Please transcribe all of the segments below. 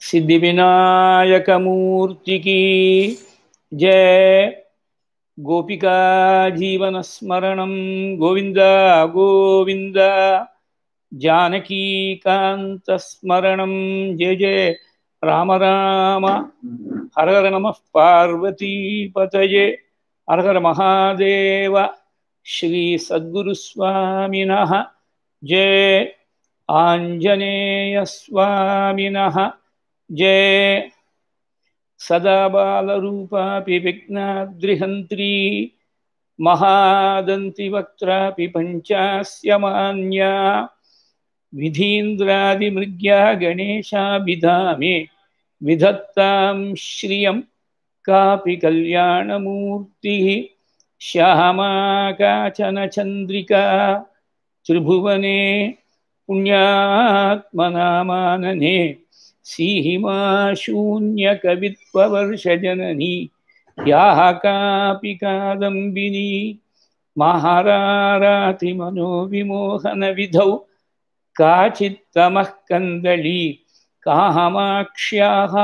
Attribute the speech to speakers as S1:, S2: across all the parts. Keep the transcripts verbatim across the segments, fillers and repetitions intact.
S1: सिद्धिविनायकमूर्ति की जय। गोपिका जीवन स्मरणं गोविंद गोविंद। जानकी कांत स्मरणं जय जय राम राम। हर हर नमः पार्वती पतये। हर हर महादेव। श्री सद्गुरु स्वामिनः जय। आंजनेय स्वामिनः जय। सदा बालरूपापि विघ्नाद्रिहन्त्री महादन्ति वक्त्रापि पञ्चास्य मान्या विधीन्द्रादिमृग्या गणेशाभिधामे विधत्तां श्रियं कापि कल्याणमूर्तिः श्यामा काचन चन्द्रिका त्रिभुवने पुण्यात्मनामानने सीहिमा शून्यकवित्ववर्षजननी याः कापि कादम्बिनी महारारातिमनोविमोहनविधौ काचित्तमः कन्दली कामाक्ष्याः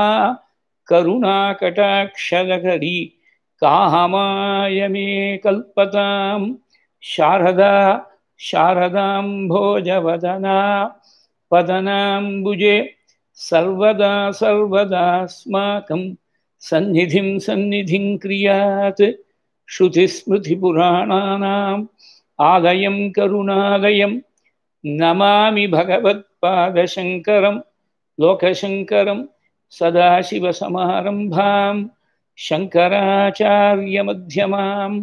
S1: करुणाकटाक्षलहरी कामाय मे कल्पतां शारदा शारदाम्भोजवदना पदनाम्बुजे सर्वदा सर्वदास्माकं सन्निधिं सन्निधिं क्रियात्। श्रुतिस्मृतिपुराणानाम् आलयं करुणालयं नमामि भगवत्पादशङ्करं लोकशङ्करं सदाशिवसमारम्भां शङ्कराचार्यमध्यमाम्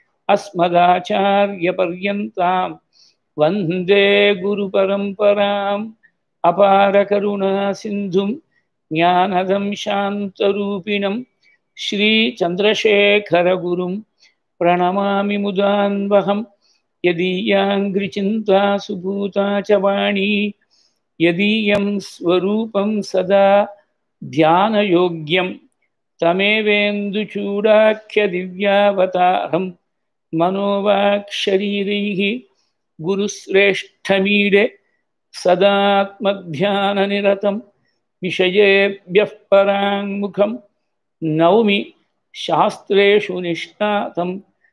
S1: अस्मदाचार्यपर्यन्तां वन्दे गुरुपरम्पराम्। अपार करुणा सिंधुं ज्ञानदं शान्तरूपिणं श्रीचन्द्रशेखर गुरुं प्रणमामि मुदान्वहं। यदीयाङ्घ्रिचिन्ता सुभूता च वाणी यदीयं स्वरूपं सदा ध्यानयोग्यं तमेवेन्दुचूडाख्यदिव्यावतारं मनोवाक्शरीरैः गुरुश्रेष्ठमीडे सदात्मध्याननिरतं विषयेभ्यः पराङ्मुखं नौमि शास्त्रेषु निष्णातं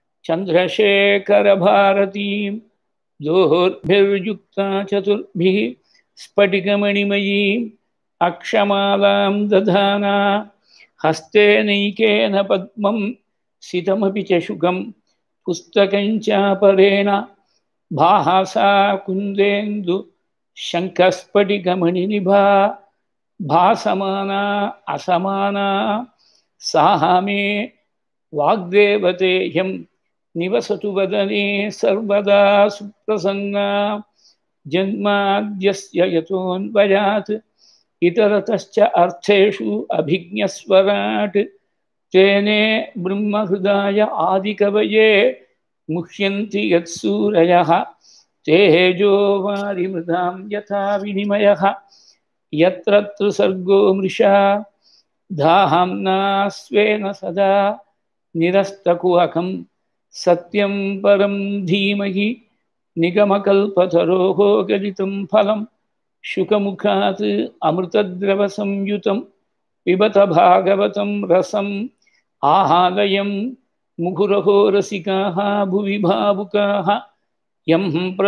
S1: चन्द्रशेखरभारतीं दोर्भिर्युक्ता चतुर्भिः स्फटिकमणिमयीम् अक्षमालां दधाना हस्तेनैकेन पद्मं सितमपि च शुकं पुस्तकं चापरेण भासा कुन्देन्दु शङ्खस्फटिकमणिनिभा भासमाना असमाना सा मे वाग्देवतेयं निवसतु वदने सर्वदा सुप्रसन्ना। जन्माद्यस्य यतोऽन्वयात् इतरतश्च अर्थेषु अभिज्ञस्वराट् तेने ब्रह्महृदाय आदिकवये मुह्यन्ति यत्सूरयः तेजो वारिमृदां यथा विनिमयः यत्र त्रिसर्गो मृषा धाम्ना स्वेन सदा निरस्तकुहकं सत्यं परं धीमहि निगमकल्पतरोः गलितं फलं शुकमुखात् अमृतद्रवसंयुतं पिबत भागवतं रसम् आहालयं मुहुरहो रसिकाः भुवि भावुकाः यं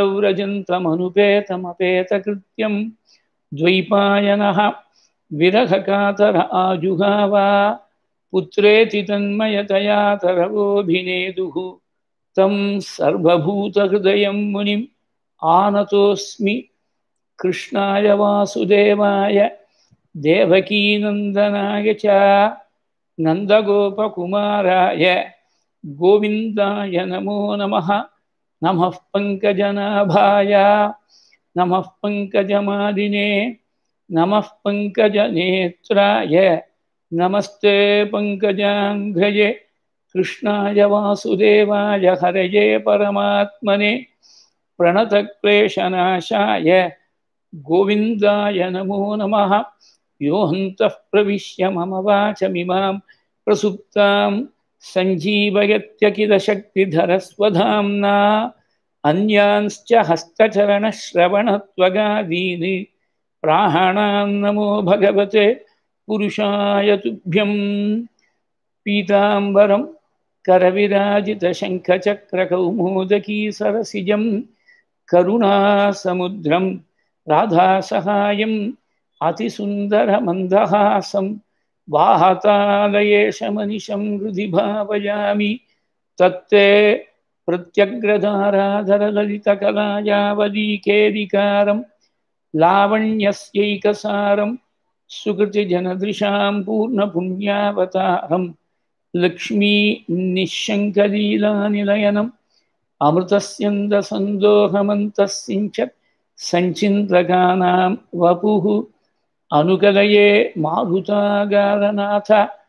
S1: प्रव्रजन्तमनुपेतमपेतकृत्यं द्वैपायनः विरहकातर आजुहाव पुत्रेति तन्मयतया तरवोऽभिनेदुः तं सर्वभूतहृदयं मुनिम् आनतोऽस्मि। कृष्णाय वासुदेवाय देवकीनन्दनाय च नन्दगोपकुमाराय गोविन्दाय नमो नमः। नमः पंकजनाभाय नमः पंकजमालिने नमः पंकजनेत्राय नमस्ते पंकजाङ्घ्रये। कृष्णाय वासुदेवाय हरये परमात्मने प्रणतक्लेशनाशाय गोविन्दाय नमो नमः। यो हन्तः प्रविश्य मम वाचमिमां प्रसुप्तां सञ्जीवयत्यखिलशक्तिधरस्वधाम्ना अन्यांश्च हस्तचरणश्रवणत्वगादीनि प्राणान् नमो भगवते पुरुषाय तुभ्यं पीताम्बरं करविराजितशङ्खचक्रकौमोदकी सरसिजं करुणासमुद्रं राधासहायम् अतिसुन्दरमन्दहासं वाहतालयेशमनिशं हृदि भावयामि तत्ते प्रत्यग्रधाराधरललितकलायावलीकेदिकारं लावण्यस्यैकसारं सुकृतिजनदृशां पूर्णपुण्यावतारं लक्ष्मी निःशङ्कलीलानिलयनम् अमृतस्यन्दसन्दोहमन्तस्सिञ्चत् सञ्चिन्तकानां वपुः अनुकलये मारुतागारनाथ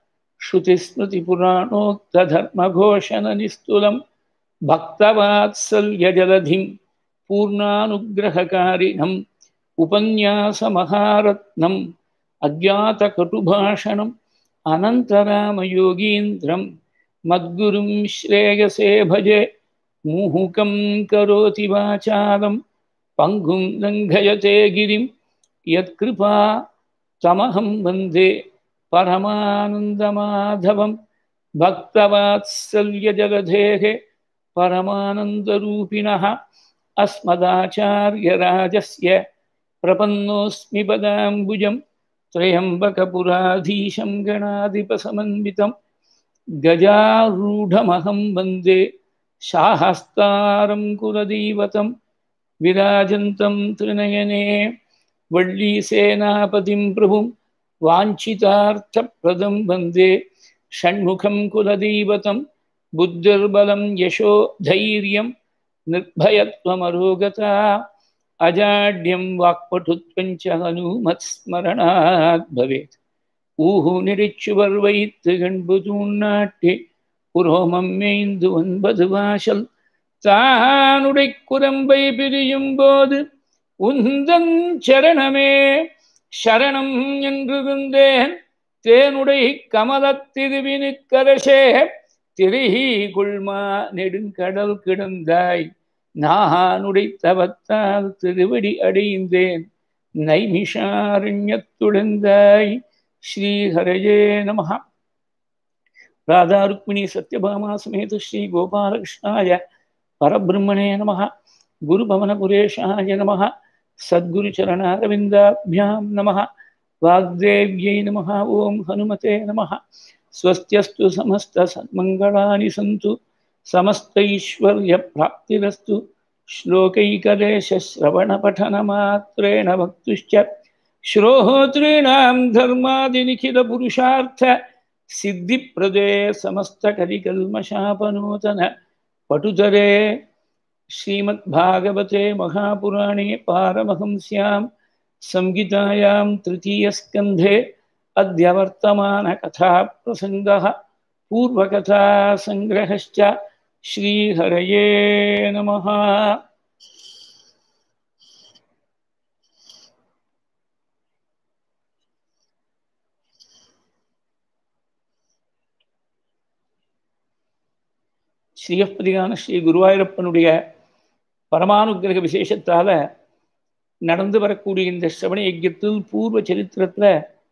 S1: श्रुतिस्मृतिपुराणोक्तधर्मघोषणनिस्तुलं भक्तवात्सल्यजलधिं पूर्णानुग्रहकारिणम् उपन्यासमहारत्नम् अज्ञातकटुभाषणम् अनन्तरामयोगीन्द्रं मद्गुरुं श्रेयसे भजे मुहुकं करोति वाचालं पङ्गुं लङ्घयते गिरिं यत्कृपा तमहं वन्दे परमानन्दमाधवं भक्तवात्सल्यजलधेः परमानन्दरूपिणः अस्मदाचार्यराजस्य प्रपन्नोऽस्मि पदाम्बुजं त्र्यम्बकपुराधीशं गणाधिपसमन्वितं गजारूढमहं वन्दे शाहस्तारं कुलदैवतं विराजन्तं त्रिनयने वल्लीसेनापतिं प्रभुं वाञ्छितार्थप्रदं वन्दे षण्मुखं कुलदैवतं बुद्धिर्बलं यशो धैर्यं निर्भयत्वमरोगता अजाड्यं वाक्पटुत्वं च हनुमत्स्मरणात् भवेत् ஊஹு நெறிச்சுவர் வைத்து கண்புதூன் நாட்டே புரோமம் மேய்ந்து ஒன்பது வாசல் தானுடை குரம்பை பிரியும் போது உந்தன் சரணமே சரணம் என்றிருந்தேன் தேனுடை கமலத்திருவினுக்கரசே திரிஹி குள்மா நெடுங்கடல் கிடந்தாய் நானுடை தவத்தால் திருவடி அடைந்தேன் நைமிஷாரண்யத்துடந்தாய் श्री हरये नमः। राधा रुक्मिणी सत्यभामा समेत श्री गोपालकृष्णाय परब्रह्मणे नमः। गुरुभवनपुरेशाय नमः। सद्गुरुचरणारविन्दाभ्यां नमः। वाग्देव्यै नमः। ओं हनुमते नमः। स्वस्त्यस्तु समस्तसन्मङ्गलानि सन्तु समस्तैश्वर्यप्राप्तिरस्तु श्लोकैकदेशश्रवणपठनमात्रेण भक्तुश्च श्रोत्रीणां धर्मादिनिखिलपुरुषार्थ सिद्धिप्रदे समस्तकलिकल्मषापनूतन पटुतरे श्रीमद्भागवते महापुराणे पारमहंस्यां संहितायां तृतीयस्कन्धे अद्य वर्तमानकथाप्रसङ्गः पूर्वकथासङ्ग्रहश्च श्रीहरये नमः। ஸ்ரீயப்பதிகான ஸ்ரீ குருவாயூரப்பனுடைய பரமானுக்கிரக விசேஷத்தால் நடந்து வரக்கூடிய இந்த சிரவண யஜ்யத்தில் பூர்வ சரித்திரத்தில்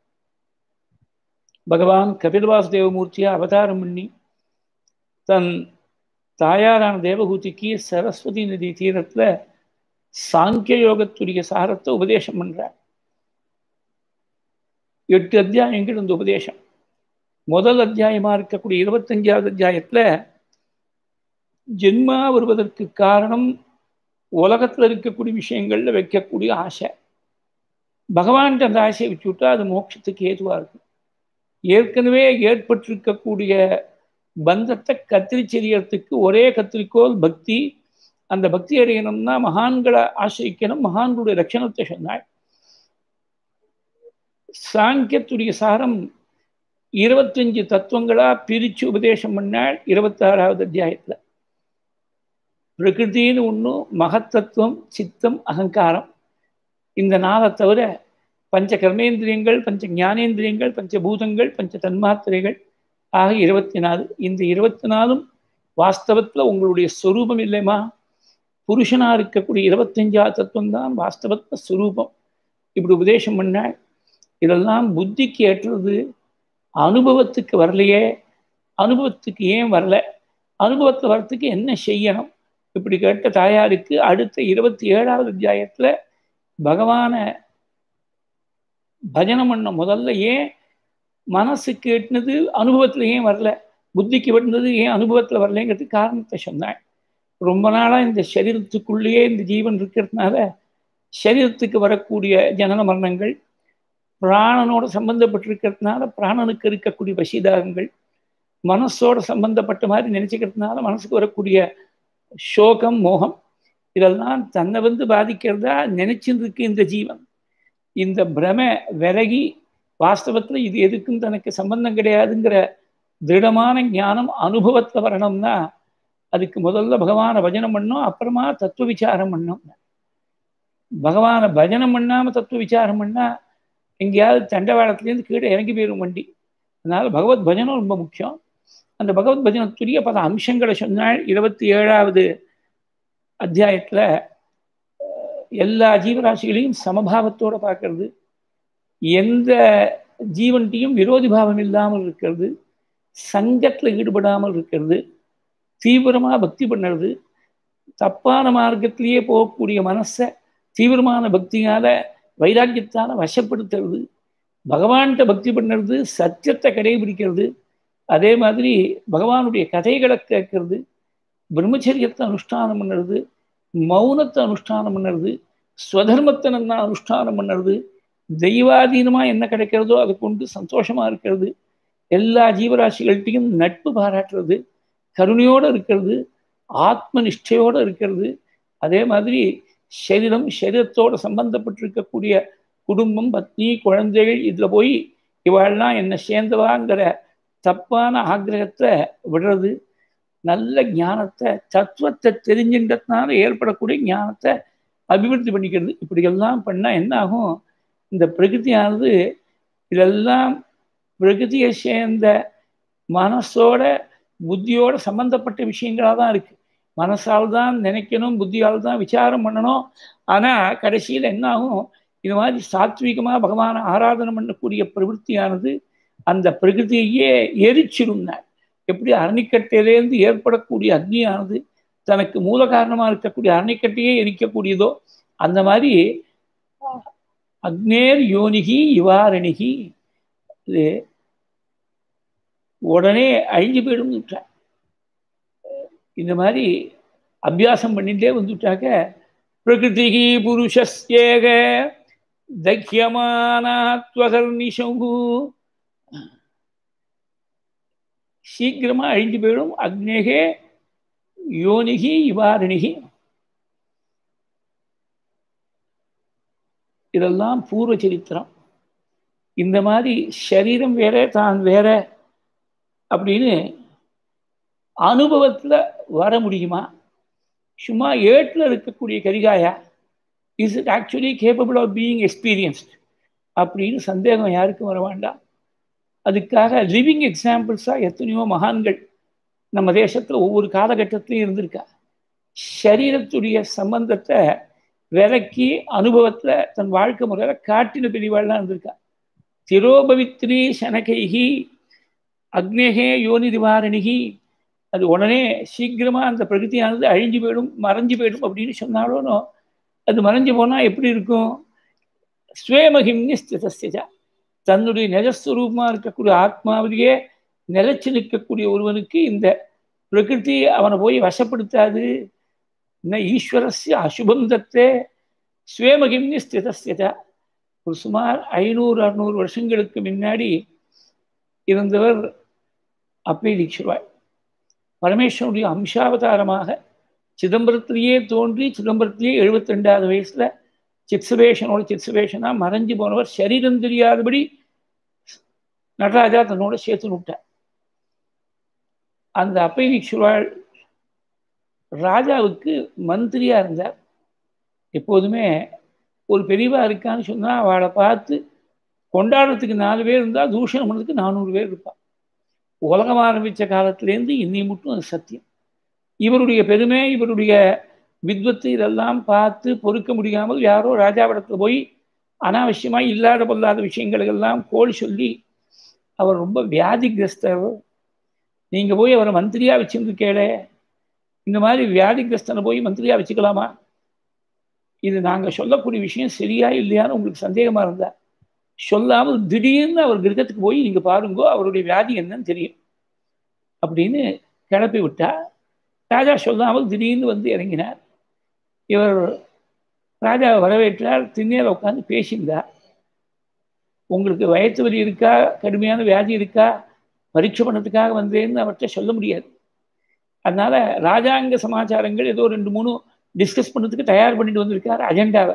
S1: பகவான் கபிலவாசுதேவமூர்த்தியாக அவதாரம் பண்ணி தன் தாயாரான தேவகூதிக்கு சரஸ்வதி நதி தீரத்தில் சாங்கிய யோகத்துடைய சாரத்தை உபதேசம் பண்ணுறார். எட்டு அத்தியாயங்கள் இந்த உபதேசம். முதல் அத்தியாயமாக இருக்கக்கூடிய இருபத்தஞ்சாவது அத்தியாயத்தில் ஜென்மா வருவதற்கு காரணம் உலகத்தில் இருக்கக்கூடிய விஷயங்களில் வைக்கக்கூடிய ஆசை. பகவான்கிட்ட அந்த ஆசையை வச்சுவிட்டா அது மோட்சத்துக்கு ஏதுவாக இருக்கும். ஏற்கனவே ஏற்பட்டிருக்கக்கூடிய பந்தத்தை கத்திரிச்செறியறதுக்கு ஒரே கத்திரிக்கோள் பக்தி. அந்த பக்தி அடையணும்னா மகான்களை ஆசிரிக்கணும், மகான்களுடைய லட்சணத்தை சொன்னாள். சாங்கியத்துடைய சாரம் இருபத்தஞ்சு தத்துவங்களா பிரித்து உபதேசம் பண்ணாள் இருபத்தாறாவது அத்தியாயத்தில். பிரகிருத்தின்னு ஒன்று, மகத்தத்துவம், சித்தம், அகங்காரம். இந்த நாளை தவிர பஞ்ச கர்மேந்திரியங்கள், பஞ்ச ஞானேந்திரியங்கள், பஞ்சபூதங்கள், பஞ்ச தன்மாத்திரைகள் ஆக இருபத்தி நாலு. இந்த இருபத்தி நாலும் வாஸ்தவத்தில் உங்களுடைய ஸ்வரூபம் இல்லைமா? புருஷனாக இருக்கக்கூடிய இருபத்தஞ்சா தத்துவம் தான் வாஸ்தவத்தில் ஸ்வரூபம். இப்படி உபதேசம் பண்ணாள். இதெல்லாம் புத்திக்கு ஏற்றது, அனுபவத்துக்கு வரலையே. அனுபவத்துக்கு ஏன் வரல, அனுபவத்தில் வர்றதுக்கு என்ன செய்யணும்? இப்படி கேட்ட தாயாருக்கு அடுத்த இருபத்தி ஏழாவது அத்தியாயத்துல பகவான பஜனை பண்ண முதல்ல ஏன் மனசுக்கு எட்டுனது அனுபவத்தில் ஏன் வரல, புத்திக்கு எட்டுனது ஏன் அனுபவத்தில் வரலைங்கிறதுக்கு காரணத்தை சொன்னான். ரொம்ப நாளாக இந்த சரீரத்துக்குள்ளேயே இந்த ஜீவன் இருக்கிறதுனால சரீரத்துக்கு வரக்கூடிய ஜனன மரணங்கள், பிராணனோட சம்பந்தப்பட்டிருக்கிறதுனால பிராணனுக்கு இருக்கக்கூடிய பசிதாகங்கள், மனசோட சம்பந்தப்பட்ட மாதிரி நினைச்சுக்கிறதுனால மனசுக்கு வரக்கூடிய சோகம், மோகம், இதெல்லாம் தன்னை வந்து பாதிக்கிறதா நினைச்சிருக்கு இந்த ஜீவன். இந்த பிரமை விலகி வாஸ்தவத்தில் இது எதுக்கும் தனக்கு சம்பந்தம் கிடையாதுங்கிற திருடமான ஞானம் அனுபவத்தில் வரணும்னா அதுக்கு முதல்ல பகவானை பஜனம் பண்ணோம், அப்புறமா தத்துவ விசாரம் பண்ணோம். பகவானை பஜனம் பண்ணாமல் தத்துவ விசாரம் பண்ணால் எங்கேயாவது தண்டவாளத்துலேருந்து கீழே இறங்கி போயிடும் வண்டி. அதனால பகவத் பஜனம் ரொம்ப முக்கியம். அந்த பகவத் பஜனத்துடைய பல அம்சங்களை சொன்னால் இருபத்தி ஏழாவது அத்தியாயத்தில் எல்லா ஜீவராசிகளையும் சமபாவத்தோடு பார்க்கறது, எந்த ஜீவன்ட்டையும் விரோதி பாவம் இல்லாமல் இருக்கிறது, சங்கத்தில் ஈடுபடாமல் இருக்கிறது, தீவிரமாக பக்தி பண்ணுறது, தப்பான மார்க்கத்திலேயே போகக்கூடிய மனசை தீவிரமான பக்தியால் வைராக்கியத்தால் வசப்படுத்துறது, பகவான்கிட்ட பக்தி பண்ணுறது, சத்தியத்தை கடைபிடிக்கிறது, அதே மாதிரி பகவானுடைய கதைகளை கேட்கறது, பிரம்மச்சரியத்தை அனுஷ்டானம் பண்ணுறது, மௌனத்தை அனுஷ்டானம் பண்ணுறது, ஸ்வதர்மத்தை நல்லா அனுஷ்டானம் பண்ணுறது, தெய்வாதீனமாக என்ன கிடைக்கிறதோ அதை கொண்டு சந்தோஷமாக இருக்கிறது, எல்லா ஜீவராசிகள்கிட்டையும் நட்பு பாராட்டுறது, கருணையோடு இருக்கிறது, ஆத்ம நிஷ்டையோடு இருக்கிறது, அதே மாதிரி சரீரம், சரீரத்தோடு சம்பந்தப்பட்டிருக்கக்கூடிய குடும்பம், பத்னி, குழந்தைகள், இதில் போய் இவாள்லாம் என்ன சேர்ந்தவாங்கிற தப்பான ஆக்கிரகத்தை விடுறது, நல்ல ஞானத்தை, தத்துவத்தை தெரிஞ்சின்றதுனால ஏற்படக்கூடிய ஞானத்தை அபிவிருத்தி பண்ணிக்கிறது. இப்படியெல்லாம் பண்ணால் என்ன ஆகும்? இந்த பிரகிருதியானது இதெல்லாம் பிரகிருதியை சேர்ந்த மனசோட புத்தியோட சம்பந்தப்பட்ட விஷயங்களாக தான் இருக்குது. மனசால் தான் நினைக்கணும், புத்தியால் தான் விசாரம் பண்ணணும். ஆனால் கடைசியில் என்ன ஆகும்? இது மாதிரி சாத்வீகமாக பகவானை ஆராதனை பண்ணக்கூடிய பிரவೃத்தியானது அந்த பிரகிருதியையே எரிச்சிருந்தார். எப்படி அரணிக்கட்டையிலேருந்து ஏற்படக்கூடிய அக்னியானது தனக்கு மூல காரணமாக இருக்கக்கூடிய அரணிக்கட்டையே எரிக்கக்கூடியதோ அந்த மாதிரி அக்னேர் யோனிகி இவாரணிகி இது உடனே அழிஞ்சு போயிடும் விட்டார். இந்த மாதிரி அபியாசம் பண்ணிட்டே வந்துட்டாக்க பிரகிருதி புருஷஸ்யேக தக்யமானாத்வகர்நிஷம்பு சீக்கிரமா அழிஞ்சு போயிடும். அக்னேகே யோனிகி இவாரணிகி. இதெல்லாம் பூர்வ சரித்திரம். இந்த மாதிரி சரீரம் வேற, தான் வேற அப்படின்னு அனுபவத்தில் வர முடியுமா? சும்மா ஏட்டில் இருக்கக்கூடிய கரிகாயா is it actually capable of being experienced அப்படின்னு சந்தேகம் யாருக்கும் வர வேண்டாம். அதுக்காக லிவிங் எக்ஸாம்பிள்ஸாக எத்தனையோ மகான்கள் நம்ம தேசத்தில் ஒவ்வொரு காலகட்டத்திலையும் இருந்திருக்கா. சரீரத்துடைய சம்பந்தத்தை விலக்கி அனுபவத்தில் தன் வாழ்க்கை முறையில் காட்டின பிரிவாள்லாம் இருந்திருக்கா. திரோபவித்ரி சனகைகி அக்னேகே யோனி நிவாரணிகி. அது உடனே சீக்கிரமாக அந்த பிரகிருதியானது அழிஞ்சு போயிடும், மறைஞ்சு போயிடும் அப்படின்னு சொன்னாலும் அது மறைஞ்சு போனால் எப்படி இருக்கும்? ஸ்வேமகிம்னி ஸ்திதஸ்யஜா. தன்னுடைய நிஜஸ்வரூபமாக இருக்கக்கூடிய ஆத்மாவிலேயே நிலைச்சு நிற்கக்கூடிய ஒருவனுக்கு இந்த பிரகிருதி அவனை போய் வசப்படுத்தாது. ந ஈஸ்வரஸ்ய அசுபம் தத்தே ஸ்வேமகிம்னி ஸ்திதஸ்யஜா. ஒரு சுமார் ஐநூறு அறுநூறு வருஷங்களுக்கு முன்னாடி இருந்தவர் அப்பை தீட்சிதர். பரமேஸ்வரனுடைய அம்சாவதாரமாக சிதம்பரத்திலேயே தோன்றி சிதம்பரத்திலேயே எழுபத்தி ரெண்டாவது வயசுல சித்சுவேஷனோட சித்சுவேஷனா மறைஞ்சு போனவர். சரீரம் தெரியாதபடி நடராஜா தன்னோட சேர்த்து விட்டார். அந்த அப்பை தீட்சிதர் ராஜாவுக்கு மந்திரியா இருந்தார். எப்போதுமே ஒரு பெரியவா இருக்கான்னு சொன்னா அவளை பார்த்து கொண்டாடுறதுக்கு நாலு பேர் இருந்தால் தூஷணம் பண்ணதுக்கு நானூறு பேர் இருப்பாள். உலகம் ஆரம்பித்த காலத்திலேருந்து இன்னி மட்டும் அது சத்தியம். இவருடைய பெருமை, இவருடைய வித்வத்து இதெல்லாம் பார்த்து பொறுக்க முடியாமல் யாரோ ராஜாவிடத்தில் போய் அனாவசியமாக இல்லாத பொல்லாத விஷயங்களுக்கெல்லாம் கோல் சொல்லி அவர் ரொம்ப வியாதிகிரஸ்தர். நீங்கள் போய் அவரை மந்திரியாக வச்சுருக்கேளே, இந்த மாதிரி வியாதிகிரஸ்தனை போய் மந்திரியாக வச்சுக்கலாமா? இது நாங்கள் சொல்லக்கூடிய விஷயம் சரியா இல்லையான்னு உங்களுக்கு சந்தேகமாக இருந்தா சொல்லாமல் திடீர்னு அவர் கிரகத்துக்கு போய் நீங்கள் பாருங்கோ, அவருடைய வியாதி என்னன்னு தெரியும் அப்படின்னு கிளப்பி விட்டா. ராஜா சொல்லாமல் திடீர்னு வந்து இறங்கினார். இவர் ராஜா வரவேற்றார். திண்ணையில் உட்காந்து பேசியிருந்தார். உங்களுக்கு வயிற்று வலி இருக்கா, கடுமையான வியாதி இருக்கா, பரீட்சை பண்ணதுக்காக வந்தேன்னு அவர்கிட்ட சொல்ல முடியாது. அதனால ராஜாங்க சமாச்சாரங்கள் ஏதோ ரெண்டு மூணு டிஸ்கஸ் பண்ணுறதுக்கு தயார் பண்ணிட்டு வந்திருக்கார் அஜெண்டாவை.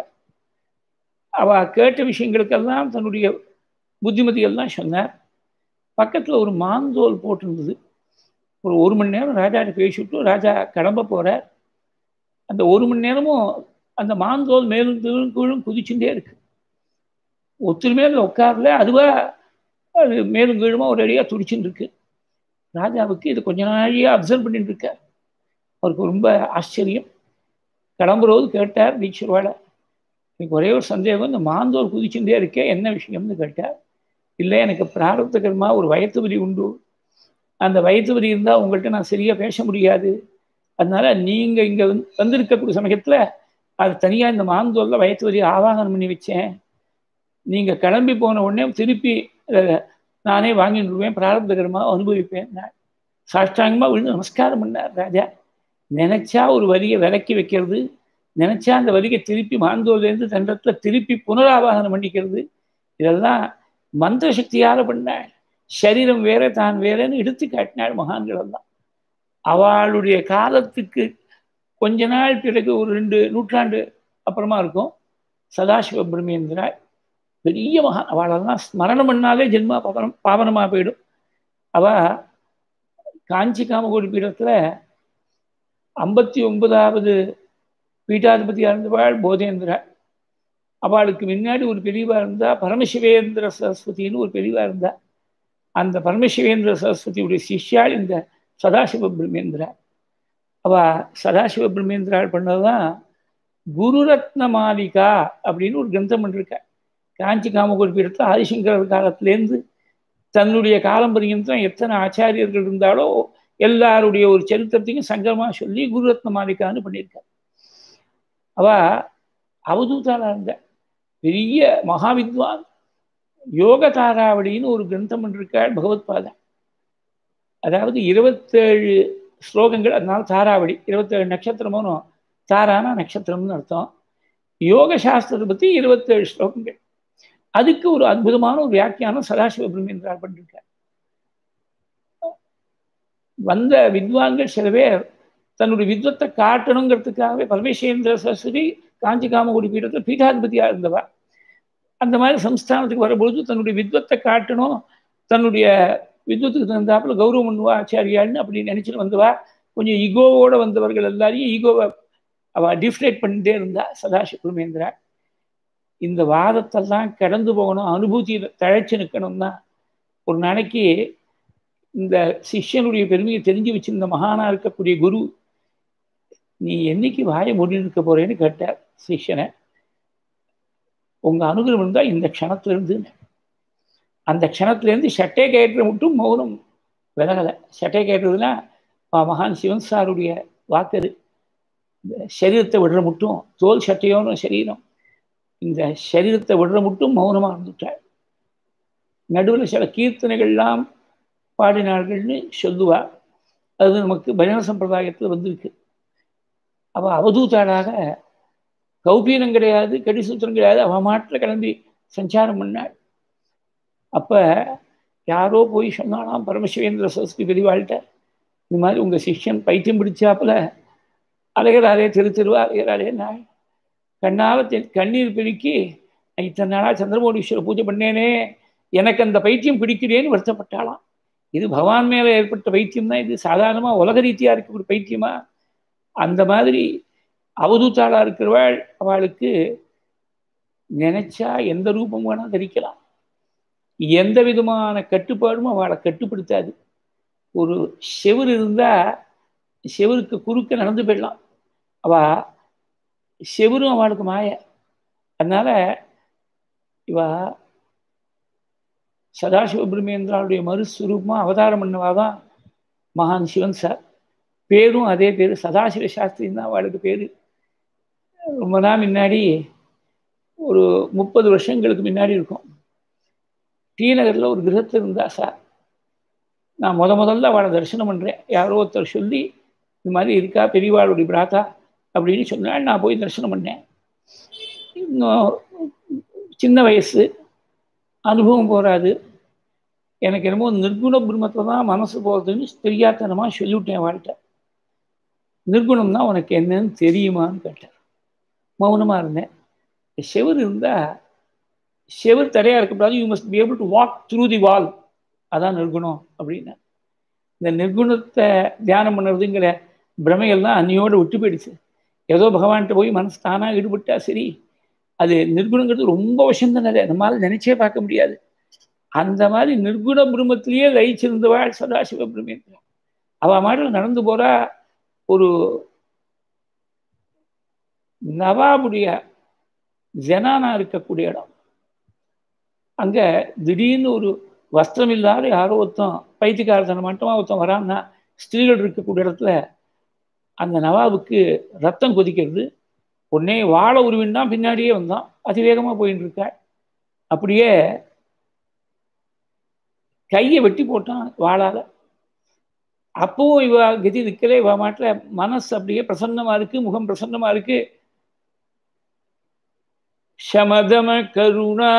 S1: அவ கேட்ட விஷயங்களுக்கெல்லாம் தன்னுடைய புத்திமதிகள்லாம் சொன்னார். பக்கத்தில் ஒரு மாந்தோல் போட்டிருந்தது. ஒரு ஒரு மணி நேரம் ராஜாட்ட பேசிவிட்டு ராஜா கிளம்ப போகிறார். அந்த ஒரு மணி நேரமும் அந்த மாந்தோல் மேலும் கீழும் கீழும் குதிச்சுட்டே இருக்கு. ஒத்துருமே அதில் உட்காரல, அதுவாக அது மேலும் கீழுமா ஒரு அடியாக துடிச்சுட்டு இருக்கு. ராஜாவுக்கு இது கொஞ்ச நாளையாக அப்சர்வ் பண்ணிட்டு இருக்கார். அவருக்கு ரொம்ப ஆச்சரியம். கிளம்புறோது கேட்டார் தீட்சர்வாளை, எனக்கு ஒரே ஒரு சந்தேகம், இந்த மாந்தோல் குதிச்சுட்டே இருக்கேன், என்ன விஷயம்னு கேட்டார். இல்லை, எனக்கு பிராரப்த கர்மா ஒரு வயிற்று வலி உண்டு, அந்த வயிற்று வலி இருந்தால் உங்கள்கிட்ட நான் சரியாக பேச முடியாது, அதனால நீங்கள் இங்கே வந்து வந்திருக்கக்கூடிய சமயத்தில் அது தனியாக இந்த மாந்தோலில் வயிற்று வலி ஆவாகனம் பண்ணி வச்சேன். நீங்கள் கிளம்பி போன உடனே திருப்பி நானே வாங்கிடுவேன், பிராரப்த கர்மா அனுபவிப்பேன். நான் சாஷ்டாங்கமாக விழுந்து நமஸ்காரம் பண்ணார் ராஜா. நினைச்சா ஒரு வரியை விலக்கி வைக்கிறது, நினைச்சா அந்த வரியை திருப்பி மாந்தோலேருந்து தண்டத்தில் திருப்பி புனராவாகனம் பண்ணிக்கிறது, இதெல்லாம் மந்திர சக்தியால் பண்ணாள். சரீரம் வேற தான் வேறன்னு எடுத்து காட்டினாள் மகான்கள் எல்லாம். அவளுடைய காலத்துக்கு கொஞ்ச நாள் பிறகு ஒரு ரெண்டு நூற்றாண்டு அப்புறமா இருக்கும் சதாசிவ பிரம்மேந்திரா, பெரிய மகான். அவளெல்லாம் ஸ்மரணம் பண்ணாலே ஜென்மா பாவனம் பாவனமாக போயிடும். அவள் காஞ்சி காமகோடி பீடத்தில் ஐம்பத்தி ஒன்பதாவது பீட்டாதிபதியாக இருந்தவாள் போதேந்திரா. அவளுக்கு முன்னாடி ஒரு பெரியவா இருந்தா பரமசிவேந்திர சரஸ்வதினு ஒரு பெரியவா இருந்தா. அந்த பரமசிவேந்திர சரஸ்வதியுடைய சிஷ்யாள் இந்த சதாசிவ பிரம்மேந்திரா. அவ சதாசிவ பிரம்மேந்திராள் பண்ணதுதான் குருரத்ன மாலிகா அப்படின்னு ஒரு கிரந்தம் பண்ணிருக்கா. காஞ்சி காமகோடி பீடத்தில் ஆதிசங்கரர் காலத்திலேருந்து தன்னுடைய காலம் பரியந்தம் எத்தனை ஆச்சாரியர்கள் இருந்தாலோ எல்லாருடைய ஒரு சரித்திரத்தையும் சங்கரமாக சொல்லி குருரத்ன மாலிகான்னு பண்ணியிருக்கார். அவ அவதூதாளா இருந்த பெரிய மகாவித்வான். யோக தாராவளின்னு ஒரு கிரந்தம் பண்ணிருக்காள் பகவத்பாதா. அதாவது இருபத்தேழு ஸ்லோகங்கள், அதனால தாராவளி. இருபத்தேழு நட்சத்திரமோனோ, தாரானா நட்சத்திரம்னு அர்த்தம். யோக சாஸ்திரத்தை பற்றி இருபத்தேழு ஸ்லோகங்கள். அதுக்கு ஒரு அற்புதமான ஒரு வியாக்கியானம் சதாசிவ பிரம்மேந்திரால் பண்ணிருக்கார். வந்த வித்வான்கள் சில பேர் தன்னுடைய வித்வத்தை காட்டணுங்கிறதுக்காகவே பரமேஸ்வரேந்திர சரஸ்வதி காஞ்சி காமகோடி பீடத்தில் பீட்டாதிபதியாக இருந்தவா. அந்த மாதிரி சம்ஸ்தானத்துக்கு வரும்பொழுது தன்னுடைய வித்வத்தை காட்டணும், தன்னுடைய வித்வத்துக்கு தகுந்தாப்புல கௌரவம் பண்ணுவா ஆச்சாரியாள்னு அப்படின்னு நினைச்சிட்டு வந்தவா. கொஞ்சம் ஈகோவோட வந்தவர்கள் எல்லாரையும் ஈகோவை அவ டிஃப்ரேட் பண்ணிட்டே இருந்தா சதாசிவ பிரம்மேந்திரா. இந்த வாதத்தெல்லாம் கடந்து போகணும், அனுபூதியில் தழைச்சு நிற்கணும்னா ஒரு நாளைக்கு இந்த சிஷ்யனுடைய பெருமையை தெரிஞ்சு வச்சிருந்த மகானா இருக்கக்கூடிய குரு, நீ என்னைக்கு வாயை மூடி இருக்க போறேன்னு கேட்டார் சிஷ்யனை. உங்க அனுகிரகம் இருந்தா இந்த க்ஷணத்திலிருந்து, அந்த க்ஷணத்திலேருந்து சட்டை கயற்ற மட்டும் மௌனம் விலகலை. சட்டை கயற்றதுன்னா மகான் சிவன் சாருடைய வாக்கது. இந்த சரீரத்தை விடுற மட்டும், தோல் சட்டையோன்னு சரீரம், இந்த சரீரத்தை விடுற மட்டும் மௌனமாக இருந்துட்டாள். நடுவில் சில கீர்த்தனைகள்லாம் பாடினார்கள்னு சொல்லுவா. அது நமக்கு பஜன சம்பிரதாயத்தில் வந்திருக்கு. அவள் அவதூத்தாளாக கௌபீனம் கிடையாது, கடிசூத்திரம் கிடையாது, அவ மாற்ற கிளம்பி சஞ்சாரம் பண்ணாள். அப்போ யாரோ போய் சொன்னாலாம் பரமசிவேந்திர சரஸ்வதி பெரியவாள்கிட்ட, இந்த மாதிரி உங்கள் சிஷ்யன் பைத்தியம் பிடிச்சாப்புல அலைகிறாரே, தெரு தெருவா அலைகிறாரே. நான் கண்ணால் கண்ணீர் பிடிக்கி இத்தனை நாளாக சந்திரமௌலீஸ்வரர் பூஜை பண்ணேனே, எனக்கு அந்த பைத்தியம் பிடிக்கிறேன்னு வருத்தப்பட்டாலாம். இது பகவான் மேலே ஏற்பட்ட பைத்தியம் தான், இது சாதாரணமாக உலக ரீதியாக இருக்கக்கூடிய பைத்தியமா? அந்த மாதிரி அவதூத்தாளாக இருக்கிறவாள். அவளுக்கு நினைச்சா எந்த ரூபம் வேணால் தரிக்கலாம், எந்த விதமான கட்டுப்பாடும் அவளை கட்டுப்படுத்தாது. ஒரு செவுரு இருந்தால் செவருக்கு குறுக்க நடந்து போயிடலாம், அவள் செவரும் அவளுக்கு மாய. அதனால இவா சதாசிவ பிரம்மேந்திராவுடைய மறுஸ்வரூபமாக அவதாரம் பண்ணவாதான் மகான் சிவன் சார். பேரும் அதே பேர், சதாசிவ சாஸ்திரின்னு தான் அவளுக்கு பேர். ரொம்ப நாள் முன்னாடி, ஒரு முப்பது வருஷங்களுக்கு முன்னாடி இருக்கும், டி நகரில் ஒரு கிரகத்தில் இருந்தா சார். நான் முத முதல்ல அவளை தரிசனம் பண்ணுறேன். யாரோ ஒருத்தர் சொல்லி இந்த மாதிரி இருக்கா பெரியவாளுடைய பிராத்தா அப்படின்னு சொன்னால் நான் போய் தரிசனம் பண்ணேன். இன்னும் சின்ன வயசு, அனுபவம் போகாது. எனக்கு என்னமோ நிர்குண பிரம்மத்தில் தான் மனசு போகிறதுன்னு தெரியாதனமாக சொல்லிவிட்டேன் வாழ்க்கை. நிர்குணம்னா உனக்கு என்னன்னு தெரியுமான்னு கேட்டேன். மௌனமாக இருந்தேன். செவர் இருந்தால் செவர் தடையாக இருக்கக்கூடாது, you must be able to walk through the wall, அதான் நிர்குணம் அப்படின்னா. இந்த நிர்குணத்தை தியானம் பண்ணுறதுங்கிற பிரமைகள்லாம் அன்னியோடு விட்டு போயிடுச்சு. ஏதோ பகவான்கிட்ட போய் மனசு தானாக ஈடுபட்டா சரி, அது நிர்குணங்கிறது ரொம்ப வருஷம் தானே, நம்மளால நினைச்சே பார்க்க முடியாது. அந்த மாதிரி நிர்குண பிரம்மத்திலேயே லயிச்சிருந்தவாள் சதாசிவ பிரம்மேந்திரா. அவள் மாதிரி நடந்து போறா. ஒரு நவாபுடைய ஜனானா இருக்கக்கூடிய இடம், அங்கே திடீர்னு ஒரு வஸ்திரம் இல்லாத யாரோ ஒருத்தன் பைத்தியக்காரத்தனை மட்டுமா ஒருத்தன் வரான்னா, ஸ்திரீகள் இருக்கக்கூடிய இடத்துல அந்த நவாபுக்கு ரத்தம் கொதிக்கிறது. உடனே வாழை உருவின்னா பின்னாடியே வந்தான், அதிவேகமாக போயின்னு இருக்காள். அப்படியே கையை வெட்டி போட்டான் வாழால. அப்பவும் இவ கதி நிற்கல. இவ மாட்டில் மனசு அப்படியே பிரசன்னமா இருக்கு, முகம் பிரசன்னமா இருக்கு. சமதம கருணா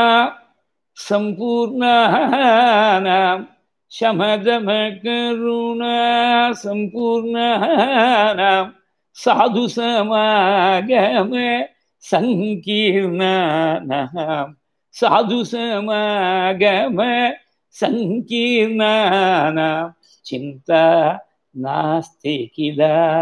S1: சம்பூர்ணானாம், சமதம கருணா சம்பூர்ணானாம், சாது சமாகம சங்கீர்ணானாம், சாது சமாகம சங்கீர்ணானாம், சிந்தா நாஸ்தி கில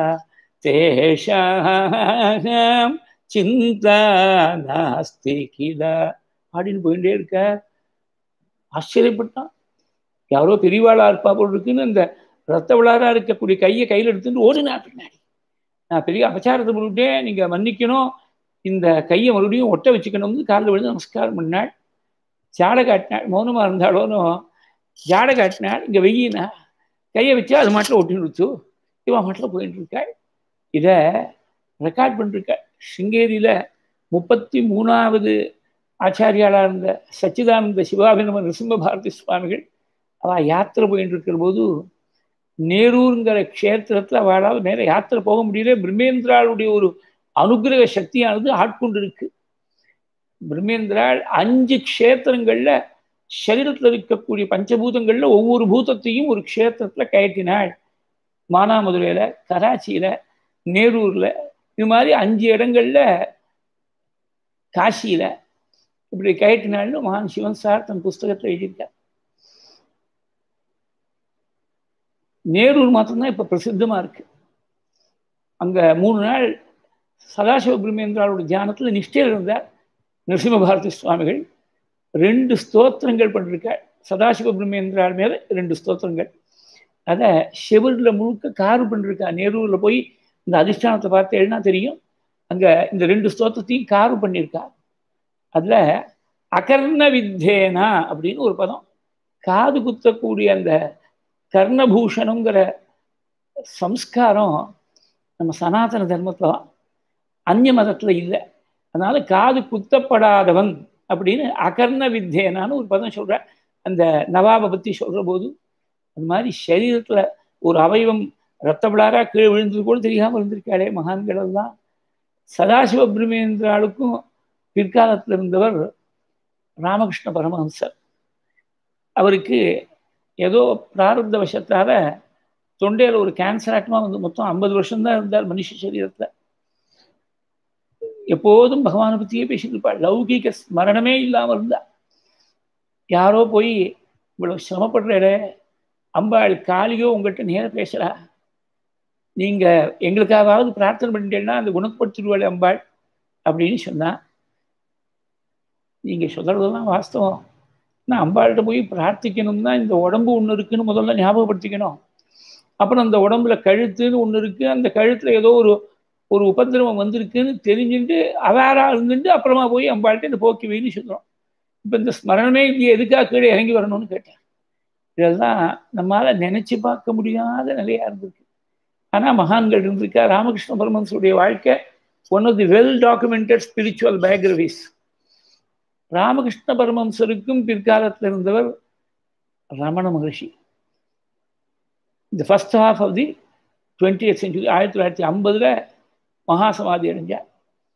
S1: தேஷாம், சிந்தா நாஸ்தி கில அப்படின்னு போயிட்டே இருக்க. ஆச்சரியப்பட்டான். யாரோ பெரியவாளா இருப்பா போல் இருக்குன்னு அந்த ரத்த விழாரா இருக்கக்கூடிய கையை கையில் எடுத்துட்டு ஓடினா பின்னாடி. நான் பெரிய அபச்சாரத்தை பண்ணிவிட்டேன், நீங்க மன்னிக்கணும், இந்த கையை மறுபடியும் ஒட்ட வச்சுக்கணும்னு காலில் விழுந்து நமஸ்காரம் பண்ணாள். ஜாடை காட்டினாள். மௌனமா இருந்தாலும் ஜாடை காட்டினாள். இங்க வெயினா கையை வச்சா அது மாட்டில் ஒட்டி நிறுத்து. இவன் மாட்டில் போயிட்டு இருக்காள். இதை ரெக்கார்ட் பண்ணிருக்காள். சிங்கேரியில முப்பத்தி மூணாவது ஆச்சாரியாளாக இருந்த சச்சிதானந்த சிவாபிநம நரசிம்ம பாரதி சுவாமிகள் அவள் யாத்திரை போயிட்டு இருக்கிற போது நேரூருங்கிற க்ஷேத்திரத்தில் அவளால் மேலே யாத்திரை போக முடியல. பிரம்மேந்திராளுடைய ஒரு அனுகிரக சக்தியானது ஆட்கொண்டு இருக்கு. பிரம்மேந்திராள் அஞ்சு க்ஷேத்திரங்கள்ல சரீரத்தில் இருக்கக்கூடிய பஞ்சபூதங்கள்ல ஒவ்வொரு பூதத்தையும் ஒரு க்ஷேத்திரத்துல கயற்றினாள். மானாமதுரையில, கராச்சியில, நேரூர்ல, இது மாதிரி அஞ்சு இடங்கள்ல, காசியில இப்படி கயற்றினாள்னு மகான் சிவன் சார் தன் புஸ்தகத்தில் எழுதியிருக்கார். நேரூர் மாத்திரம்தான் இப்ப பிரசித்தமா இருக்கு. அங்க மூணு நாள் சதாசிவ பிரம்மேந்திராவோட தியானத்துல நிஷ்டையில் இருந்தார் நரசிம்ம பாரதி சுவாமிகள். ரெண்டு ஸ்தோத்திரங்கள் பண்ணிருக்கார் சதாசிவ பிரம்மேந்திரால் மேல, ரெண்டு ஸ்தோத்திரங்கள். அதை செவரில் முழுக்க காரு பண்ணிருக்கா. நேரூர்ல போய் இந்த அதிஷ்டானத்தை பார்த்து எழுனா தெரியும். அங்க இந்த ரெண்டு ஸ்தோத்திரத்தையும் காரு பண்ணியிருக்கா. அதுல அகர்ண வித்தேனா அப்படின்னு ஒரு பதம், காது குத்தக்கூடிய அந்த கர்ணபூஷணங்கிற சம்ஸ்காரம் நம்ம சனாதன தர்மத்துல தான், அந்நிய மதத்துல இல்லை. அதனால காது குத்தப்படாதவன் அப்படின்னு அகர்ண வித்தேனான்னு ஒரு பதம் சொல்ற. அந்த நவாபை பத்தி சொல்ற போது அந்த மாதிரி சரீரத்துல ஒரு அவயவம் ரத்த விழாரா கீழே விழுந்தது கூட தெரியாம இருந்திருக்காளே மகான்கள் எல்லாம். சதாசிவ பிரம்மேந்திராளுக்கும் பிற்காலத்தில் இருந்தவர் ராமகிருஷ்ண பரமஹம்சர். அவருக்கு ஏதோ பிராரப்த வசத்தால தொண்டையில் ஒரு கேன்சர் ஆட்டமா வந்து மொத்தம் ஐம்பது வருஷம்தான் இருந்தார் மனுஷ சரீரத்தில். எப்போதும் பகவானை பற்றியே பேசிட்டு இருப்பாள். லௌகிக ஸ்மரணமே இல்லாமல் இருந்தா. யாரோ போய் இவ்வளவு சிரமப்படுற அம்பாள் காளியோ உங்கள்கிட்ட நேர பேசுறா, நீங்க எங்களுக்காவது பிரார்த்தனை பண்ணிட்டேன்னா அந்த குணப்படுத்திடுவாள் அம்பாள் அப்படின்னு சொன்னா. நீங்க சொல்றதெல்லாம் வாஸ்தவம். நான் அம்பாள்கிட்ட போய் பிரார்த்திக்கணும்னா இந்த உடம்பு ஒன்று இருக்குன்னு முதல்ல ஞாபகப்படுத்திக்கணும். அப்புறம் அந்த உடம்புல கழுத்துன்னு ஒன்று இருக்கு, அந்த கழுத்துல ஏதோ ஒரு ஒரு உபதிரவம் வந்திருக்குன்னு தெரிஞ்சுட்டு அவேரா இருந்துட்டு அப்புறமா போய் அம்பாள்கிட்ட இந்த போக்கி வெயின்னு சொல்றோம். இப்போ இந்த ஸ்மரணமே இங்கே எதுக்காக கீழே இறங்கி வரணும்னு கேட்டேன். இதெல்லாம் நம்மளால் நினைச்சு பார்க்க முடியாத நிலையா இருந்திருக்கு. ஆனால் மகான்கள் இருந்திருக்கா. ராமகிருஷ்ண பரமஹம்சருடைய வாழ்க்கை one of the well documented spiritual biographies. Ramakrishna பரமஹம்சருக்கும் பிற்காலத்தில் இருந்தவர் ரமண மகர்ஷி. இந்த first half of the twentieth century, ஆயிரத்தி தொள்ளாயிரத்தி ஐம்பதுல மகாசமாதி அடைஞ்சார்.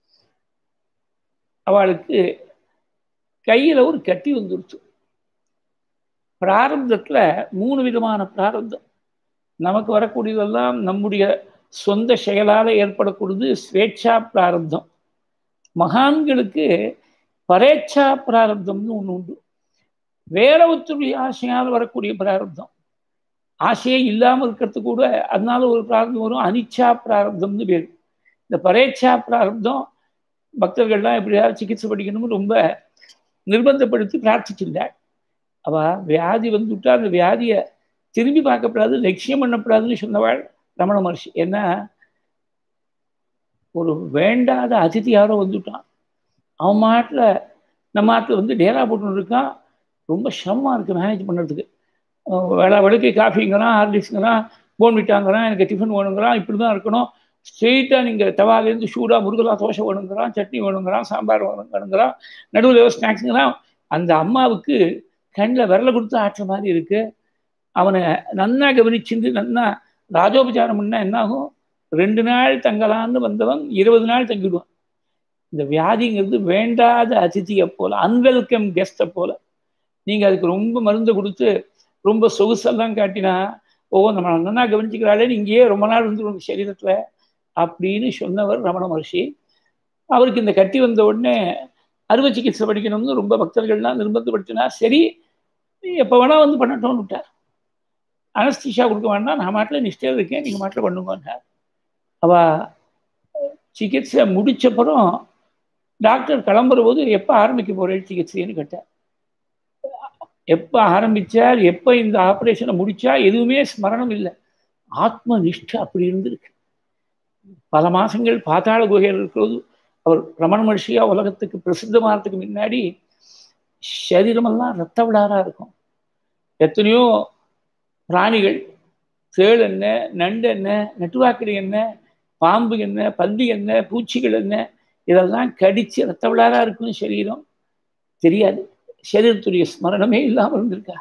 S1: அவளுக்கு கையில் ஒரு கட்டி வந்துருச்சு. பிராரப்தத்தில் மூணு விதமான பிராரப்தம். நமக்கு வரக்கூடியதெல்லாம் நம்முடைய சொந்த செயலால் ஏற்படக்கூடியது ஸ்வேட்சா பிராரப்தம். மகான்களுக்கு பரேட்சா பிராரப்தம்னு ஒன்று உண்டு. வேற ஒருத்தருடைய ஆசையால் வரக்கூடிய பிராரப்தம். ஆசையே இல்லாமல் இருக்கிறது கூட அதனால ஒரு பிராரப்தம் வரும். அனிச்சா பிராரப்தம்னு பேர். இந்த பரேட்சா பிராரப்தம் பக்தர்கள்லாம் எப்படியாவது சிகிச்சை படிக்கணும்னு ரொம்ப நிர்பந்தப்படுத்தி பிரார்த்திச்சிருந்தாள். அவ வியாதி வந்துவிட்டா அந்த வியாதியை திரும்பி பார்க்கப்படாது, லட்சியம் பண்ணப்படாதுன்னு சொன்னவாள் ரமண மகர்ஷி. ஏன்னா ஒரு வேண்டாத அதிதி யாரோ வந்துவிட்டான். அவன் மாட்டில் நம்ம மாட்டில் வந்து டேரா போட்டுன்னு இருக்கான். ரொம்ப சிரமமாக இருக்குது மேனேஜ் பண்ணுறதுக்கு. வேளா வழுக்கை காஃபிங்கிறான், ஹார்லிக்ஸுங்கிறான், போன்விட்டாங்கிறான், எனக்கு டிஃபன் வேணுங்கிறான், இப்படி தான் இருக்கணும், ஸ்ட்ரெயிட்டாக நீங்கள் தவாலேருந்து சூடாக முருகலா தோசை வேணுங்கிறான், சட்னி வேணுங்கிறான், சாம்பார் வேணுங்கிறான், நடுவில் ஏதோ ஸ்நாக்ஸுங்கிறான். அந்த அம்மாவுக்கு கண்ணில் விரலை கொடுத்து ஆற்ற மாதிரி இருக்குது. அவனை நன்னா கவனிச்சுட்டு நன்னா ராஜோபச்சாரம் பண்ணால் என்னாகும், ரெண்டு நாள் தங்கலான்னு வந்தவன் இருபது நாள் தங்கிடுவான். இந்த வியாதிங்கிறது வேண்டாத அதிதியை போல், அன்வெல்கம் கெஸ்ட்டை போல். நீங்கள் அதுக்கு ரொம்ப மருந்து கொடுத்து ரொம்ப சொகுசெல்லாம் காட்டினா, ஓ நம்ம நன்னா கவனிச்சுக்கிறாளேன்னு இங்கேயே ரொம்ப நாள் இருந்துருவாங்க சரீரத்தில் அப்படின்னு சொன்னவர் ரமண மகர்ஷி. அவருக்கு இந்த கட்டி வந்த உடனே அறுவை சிகிச்சை படிக்கணும்னு ரொம்ப பக்தர்கள்லாம் நிர்பந்தப்படுத்தினா, சரி எப்போ வேணால் வந்து பண்ணட்டோன்னு விட்டார். அனஸ்தீஷா கொடுக்க வேண்டாம், நான் மாட்டில் நிஷ்டையாக இருக்கேன், நீங்கள் மாட்டில் பண்ணுங்கன்னார். அவள் சிகிச்சை முடித்தப்புறம் டாக்டர் கிளம்புற போது எப்போ ஆரம்பிக்க போகிறேன் சிகிச்சைன்னு கேட்டார். எப்போ ஆரம்பித்தார், எப்போ இந்த ஆப்ரேஷனை முடித்தா எதுவுமே ஸ்மரணம் இல்லை. ஆத்ம நிஷ்டை அப்படி இருந்திருக்கு. பல மாதங்கள் பாதாள குகையில் இருக்கிறது. அவர் ரமண மகர்ஷியாக உலகத்துக்கு பிரசித்தமானதுக்கு முன்னாடி சரீரமெல்லாம் ரத்த விடாராக இருக்கும். எத்தனையோ பிராணிகள், தேள் என்ன, நண்டு என்ன, நெட்டுவாக்கிடி என்ன, பாம்பு என்ன, பல்லி என்ன, பூச்சிகள் என்ன, இதெல்லாம் கடித்து ரத்த விடாராக இருக்கும் சரீரம். தெரியாது, சரீரத்துடைய ஸ்மரணமே இல்லாமல் இருந்திருக்கா.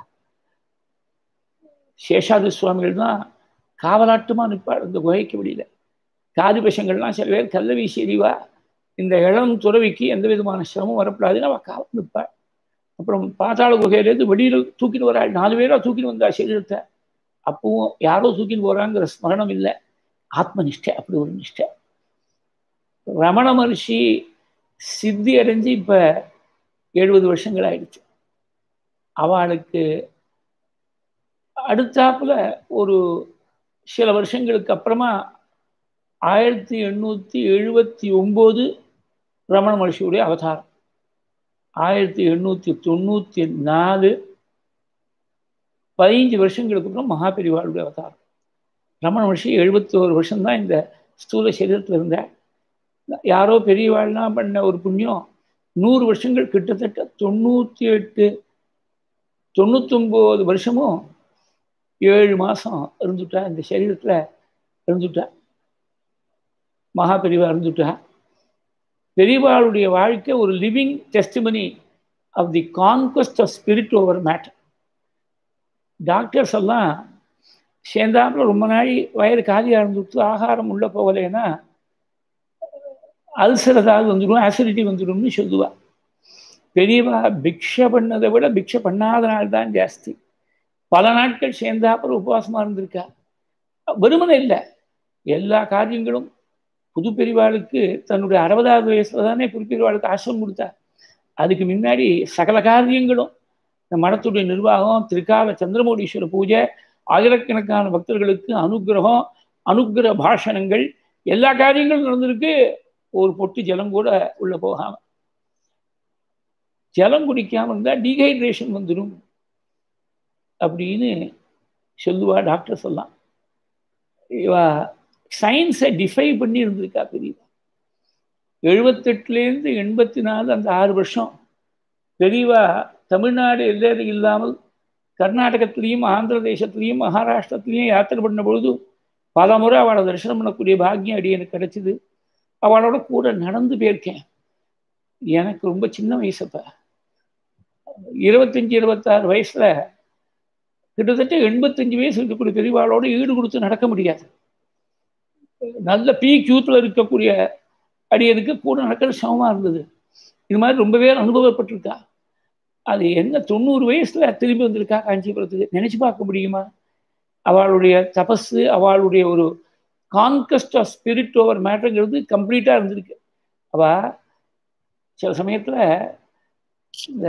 S1: சேஷாதி சுவாமிகள் தான் காவலாட்டமாக நிற்பாள் இந்த குகைக்கு வெளியில். காதி பசங்கள்லாம் சில பேர் கல்ல வீசி எறிவா. இந்த இளம் துறவிக்கு எந்த விதமான சிரமம் வரப்படாதுன்னு அவள் காவல் நிற்பாள். அப்புறம் பாதாள குகையிலேருந்து வெளியில் தூக்கிட்டு வராள். நாலு பேராக தூக்கிட்டு வந்தா சரீரத்தை. அப்பவும் யாரோ தூக்கிட்டு போகிறாங்கிற ஸ்மரணம் இல்லை. ஆத்ம நிஷ்டை அப்படி ஒரு நிஷ்டை. ரமண மகர்ஷி சித்தி அடைஞ்சு இப்போ எழுபது வருஷங்கள் ஆயிடுச்சு. அவளுக்கு அடுத்தாப்புல ஒரு சில வருஷங்களுக்கு அப்புறமா ஆயிரத்தி எண்ணூற்றி எழுபத்தி ஒம்பது ரமண மகர்ஷியுடைய அவதாரம். ஆயிரத்தி எண்ணூற்றி தொண்ணூற்றி நாலு பதினஞ்சு வருஷங்களுக்கு அப்புறம் மகாபெரிவாளுடைய அவதாரம். ரமண மகர்ஷி எழுபத்தி ஒரு வருஷம்தான் இந்த ஸ்தூல சரீரத்தில் இருந்தார். யாரோ பெரியவாள்லாம் பண்ண ஒரு புண்ணியம் நூறு வருஷங்கள், கிட்டத்தட்ட தொண்ணூற்றி எட்டு தொண்ணூத்தொம்பது வருஷமும் ஏழு மாதம் இருந்துட்டா இந்த சரீரத்தில் இருந்துட்டா. மகா பெரியவா இருந்துட்டா. பெரியவாளுடைய வாழ்க்கை ஒரு living testimony of the conquest of spirit over matter. Doctors எல்லாம் சேர்ந்தாப்புல ரொம்ப நாள் வயிறு காலியாக இருந்துட்டு ஆகாரம் உள்ளே போகலைன்னா அல்சர் ஏதாவது வந்துடும், ஆசிடிட்டி வந்துடும்னு சொல்லுவாள். பெரியவா பிக்ஷை பண்ணதை விட பிக்ஷை பண்ணாத நாள் தான் ஜாஸ்தி. பல நாட்கள் சேர்ந்தாப்புல உபவாசமாக இருந்திருக்கா. வெறுமனை இல்லை, எல்லா காரியங்களும். புது பெரியவாளுக்கு தன்னுடைய அறுபதாவது வயசுல தானே புது பெரியவாளுக்கு ஆசிரமம் கொடுத்தா. அதுக்கு முன்னாடி சகல காரியங்களும் இந்த மடத்துடைய நிர்வாகம், திருக்கால சந்திரமௌலீஸ்வர பூஜை, ஆயிரக்கணக்கான பக்தர்களுக்கு அனுகிரகம், அனுகிரக பாஷணங்கள், எல்லா காரியங்களும் நடந்திருக்கு. ஒரு பொட்டு ஜலம் கூட உள்ள போகாம. ஜலம் குடிக்காமல் இருந்தால் டீஹைட்ரேஷன் வந்துடும் அப்படின்னு சொல்லுவா டாக்டர் சொல்லலாம். இவா சயின்ஸை டிஃபை பண்ணி இருந்திருக்கா பெரியவா. எழுபத்தெட்டுலேருந்து எண்பத்தி நாலு அந்த ஆறு வருஷம் பெரியவா தமிழ்நாடு எல்லையில் இல்லாமல் கர்நாடகத்திலையும் ஆந்திர தேசத்திலையும் மகாராஷ்டிரத்திலையும் யாத்திரை பண்ண பொழுது பல முறை அவளை தரிசனம் பண்ணக்கூடிய பாக்கியம் அடி எனக்கு கிடைச்சிது. அவளோட கூட நடந்து போயிருக்கேன். எனக்கு ரொம்ப சின்ன வயசுப்ப இருபத்தஞ்சு இருபத்தாறு வயசுல கிட்டத்தட்ட எண்பத்தஞ்சு வயசு இருக்கக்கூடிய பெரியவாளோட ஈடு கொடுத்து நடக்க முடியாது. நல்ல பீக் யூத்தில் இருக்கக்கூடிய அடியனுக்கு கூட நடக்கிறது சமமாக இருந்தது. இது மாதிரி ரொம்ப பேர் அனுபவப்பட்டிருக்கா. அது என்ன தொண்ணூறு வயசுல திரும்பி வந்திருக்கா காஞ்சிபுரத்துக்கு. நினைச்சு பார்க்க முடியுமா? அவளுடைய தபஸு, அவளுடைய ஒரு கான்கஸ்ட் ஆஃப் ஸ்பிரிட் ஓவர் மேட்டருங்கிறது கம்ப்ளீட்டா இருந்திருக்கு. அவ சில சமயத்துல இந்த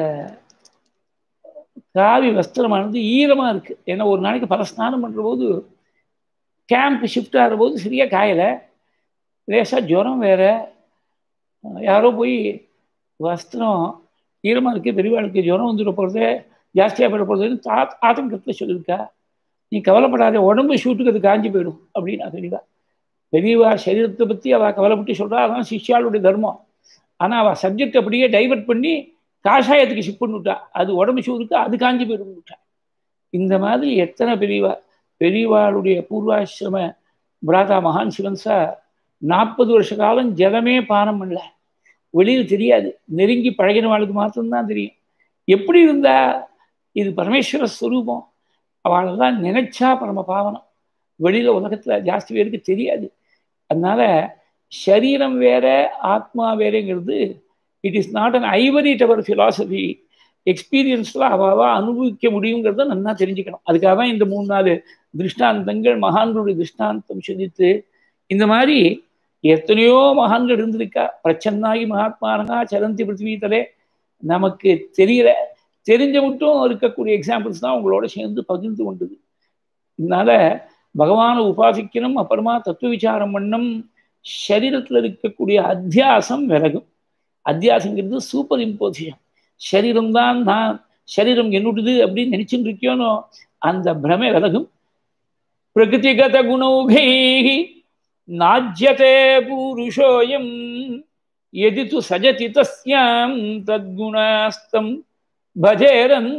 S1: காவி வஸ்திரமானது ஈரமா இருக்கு. ஏன்னா ஒரு நாளைக்கு பல ஸ்நானம் பண்ற போது கேம்ப் ஷிஃப்ட் ஆகிற போது சரியா காயலை, லேசா ஜுரம் வேற. யாரோ போய் வஸ்திரம் ஈரமாக இருக்குது, பெரியவாளுக்கு ஜுரம் வந்துட போகிறது, ஜாஸ்தியாக போயிட போகிறதுன்னு தா ஆத்தங்கத்தில் சொல்லியிருக்கா. நீ கவலைப்படாத, உடம்பு ஷூட்டுக்கு அது காஞ்சி போயிடும் அப்படின்னு நான் தெரியவா. பெரியவா சரீரத்தை பற்றி அவள் கவலைப்பட்டு சொல்கிறா. அதான் சிஷ்யாளுடைய தர்மம். ஆனால் அவள் சப்ஜெக்ட் அப்படியே டைவெர்ட் பண்ணி காஷாயத்துக்கு ஷிப் பண்ணிவிட்டா. அது உடம்பு ஷூருக்கு அது காஞ்சி போயிடும் விட்டா. இந்த மாதிரி எத்தனை பெரியவா பெரியவாளுடைய பூர்வாசிரம பிராதா மகான் சிவன்சா நாற்பது வருஷ காலம் ஜலமே பானம் பண்ணல. வெளியில் தெரியாது, நெருங்கி பழகினவாளுக்கு மாத்திரம்தான் தெரியும். எப்படி இருந்தா இது பரமேஸ்வர ஸ்வரூபம். அவளெல்லாம் நினைச்சா பரம பாவனம். வெளியில உலகத்துல ஜாஸ்தி பேருக்கு தெரியாது. அதனால சரீரம் வேற ஆத்மா வேறங்கிறது it is not an ivory tower philosophy. எக்ஸ்பீரியன்ஸ்ல அவாவா அனுபவிக்க முடியுங்கிறத நல்லா தெரிஞ்சுக்கணும். அதுக்காக தான் இந்த மூணு நாலு திருஷ்டாந்தங்கள் மகான்களுடைய திருஷ்டாந்தம் சொல்லித்து. இந்த மாதிரி எத்தனையோ மகான்கள் இருந்திருக்கா. பிரச்சன்னாகி மகாத்மானகா சரந்தி பிருத்திவீதலே. நமக்கு தெரியல, தெரிஞ்ச மட்டும் இருக்கக்கூடிய எக்ஸாம்பிள்ஸ் தான் உங்களோட சேர்ந்து பகிர்ந்து கொண்டது. இதனால பகவானை உபாசிக்கணும், அப்புறமா தத்துவ விசாரம் பண்ணணும். சரீரத்தில் இருக்கக்கூடிய அத்தியாசம் விலகும். அத்தியாசங்கிறது சூப்பர் இம்போசிஷன். சரீரம் தான் நான், சரீரம் என்னுடையது அப்படின்னு நினைச்சுட்டு இருக்கியோனோ அந்த பிரமை விலகும். பிரகிருதிகத குணௌகைஹி நாஜ்யதே பூருஷோயம் யதி து சஜதி தஸ்யாம் தத்குணாஸ்தம் பஜேரன்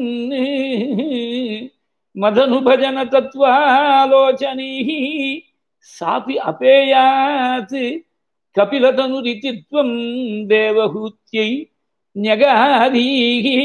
S1: மதனுபஜன தத்வாலோசனைஹி சாபி அபேயாத் கபிலதனுரிதித்வம் தேவஹூத்யை ஞகாதீஹி.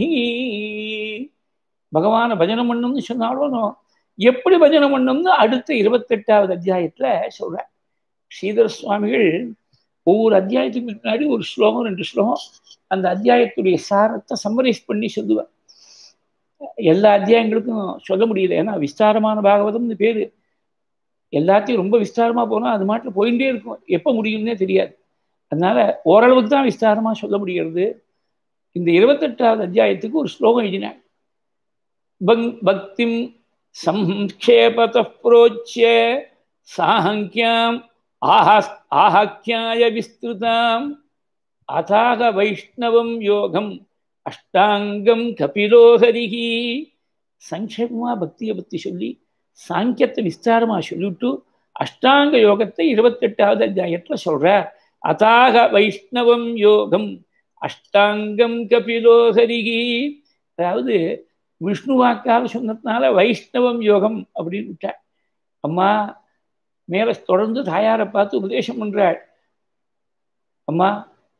S1: பகவானை பஜனம் பண்ணணும்னு சொன்னாலும் எப்படி பஜனம் பண்ணணும்னு அடுத்த இருபத்தெட்டாவது அத்தியாயத்துல சொல்ற. ஸ்ரீதர சுவாமிகள் ஒவ்வொரு அத்தியாயத்துக்கு முன்னாடி ஒரு ஸ்லோகம் ரெண்டு ஸ்லோகம் அந்த அத்தியாயத்துடைய சாரத்தை சம்மரைஸ் பண்ணி சொல்லுவார். எல்லா அத்தியாயங்களுக்கும் சொல்ல முடியல, ஏன்னா விஸ்தாரமான பாகவதம்னு பேரு. எல்லாத்தையும் ரொம்ப விஸ்தாரமா போனா அது மாட்டில் போயிட்டே இருக்கும், எப்போ முடியும்னே தெரியாது. அதனால ஓரளவுக்கு தான் விஸ்தாரமா சொல்ல முடிகிறது. இந்த இருபத்தெட்டாவது அத்தியாயத்துக்கு ஒரு ஸ்லோகம் எழுதினார். பக்திம் சம்க்ஷேபத புரோச்ய சாஹங்கியாம் ஆஹாக்கியாய விஸ்திருதாம் அதாக வைஷ்ணவம் யோகம் அஷ்டாங்கம் கபிலோஹரிஹி. சங்கேபமா பக்தியை பற்றி சொல்லி சாங்கியத்தை விஸ்தாரமா சொல்லிவிட்டு அஷ்டாங்க யோகத்தை இருபத்தெட்டாவது அத்தியாயத்துல சொல்றார். அதாக வைஷ்ணவம் யோகம் அஷ்டாங்கம் கபிலோஹரிஹி. அதாவது விஷ்ணுவாக்கால் சொன்னதுனால வைஷ்ணவம் யோகம் அப்படின்னு விட்டார். அம்மா மேல தொடர்ந்து தாயாரை பார்த்து உபதேசம் பண்றாள். அம்மா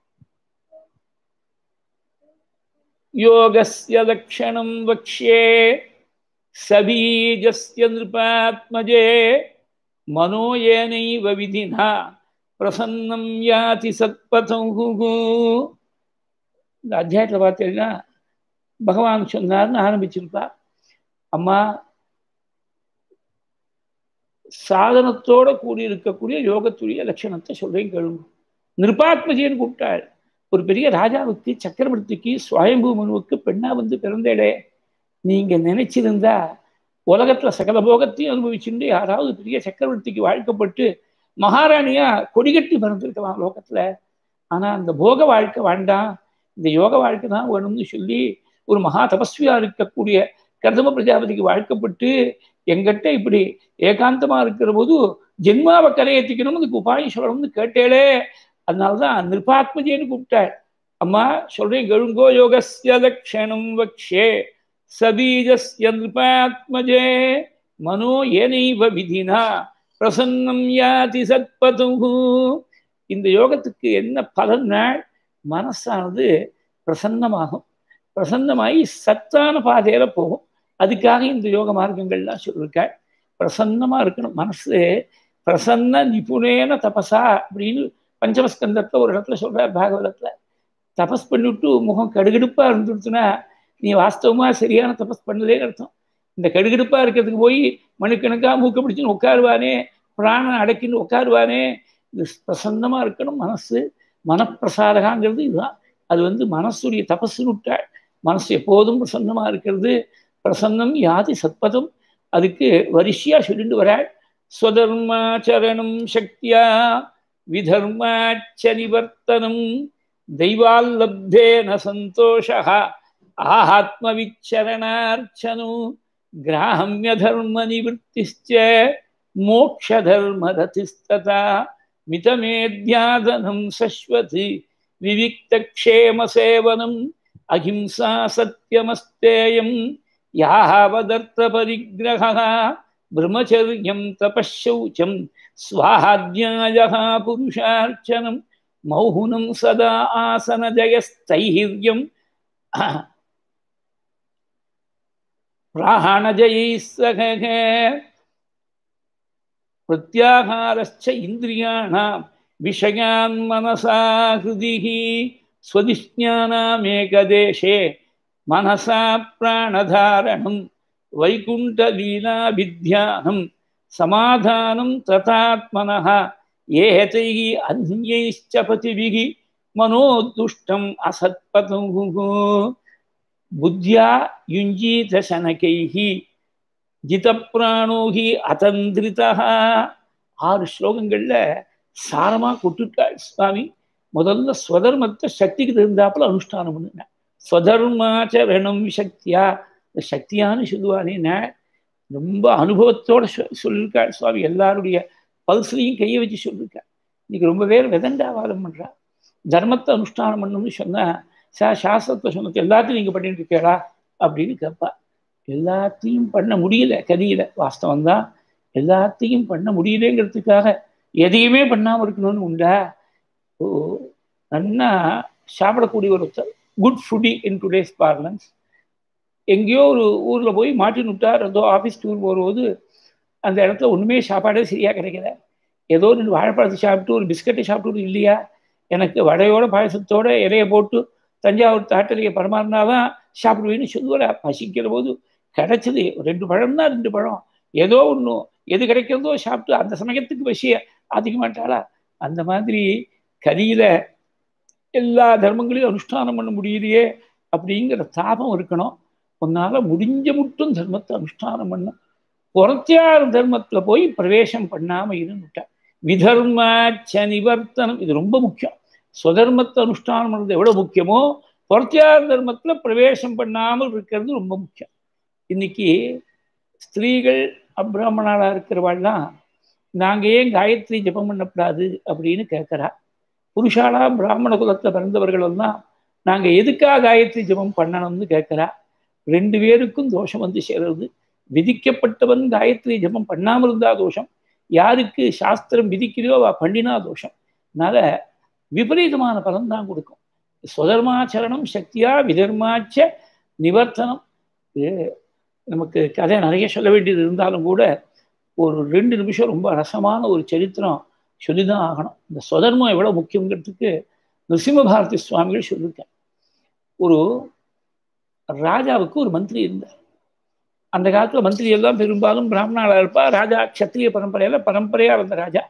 S1: யோகஸ்ய லக்ஷணம் வக்ஷ்யே சபீஜஸ்ய நிருபாத்மஜே மனோயேனைவ விதினா பிரசன்னம் யாதி சத்பதம். இந்த அத்தியாயத்தில் பார்த்தீங்கன்னா பகவான் சொன்னார்னு ஆரம்பிச்சிருப்பா. அம்மா சாதனத்தோட கூடி இருக்கக்கூடிய யோகத்துடைய லட்சணத்தை சொல்றேன் கேளுங்க. நிருபாத்மஜின்னு கூப்பிட்டாள். ஒரு பெரிய ராஜாவுக்கு சக்கரவர்த்திக்கு சுவயம்பு மனுவுக்கு பெண்ணா வந்து பிறந்தேடே. நீங்க நினைச்சிருந்தா உலகத்துல சகல போகத்தையும் அனுபவிச்சுட்டு யாராவது பெரிய சக்கரவர்த்திக்கு வாழ்க்கப்பட்டு மகாராணியா கொடிகட்டி பிறந்திருக்கலாம் லோகத்துல. ஆனா அந்த போக வாழ்க்கை வேண்டாம், இந்த யோக வாழ்க்கை தான் வேணும்னு சொல்லி ஒரு மகா தபஸ்வியா இருக்கக்கூடிய கர்தம பிரஜாபதிக்கு வாழ்க்கப்பட்டு எங்கிட்ட இப்படி ஏகாந்தமா இருக்கிற போது ஜென்மாவை கரையேற்றிக்கணும்னு அதுக்கு உபாயம் சொல்லணும்னு கேட்டேளே. அதனாலதான் நிருபாத்மஜேன்னு கூப்பிட்டாள். அம்மா சொல்றேன் கேளுங்கோ. யோகஸ்ய லக்ஷணம் வக்ஷே சபீஜஸ்ய நிருபாத்மஜே மனோ ஏனைவ விதினா பிரசன்னம் யாதி சத்பதுஹு. இந்த யோகத்துக்கு என்ன பலன்னா மனசானது பிரசன்னமாகும். பிரசன்னமாகி சத்தான பாதையில போகும். அதுக்காக இந்த யோக மார்க்கங்கள்லாம் சொல்லியிருக்காள். பிரசன்னமா இருக்கணும் மனசு. பிரசன்ன நிபுணேன தபசா அப்படின்னு பஞ்சமஸ்கந்தத்துல ஒரு இடத்துல சொல்றார் பாகவதத்துல. தபஸ் பண்ணிவிட்டு முகம் கடுகடுப்பா இருந்துருச்சுன்னா நீ வாஸ்தவமா சரியான தபஸ் பண்ணலேன்னு அர்த்தம். இந்த கடுகடுப்பா இருக்கிறதுக்கு போய் மணிக்கணக்கா மூக்க பிடிச்சுன்னு உட்காருவானே, பிராணம் அடக்கின்னு உட்காருவானே. இது பிரசன்னமா இருக்கணும் மனசு. மனப்பிரசாதகாங்கிறது இதுதான். அது வந்து மனசுடைய தபஸ்ன்னு விட்டாள். மனசு எப்போதும் பிரசன்னமா இருக்கிறது. பிரசன்னம் யாதி சத்பதம். அதுக்கு வரிசையா சொல்லிட்டு வராள். ஸ்வதர்மாச்சரணம் சக்தியா விதர்மாச்ச நிவர்த்தனம் தெய்வால்லப்தேன சந்தோஷः ஆத்மவிச்சரணார்ச்சனோ கிராஹ்ய தர்ம நிவர்த்திஸ்ச மோக்ஷ தர்ம ரதிஸ்ததா மிதமேத்யாதனம் சஸ்வதி விவிக்த க்ஷேம சேவனம் அஹிம்சா சத்யமஸ்தேயம் யாவதர்த்த பரிக்ரஹः பிரம்மச்சர்யம் தபஸ்சௌச்சம் ஸ்வாத்யாயः புருஷார்ச்சனம் மௌஹுனம் சதா ஆசன ஜயஸ்தைஹிர்யம் பிராணஜயைஸ்ஸக பிரத்யாகாரஸ்ச இந்திரியாணாம் விஷயான் மனசா ஹிருதிஹி ஸ்வதிஷ்ஞானாமேகதேசே மனசா பிராணதாரணம் வைகுண்டலீலாபித்யானம் சமாதானம் ததாத்மனः ஏதைஹி அன்யைश्च பதிபிஹி மனோதுஷ்டம் அசத்பதுஹு புத்யா யுஞ்சீத சனகைஹி ஜிதப்ராணோஹி அதந்திரிதः. ஆறு ஸ்லோகங்கள்ல சாரமா கொட்டுட்டாள் சுவாமி. முதல்ல ஸ்வதர்மத்தை சக்திக்கு தெரிந்தாப்புல அனுஷ்டானம் பண்ணுங்க. ஸ்வதர்மாச்சரணம் சக்தியா, சக்தியான்னு சொல்லுவானே ரொம்ப அனுபவத்தோட சொல்லியிருக்காள் சுவாமி. எல்லாருடைய பல்ஸ்லையும் கையை வச்சு சொல்லியிருக்காள். இன்னைக்கு ரொம்ப பேர் வெதண்டாவாதம் பண்றா. தர்மத்தை அனுஷ்டானம் பண்ணணும்னு சொன்னா சா சாஸ்திரத்தை சொன்னது எல்லாத்தையும் நீங்க பண்ணிட்டு இருக்கீங்களா அப்படின்னு கேட்பா. எல்லாத்தையும் பண்ண முடியல, கதியில வாஸ்தவம் தான். எல்லாத்தையும் பண்ண முடியலங்கிறதுக்காக எதையுமே பண்ணாமல் இருக்கணும்னு உண்டா? ஓ, நல்லா சாப்பிடக்கூடிய ஒருத்தர், good foodie in today's parlance, எங்கேயோ ஒரு ஊரில் போய் மாட்டின்னு விட்டார். ஏதோ ஆஃபீஸ் டூர் போகும்போது அந்த இடத்துல ஒன்றுமே சாப்பாடே சரியாக கிடைக்கல. ஏதோ ரெண்டு வாழைப்பழத்தை சாப்பிட்டு ஒரு பிஸ்கட்டை சாப்பிட்டு இல்லையா, எனக்கு வடையோட பாயசத்தோட இலையை போட்டு தஞ்சாவூர் தாட்டலையை பரமாறினாதான் சாப்பிடுவேன்னு சொல்லுவார். பசிக்கிற போது கிடைச்சது ரெண்டு பழம்னா ரெண்டு பழம், ஏதோ ஒன்றும் எது கிடைக்கிறதோ சாப்பிட்டு அந்த சமயத்துக்கு பசிய ஆதிக்க மாட்டாளா? அந்த மாதிரி கலியில எல்லா தர்மங்களையும் அனுஷ்டானம் பண்ண முடியலையே அப்படிங்கிற தாபம் இருக்கணும். உன்னால முடிஞ்ச மட்டும் தர்மத்தை அனுஷ்டானம் பண்ணும். புறத்தியார் தர்மத்துல போய் பிரவேசம் பண்ணாம இருந்துட்டா. விதர்மாச்ச நிவர்த்தனம் இது ரொம்ப முக்கியம். ஸ்வதர்மத்தை அனுஷ்டானம் பண்ணுறது எவ்வளவு முக்கியமோ புறத்தியார் தர்மத்துல பிரவேசம் பண்ணாமல் இருக்கிறது ரொம்ப முக்கியம். இன்னைக்கு ஸ்திரீகள் அப்ராமணாளா இருக்கிறவாள்லாம் நாங்க ஏன் காயத்ரி ஜபம் பண்ணக்கூடாது அப்படின்னு கேட்கிறா. புருஷாலா பிராமண குலத்தை பிறந்தவர்கள் எல்லாம் நாங்க எதுக்காக காயத்ரி ஜபம் பண்ணணும்னு கேட்கிறா. ரெண்டு பேருக்கும் தோஷம் வந்து சேருது. விதிக்கப்பட்டவன் காயத்ரி ஜபம் பண்ணாமல் இருந்தா தோஷம், யாருக்கு சாஸ்திரம் விதிக்கிறோ அவ பண்ணினா தோஷம். அதனால விபரீதமான பலன் தான் கொடுக்கும். ஸ்வதர்மாச்சரணம் சக்தியா விதர்மாச்ச நிவர்த்தனம். நமக்கு கதை நிறைய சொல்ல வேண்டியது இருந்தாலும் கூட ஒரு ரெண்டு நிமிஷம் ரொம்ப ரசமான ஒரு சரித்திரம் சொல்லிதான் ஆகணும். இந்த ஸ்வதர்மம் எவ்வளவு முக்கியங்கிறதுக்கு நிருசிம்ம பாரதி சுவாமிகள் சொல்லியிருக்கேன். ஒரு ராஜாவுக்கு ஒரு மந்திரி இருந்தார். அந்த காலத்துல மந்திரி எல்லாம் பெரும்பாலும் பிராமணாளா இருப்பா. ராஜா க்ஷத்திரிய பரம்பரையில பரம்பரையா வந்த ராஜா.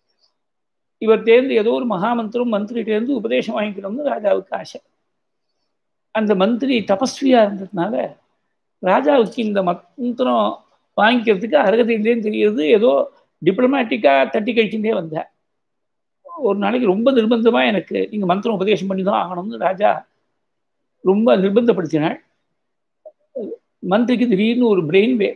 S1: இவர் தேர்ந்து ஏதோ ஒரு மகாமந்திரம் மந்திரிட்டேருந்து உபதேசம் வாங்கிக்கணும்னு ராஜாவுக்கு ஆசை. அந்த மந்திரி தபஸ்வியா இருந்ததுனால ராஜாவுக்கு இந்த மந்திரம் வாங்கிக்கிறதுக்கு அருகதை இல்லைன்னு தெரியுது. ஏதோ டிப்ளமேட்டிக்கா தட்டி கழிச்சுட்டே வந்தார். ஒரு நாளைக்கு ரொம்ப நிர்பந்தமா எனக்கு நீங்க மந்திரம் உபதேசம் பண்ணி தான் ஆகணும்னு ராஜா ரொம்ப நிர்பந்தப்படுத்தினாள். மந்திரிக்கு திடீர்னு ஒரு பிரெயின் வே,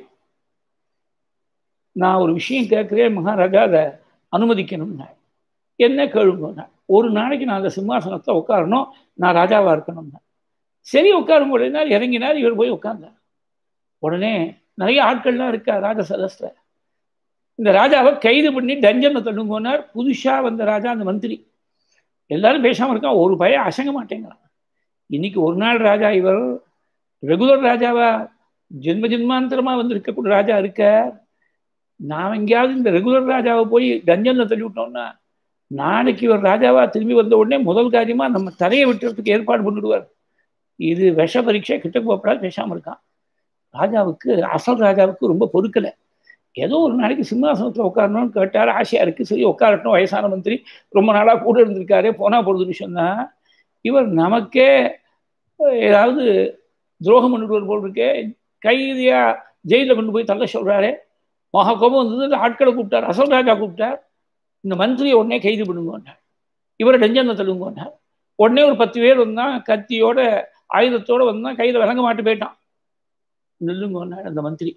S1: நான் ஒரு விஷயம் கேட்கிறேன் மகாராஜா, அதை அனுமதிக்கணும்னா என்ன கேளுங்க. ஒரு நாளைக்கு நான் அந்த சிம்மாசனத்தில் உட்காரணும், நான் ராஜாவாக இருக்கணும்னா. சரி உட்காரும் போதுனார், இறங்கினார், இவர் போய் உட்கார்ந்தார். உடனே நிறைய ஆட்கள்லாம் இருக்கா ராஜ சதஸ்ல. இந்த ராஜாவை கைது பண்ணி டஞ்சனை தள்ளுங்கன்னார். புதுசாக வந்த ராஜா அந்த மந்திரி எல்லாரும் பேசாமல் இருக்கான். ஒரு பையன் அசங்க மாட்டேங்கிறான். இன்னைக்கு ஒரு நாள் ராஜா இவர் ரெகுலர் ராஜாவா ஜென்ம ஜென்மாந்தரமா வந்து இருக்கக்கூடிய ராஜா இருக்க. நான் எங்கேயாவது இந்த ரெகுலர் ராஜாவை போய் டஞ்சன்ல தள்ளி விட்டோம்னா நாளைக்கு இவர் ராஜாவா திரும்பி வந்த உடனே முதல் காரியமா நம்ம தலையை விட்டுறதுக்கு ஏற்பாடு பண்ணிடுவார். இது விஷ பரீட்சை, கிட்ட போப்படாது, பேசாமல் இருக்கான். ராஜாவுக்கு, அசல் ராஜாவுக்கு ரொம்ப பொறுக்கலை. ஏதோ ஒரு நாளைக்கு சிம்மாசனத்தில் உட்காரணும்னு கேட்டார். ஆசையா இருக்கு, சரி உட்காரட்டும், வயசான மந்திரி ரொம்ப நாளாக கூட இருந்திருக்காரு, போனா பொழுதுன்னு சொன்னா இவர் நமக்கே ஏதாவது துரோகம் பண்ணிடுவார் போல் இருக்கே, கைதியா ஜெயிலில் கொண்டு போய் தள்ள சொல்றாரு. மகா கோபம் வந்தது. ஆட்களை கூப்பிட்டார், அசல் ராஜா கூப்பிட்டார். இந்த மந்திரியை உடனே கைது பண்ணுங்கன்னார். இவரை டெஞ்சனை தள்ளுங்கன்னார். உடனே ஒரு பத்து பேர் வந்தான், கத்தியோட ஆயுதத்தோட வந்தான், கையில விளங்க மாட்டு போயிட்டான். நில்லுங்கன்னார் அந்த மந்திரி.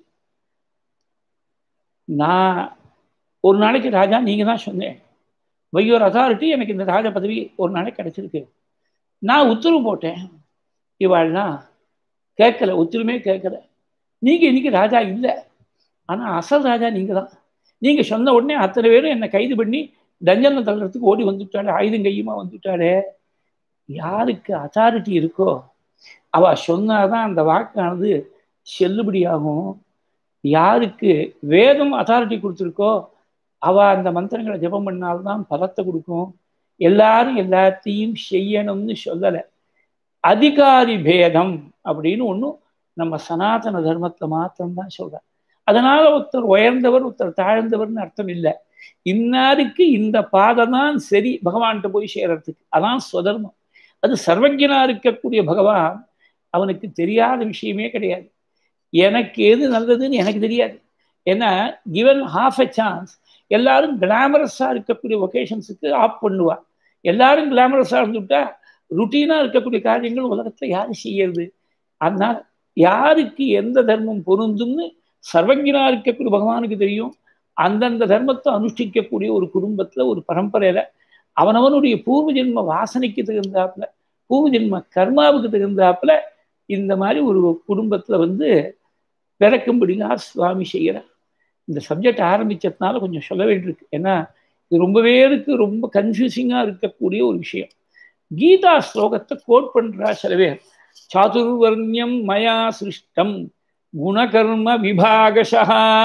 S1: நான் ஒரு நாளைக்கு ராஜா, நீங்க தான் சொன்னேன், பை யுவர் அத்தாரிட்டி எனக்கு இந்த ராஜ பதவி ஒரு நாளைக்கு கிடைச்சிருக்கு. நான் உத்தரவு போட்டேன், இவாள்னா கேட்கல, உத்தரவுமே கேட்கல. நீங்க இன்னைக்கு ராஜா இல்லை, ஆனா அசல் ராஜா நீங்க தான். நீங்க சொன்ன உடனே அத்தனை பேரும் என்னை கைது பண்ணி டஞ்சனை தள்ளுறதுக்கு ஓடி வந்துட்டாளே, ஆயுதம் கையுமா வந்துட்டாளே. யாருக்கு அத்தாரிட்டி இருக்கோ அவ சொன்னாதான் அந்த வாக்கானது செல்லுபடியாகும். யாருக்கு வேதம் அத்தாரிட்டி கொடுத்துருக்கோ அவ அந்த மந்திரங்களை ஜபம் பண்ணால்தான் பலத்தை கொடுக்கும். எல்லாரும் எல்லாத்தையும் செய்யணும்னு சொல்லலை. அதிகாரி பேதம் அப்படின்னு ஒன்றும் நம்ம சனாதன தர்மத்தை மாத்திரம்தான் சொல்ற. அதனால ஒருத்தர் உயர்ந்தவர் ஒருத்தர் தாழ்ந்தவர்னு அர்த்தம் இல்லை. இன்னாருக்கு இந்த பாதை தான் சரி பகவான்கிட்ட போய் சேர்றதுக்கு, அதான் சுதர்மம். அது சர்வஜனா இருக்கக்கூடிய பகவான், அவனுக்கு தெரியாத விஷயமே கிடையாது. எனக்கு எது நல்லதுன்னு எனக்கு தெரியாது. ஏன்னா கிவன் ஹாஃப் எ சான்ஸ் எல்லாரும் கிளாமரஸா இருக்கக்கூடிய ஒகேஷன்ஸுக்கு ஆப் பண்ணுவா. எல்லாரும் கிளாமரஸா இருந்துவிட்டா ருட்டீனா இருக்கக்கூடிய காரியங்கள் உலகத்துல யாரு செய்யறது? அதனால யாருக்கு எந்த தர்மம் பொருந்தும்னு சர்வஜனா இருக்கக்கூடிய பகவானுக்கு தெரியும். அந்தந்த தர்மத்தை அனுஷ்டிக்கக்கூடிய ஒரு குடும்பத்துல ஒரு பரம்பரையில அவனவனுடைய பூர்வ ஜென்ம வாசனைக்கு தகுந்தாப்புல, பூர்வ ஜென்ம கர்மாவுக்கு தகுந்தாப்புல இந்த மாதிரி ஒரு குடும்பத்துல வந்து பிறக்கும்படினார் சுவாமி செய்கிறார். இந்த சப்ஜெக்ட் ஆரம்பிச்சதுனால கொஞ்சம் சொல்ல வேண்டியிருக்கு. ஏன்னா இது ரொம்ப பேருக்கு ரொம்ப கன்ஃபியூசிங்கா இருக்கக்கூடிய ஒரு விஷயம். கீதா ஸ்லோகத்தை கோட் பண்றா சில பேர். சாதுர்வர்ணியம் மயா சிருஷ்டம் குணகர்ம விபாகஷா.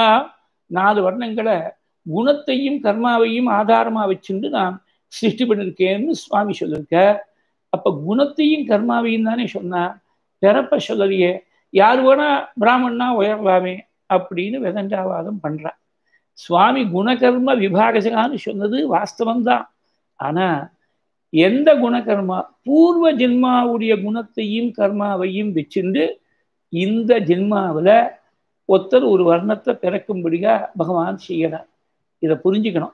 S1: நாலு வர்ணங்களை குணத்தையும் கர்மாவையும் ஆதாரமா வச்சுட்டு நான் சிருஷ்டி பண்ணிருக்கேன்னு சுவாமி சொல்லியிருக்க. அப்ப குணத்தையும் கர்மாவையும் தானே சொன்னா, பிறப்ப சொல்லலையே. யார் வேணா பிராமணனா உயரலாமே அப்படின்னு வெதண்டாவாதம் பண்றா. சுவாமி குணகர்ம விபாகசான்னு சொன்னது வாஸ்தவம்தான். ஆனா எந்த குணகர்மா, பூர்வ ஜென்மாவுடைய குணத்தையும் கர்மாவையும் வச்சுண்டு இந்த ஜென்மாவில் ஒருத்தர் ஒரு வர்ணத்தை பிறக்கும்படியா பகவான் செய்யறார். இதை புரிஞ்சுக்கணும்.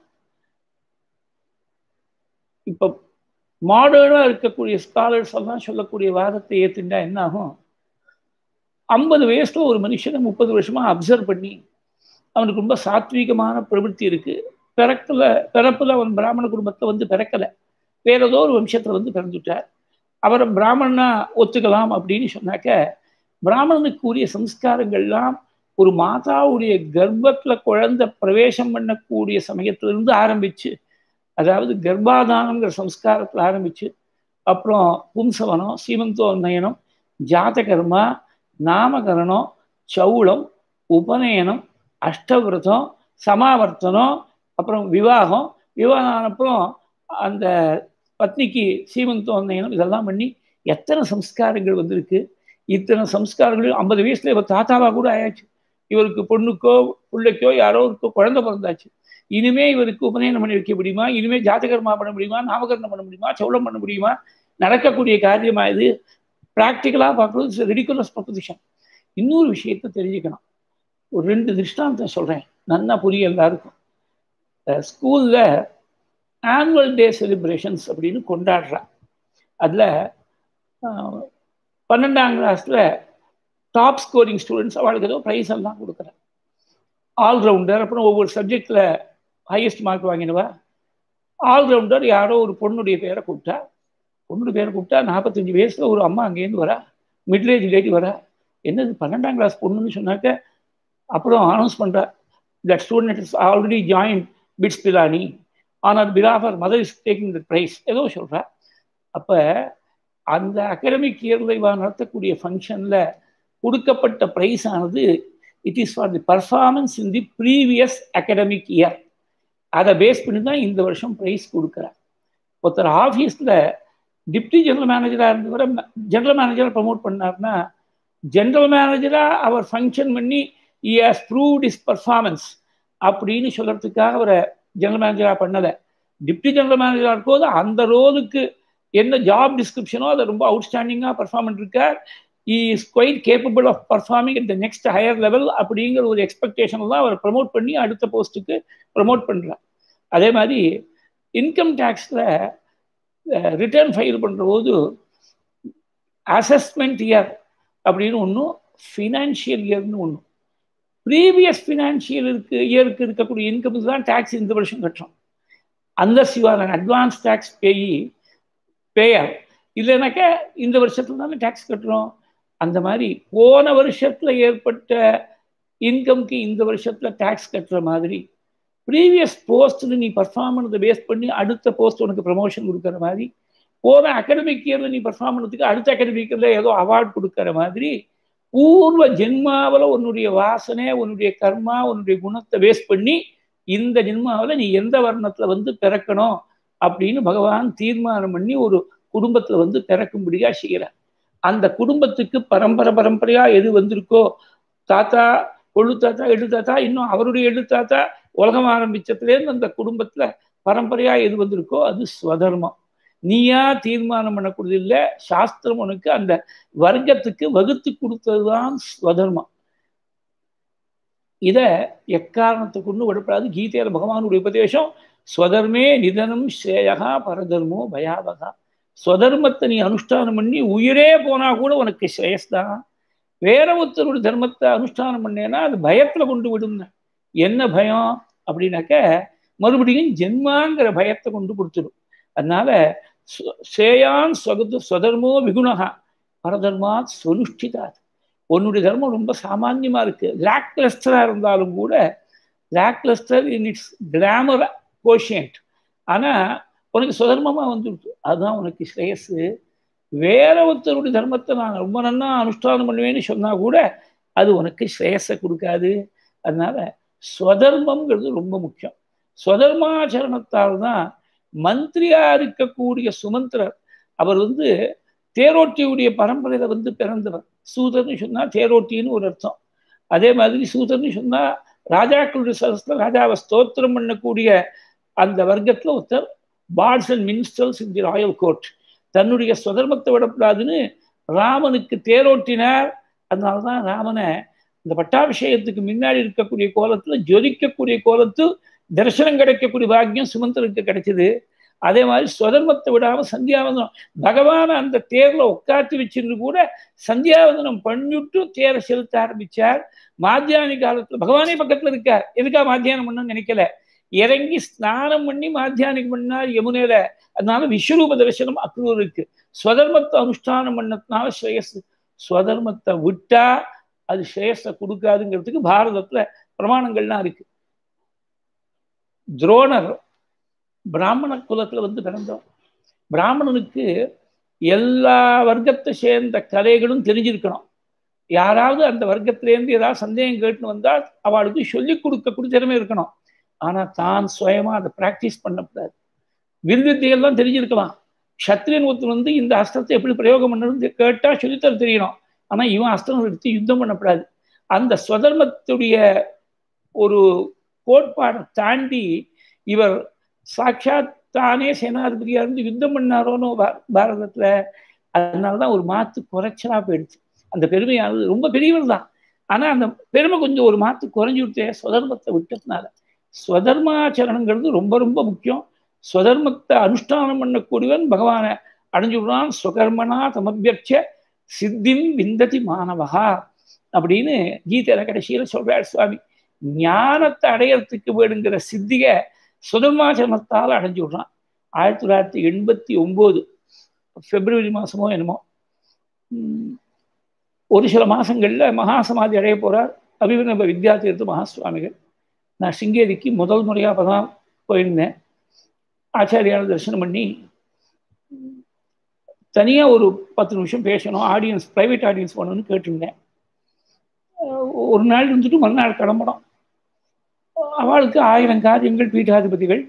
S1: இப்ப மாடர்னா இருக்கக்கூடிய ஸ்காலர்ஸ் எல்லாம் சொல்லக்கூடிய வாதத்தை ஏத்துண்டா என்ன ஆகும்? ஐம்பது வயசுல ஒரு மனுஷனை முப்பது வருஷமா அப்சர்வ் பண்ணி அவனுக்கு ரொம்ப சாத்வீகமான பிரவೃತ್ತಿ இருக்கு. பிறக்கல, பிறப்புல அவன் பிராமண குடும்பத்தை வந்து பிறக்கல, வேற ஏதோ ஒரு வம்சத்துல வந்து பிறந்துட்டார். அவரை பிராமணனா ஒத்துக்கலாம் அப்படின்னு சொன்னாக்க, பிராமணனுக்கு உரிய சம்ஸ்காரங்கள்லாம் ஒரு மாதாவுடைய கர்ப்பத்துல குழந்தை பிரவேசம் பண்ணக்கூடிய சமயத்திலிருந்து ஆரம்பிச்சு, அதாவது கர்ப்பாதானங்கிற சம்ஸ்காரத்தில் ஆரம்பிச்சு, அப்புறம் பும்சவனம், சீமந்தோன்னயனம், ஜாதகர்மா, நாமகரணம், சௌளம், உபநயனம், அஷ்டவிரதம், சமாவர்த்தனம், அப்புறம் விவாகம், விவாகம் அப்புறம் அந்த பத்னிக்கு சீமந்தோன்னயனம், இதெல்லாம் பண்ணி எத்தனை சம்ஸ்காரங்கள் வந்திருக்கு. இத்தனை சம்ஸ்காரங்களும் ஐம்பது வயசுல இவர் தாத்தாவா கூட ஆயாச்சு. இவருக்கு பொண்ணுக்கோ பிள்ளைக்கோ யாரோ இருக்கோ குழந்தை பிறந்தாச்சு. இனிமே இவருக்கு உபநயனம் பண்ணி வைக்க முடியுமா? இனிமே ஜாதகர்மா பண்ண முடியுமா? நாமகரணம் பண்ண முடியுமா? சௌளம் பண்ண முடியுமா? நடக்கக்கூடிய காரியமா இது? பிராக்டிக்கலா பார்க்கறது ரிடிகுலஸ் ப்ரொபோசிஷன். இன்னொரு விஷயத்தை தெரிஞ்சுக்கணும். ஒரு ரெண்டு திருஷ்டாந்தம் சொல்றேன், நல்லா புரிய எல்லாருக்கும். ஸ்கூல்ல ஆனுவல் டே செலிப்ரேஷன்ஸ் அப்படின்னு கொண்டாடுறா. அதுல பன்னெண்டாம் கிளாஸ்ல டாப் ஸ்கோரிங் ஸ்டூடெண்ட்ஸ் அவளுக்கு ஏதோ ப்ரைஸ் எல்லாம் கொடுக்குறேன். ஆல்ரவுண்டர், அப்புறம் ஒவ்வொரு சப்ஜெக்ட்ல ஹையஸ்ட் மார்க் வாங்கினவா, ஆல்ரவுண்டர் யாரோ ஒரு பொண்ணுடைய பேரை கூப்பிட்டா, பொண்ணுடைய பேரை கூப்பிட்டா நாற்பத்தஞ்சு வயசுல ஒரு அம்மா அங்கேருந்து வரா, மிடில் ஏஜ் லேடி வரா. என்னது பன்னெண்டாம் கிளாஸ் பொண்ணுன்னு சொன்னாக்க அப்புறம் அனௌன்ஸ் பண்ணுறா, that student is already join BITS Pilani ஆனால் பிலாஃபர் mother is taking the prize ஏதோ சொல்கிறா. அப்போ அந்த அகாடமிக் இயரில் இவா நடத்தக்கூடிய ஃபங்க்ஷனில் கொடுக்கப்பட்ட ப்ரைஸ் ஆனது it is for the performance in the previous academic year. அதை பேஸ் பண்ணி தான் இந்த வருஷம் ப்ரைஸ் கொடுக்குறேன். ஒருத்தர் ஆஃபீஸில் டிப்டி ஜெனரல் மேனேஜராக இருந்தவரை ஜெனரல் மேனேஜராக ப்ரமோட் பண்ணார்னா, ஜெனரல் மேனேஜராக அவர் ஃபங்க்ஷன் பண்ணி he has proved his performance அப்படின்னு சொல்கிறதுக்காக அவரை ஜெனரல் மேனேஜராக பண்ணலை. டிப்டி ஜெனரல் மேனேஜராக இருக்கும்போது அந்த ரோலுக்கு என்ன ஜாப் டிஸ்கிரிப்ஷனோ அதை ரொம்ப அவுட்ஸ்டாண்டிங்காக பர்ஃபார்ம் பண்ணிருக்கார். he is quite capable of performing at the next higher level அப்படிங்கிற ஒரு எக்ஸ்பெக்டேஷன் தான் அவர் ப்ரமோட் பண்ணி அடுத்த போஸ்ட்டுக்கு ப்ரமோட் பண்ணுறார். அதே மாதிரி இன்கம் டேக்ஸில் ரிட்டர்ன் ஃபைல் பண்ணுற போது அசஸ்மெண்ட் இயர் அப்படின்னு ஒன்றும் ஃபினான்ஷியல் இயர்னு ஒன்று. ப்ரீவியஸ் ஃபினான்ஷியல் இருக்கு இயருக்கு இருக்கக்கூடிய இன்கம் தான் டேக்ஸ் இந்த வருஷம் கட்டுறோம். Unless you are an advance tax payee payer இல்லைனாக்கா இந்த வருஷத்துல தானே டேக்ஸ் கட்டுறோம். அந்த மாதிரி போன வருஷத்தில் ஏற்பட்ட இன்கம்க்கு இந்த வருஷத்தில் டேக்ஸ் கட்டுற மாதிரி ப்ரீவியஸ் போஸ்ட்டில் நீ பர்ஃபார்ம் பண்ணதை பேஸ் பண்ணி அடுத்த போஸ்ட் உனக்கு ப்ரமோஷன் கொடுக்குற மாதிரி, போன அகாடமிக் இயரில் நீ பர்ஃபார்ம் பண்ணதுக்கு அடுத்த அகாடமிக் இயரில் ஏதோ அவார்டு கொடுக்குற மாதிரி பூர்வ ஜென்மாவில் உன்னுடைய வாசனை உன்னுடைய கர்மா உன்னுடைய குணத்தை பேஸ் பண்ணி இந்த ஜென்மாவில் நீ எந்த வர்ணத்தில் வந்து பிறக்கணும் அப்படின்னு பகவான் தீர்மானம் பண்ணி ஒரு குடும்பத்தில் வந்து பிறக்கும்படியாக செய்கிறார். அந்த குடும்பத்துக்கு பரம்பரை பரம்பரையாக எது வந்திருக்கோ, தாத்தா கொள்ளு தாத்தா எடு தாத்தா இன்னும் அவருடைய எடு தாத்தா உலகம் ஆரம்பிச்சதுலேருந்து அந்த குடும்பத்தில் பரம்பரையாக எது வந்திருக்கோ அது ஸ்வதர்மம். நீயா தீர்மானம் பண்ணக்கூடியது இல்லை, சாஸ்திரம் உனக்கு அந்த வர்க்கத்துக்கு வகுத்து கொடுத்தது தான் ஸ்வதர்மம். இதை எக்காரணத்தை கொண்டு விடப்படாது. கீதையில பகவானுடைய உபதேசம் ஸ்வதர்மே நிதனம் ஸ்ரேயகா பரதர்மோ பயாவகா. ஸ்வதர்மத்தை நீ அனுஷ்டானம் பண்ணி உயிரே போனா கூட உனக்கு ஸ்ரேயஸ் தான். வேற ஒருத்தருடைய தர்மத்தை அனுஷ்டானம் பண்ணேன்னா அது பயத்துல கொண்டு விடுங்க. என்ன பயம் அப்படின்னாக்க மறுபடியும் ஜென்மாங்கிற பயத்தை கொண்டு கொடுத்துடும். அதனால ஸ்ரேயான் ஸ்வகது ஸ்வதர்மோ விகுணகா பரதர்மாத் சொலுஷ்டிதாத். உன்னுடைய தர்மம் ரொம்ப சாமான்யமா இருக்கு, லாக் லஸ்டரா இருந்தாலும் கூட lacklustre in its glamour quotient, ஆனா உனக்கு சுதர்மமா வந்துடுது, அதுதான் உனக்கு ஸ்ரேயஸு. வேற ஒருத்தருடைய தர்மத்தை நான் ரொம்ப நன்னா அனுஷ்டானம் பண்ணுவேன்னு சொன்னா கூட அது உனக்கு ஸ்ரேயஸை கொடுக்காது. அதனால ஸ்வதர்மம்ங்கிறது ரொம்ப முக்கியம். ஸ்வதர்மாச்சரணத்தால் தான் மந்திரியா இருக்கக்கூடிய சுமந்திரர் அவர் வந்து தேரோட்டியுடைய பரம்பரையில வந்து பிறந்தவர். சூதர்னு சொன்னா தேரோட்டின்னு ஒரு அர்த்தம். அதே மாதிரி சூதர்னு சொன்னா ராஜாக்களுடைய சதஸ்ல ராஜாவை ஸ்தோத்திரம் பண்ணக்கூடிய அந்த வர்க்கத்துல ஒருத்தர். Bards and ministers in the royal court. தன்னுடைய சுதர்மத்தை விடக்கூடாதுன்னு ராமனுக்கு தேரோட்டினார். அதனால்தான் ராமனை இந்த பட்டாபிஷேகத்துக்கு முன்னாடி இருக்கக்கூடிய கோலத்துல ஜொலிக்கக்கூடிய கோலத்து தரிசனம் கிடைக்கக்கூடிய பாக்கியம் சுமந்தருக்கு கிடைச்சது. அதே மாதிரி சுதர்மத்தை விடாம சந்தியாவந்தனம் பகவான அந்த தேர்ல உட்காந்து வச்சிருந்து கூட சந்தியாவந்தனம் பண்ணிட்டு தேரை செலுத்த ஆரம்பிச்சார். மாத்தியானி காலத்துல பகவானே பக்கத்துல இருக்கார், எதுக்காக மாத்தியானம் பண்ணணும்னு நினைக்கல, இறங்கி ஸ்நானம் பண்ணி மாத்தியானிக்கு பண்ணார் யமுனையில. அதனால விஸ்வரூப தரிசனம் அக்ரூர் இருக்கு. ஸ்வதர்மத்தை அனுஷ்டானம் பண்ணதுனால ஸ்ரேயஸ். ஸ்வதர்மத்தை விட்டா அது ஸ்ரேயஸை கொடுக்காதுங்கிறதுக்கு பாரதத்துல பிரமாணங்கள்லாம் இருக்கு. துரோணர் பிராமண குலத்துல வந்து பிறந்தோம். பிராமணனுக்கு எல்லா வர்க்கத்தை சேர்ந்த கதைகளும் தெரிஞ்சிருக்கணும். யாராவது அந்த வர்க்கத்திலேருந்து ஏதாவது சந்தேகம் கேட்டுன்னு வந்தால் அவளுக்கு சொல்லிக் கொடுக்கக்கூடிய திறமை இருக்கணும். ஆனா தான் சுயமா அதை பிராக்டிஸ் பண்ணக்கூடாது. வில்வித்தையெல்லாம் தெரிஞ்சிருக்கலாம். க்ஷத்ரியன் ஒருத்தர் வந்து இந்த அஸ்திரத்தை எப்படி பிரயோகம் பண்ணணும்னு கேட்டா சொல்லித்தர தெரியணும். ஆனா இவன் அஸ்திரம் எடுத்து யுத்தம் பண்ணக்கூடாது. அந்த ஸ்வதர்மத்துடைய ஒரு கோட்பாடை தாண்டி இவர் சாட்சாத் தானே சேனாதிபதியா இருந்து யுத்தம் பண்ணாரோன்னு பாரதத்துல. அதனாலதான் ஒரு மாத்து குறைச்சலா போயிடுச்சு. அந்த பெருமையானது ரொம்ப பெரியவர் தான், ஆனா அந்த பெருமை கொஞ்சம் ஒரு மாத்து குறைஞ்சி விட்டு ஸ்வதர்மத்தை விட்டதுனால. ஸ்வதர்மாச்சரணங்கிறது ரொம்ப ரொம்ப முக்கியம். ஸ்வதர்மத்தை அனுஷ்டானம் பண்ணக்கூடியவன் பகவானை அடைஞ்சுடுறான். ஸ்வகர்மனா தமபியட்ச சித்திம் விந்ததி மாணவகா அப்படின்னு கீதையில கடைசியில சொல்றார் சுவாமி. ஞானத்தை அடையறதுக்கு வேணுங்கிற சித்திய சுதர்மாச்சரணத்தால் அடைஞ்சு விடுறான். ஆயிரத்தி தொள்ளாயிரத்தி எண்பத்தி ஒன்பது பிப்ரவரி மாதமோ என்னமோ ஒரு சில மாதங்களில் மகாசமாதி அடைய போகிறார் அபிநவ வித்யாதீர்த்த மகாசுவாமிகள். நான் சிங்கேரிக்கு முதல் முறையாக அப்போ தான் போயிருந்தேன். ஆச்சாரியால் தரிசனம் பண்ணி தனியாக ஒரு பத்து நிமிஷம் பேசணும், ஆடியன்ஸ் ப்ரைவேட் ஆடியன்ஸ் பண்ணணும்னு கேட்டிருந்தேன். ஒரு நாள் இருந்துட்டு மறுநாள் கிளம்பணும். அவளுக்கு ஆயிரம் காரியங்கள், பீட்டாதிபதிகள்,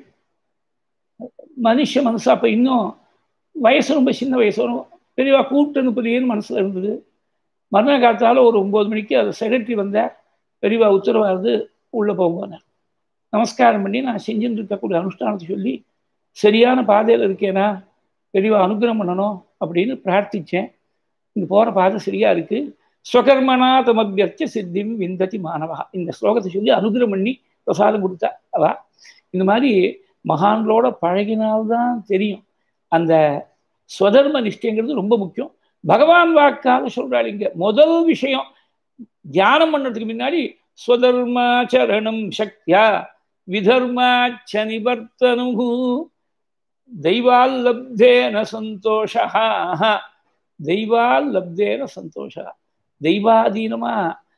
S1: மனுஷ மனசு அப்போ இன்னும் வயசு ரொம்ப சின்ன வயசு வரும், பெரியவா கூப்பிட்டு அனுப்புறேன்னு மனசில் இருந்தது. மறுநாள் காலத்தால் ஒரு ஒம்பது மணிக்கு அது செக்ரட்டரி வந்த பெரியவா உத்தரவாது உள்ளே போங்க. நமஸ்காரம் பண்ணி நான் செஞ்சுட்டு இருக்கக்கூடிய அனுஷ்டானத்தை சொல்லி சரியான பாதையில் இருக்கேனா, பெரியவா அனுகிரகம் பண்ணணும் அப்படின்னு பிரார்த்தித்தேன். இங்கே போகிற பாதை சரியாக இருக்குது. ஸ்வகர்மனா தமபியர்ச்ச சித்திம் விந்ததி மாணவா. இந்த ஸ்லோகத்தை சொல்லி அனுகிரகம் பண்ணி பிரசாதம் கொடுத்தா அவா. இந்த மாதிரி மகான்களோட பழகினால்தான் தெரியும் அந்த ஸ்வதர்ம நிஷ்டைங்கிறது ரொம்ப முக்கியம். பகவான் வாக்காக சொல்றாள் இங்க. முதல் விஷயம் தியானம் பண்ணுறதுக்கு முன்னாடி ஸ்வதர்மாச்சரணம் சக்தியா விதர்மாச்ச நிவர்த்தனு தெய்வால் லப்தேன சந்தோஷா. தெய்வால் லப்தேன சந்தோஷா. தெய்வாதீனமா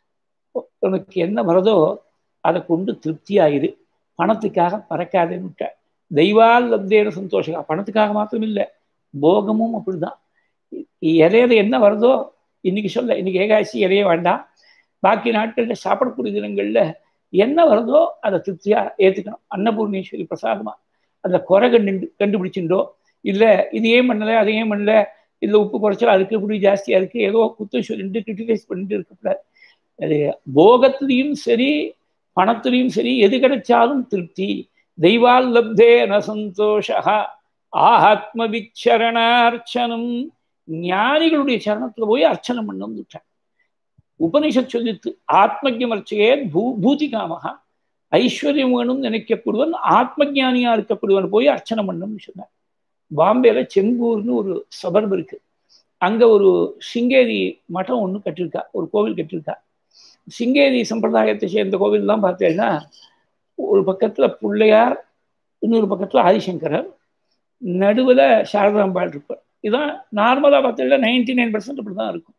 S1: உனக்கு என்ன வரதோ அதை கொண்டு திருப்தியாயிரு, பணத்துக்காக பறக்காதேன்னு விட்ட. தெய்வால் லப்தேன சந்தோஷா. பணத்துக்காக மாத்திரம் இல்லை, போகமும் அப்படிதான். இறையில என்ன வருதோ இன்னைக்கு சொல்ல, இன்னைக்கு ஏகாசி இறைய வேண்டாம், பாக்கி நாட்களில் சாப்பிடக்கூடிய தினங்களில் என்ன வருதோ அதை திருப்தியா ஏற்றுக்கணும். அன்னபூர்ணேஸ்வரி பிரசாதமா அதில் குறை கண்டு கண்டுபிடிச்சின்றோ இல்லை இது ஏன் பண்ணலை அது ஏன் பண்ணல, இதில் உப்பு குறைச்சல் அதுக்கு இப்படி ஜாஸ்தியாக இருக்குது, ஏதோ குத்தம் சொல்லிட்டு கிரிட்டிசைஸ் பண்ணிட்டு இருக்கக்கூடாது. அது போகத்திலையும் சரி பணத்திலையும் சரி எது கிடைச்சாலும் திருப்தி. தெய்வால் லப்தே ந சந்தோஷா ஆத்ம விச்சரணார்ச்சனம். ஞானிகளுடைய சரணத்துல போய் அர்ச்சனை பண்ண வந்துட்டான். உபனிஷத் சொல்லித்து ஆத்மஜமர்ச்சையே பூ பூதி காமகா. ஐஸ்வர்யம் வேணும்னு நினைக்கக்கூடியவன் ஆத்ம ஜானியா இருக்கக்கூடியவன் போய் அர்ச்சனை பண்ணணும்னு சொன்னார். பாம்பேல செங்கூர்னு ஒரு சபர்பு இருக்கு, அங்க ஒரு சிங்கேரி மடம் ஒன்று கட்டிருக்கா, ஒரு கோவில் கட்டிருக்கா. சிங்கேரி சம்பிரதாயத்தை சேர்ந்த கோவில்லாம் பார்த்தீங்கன்னா ஒரு பக்கத்துல பிள்ளையார், இன்னொரு பக்கத்துல ஆதிசங்கரர், நடுவில் சாரதாம்பாள் இருப்பார். இதுதான் நார்மலாக பார்த்தீங்கன்னா நைன்டி நைன் பர்சன்ட் அப்படி தான் இருக்கும்.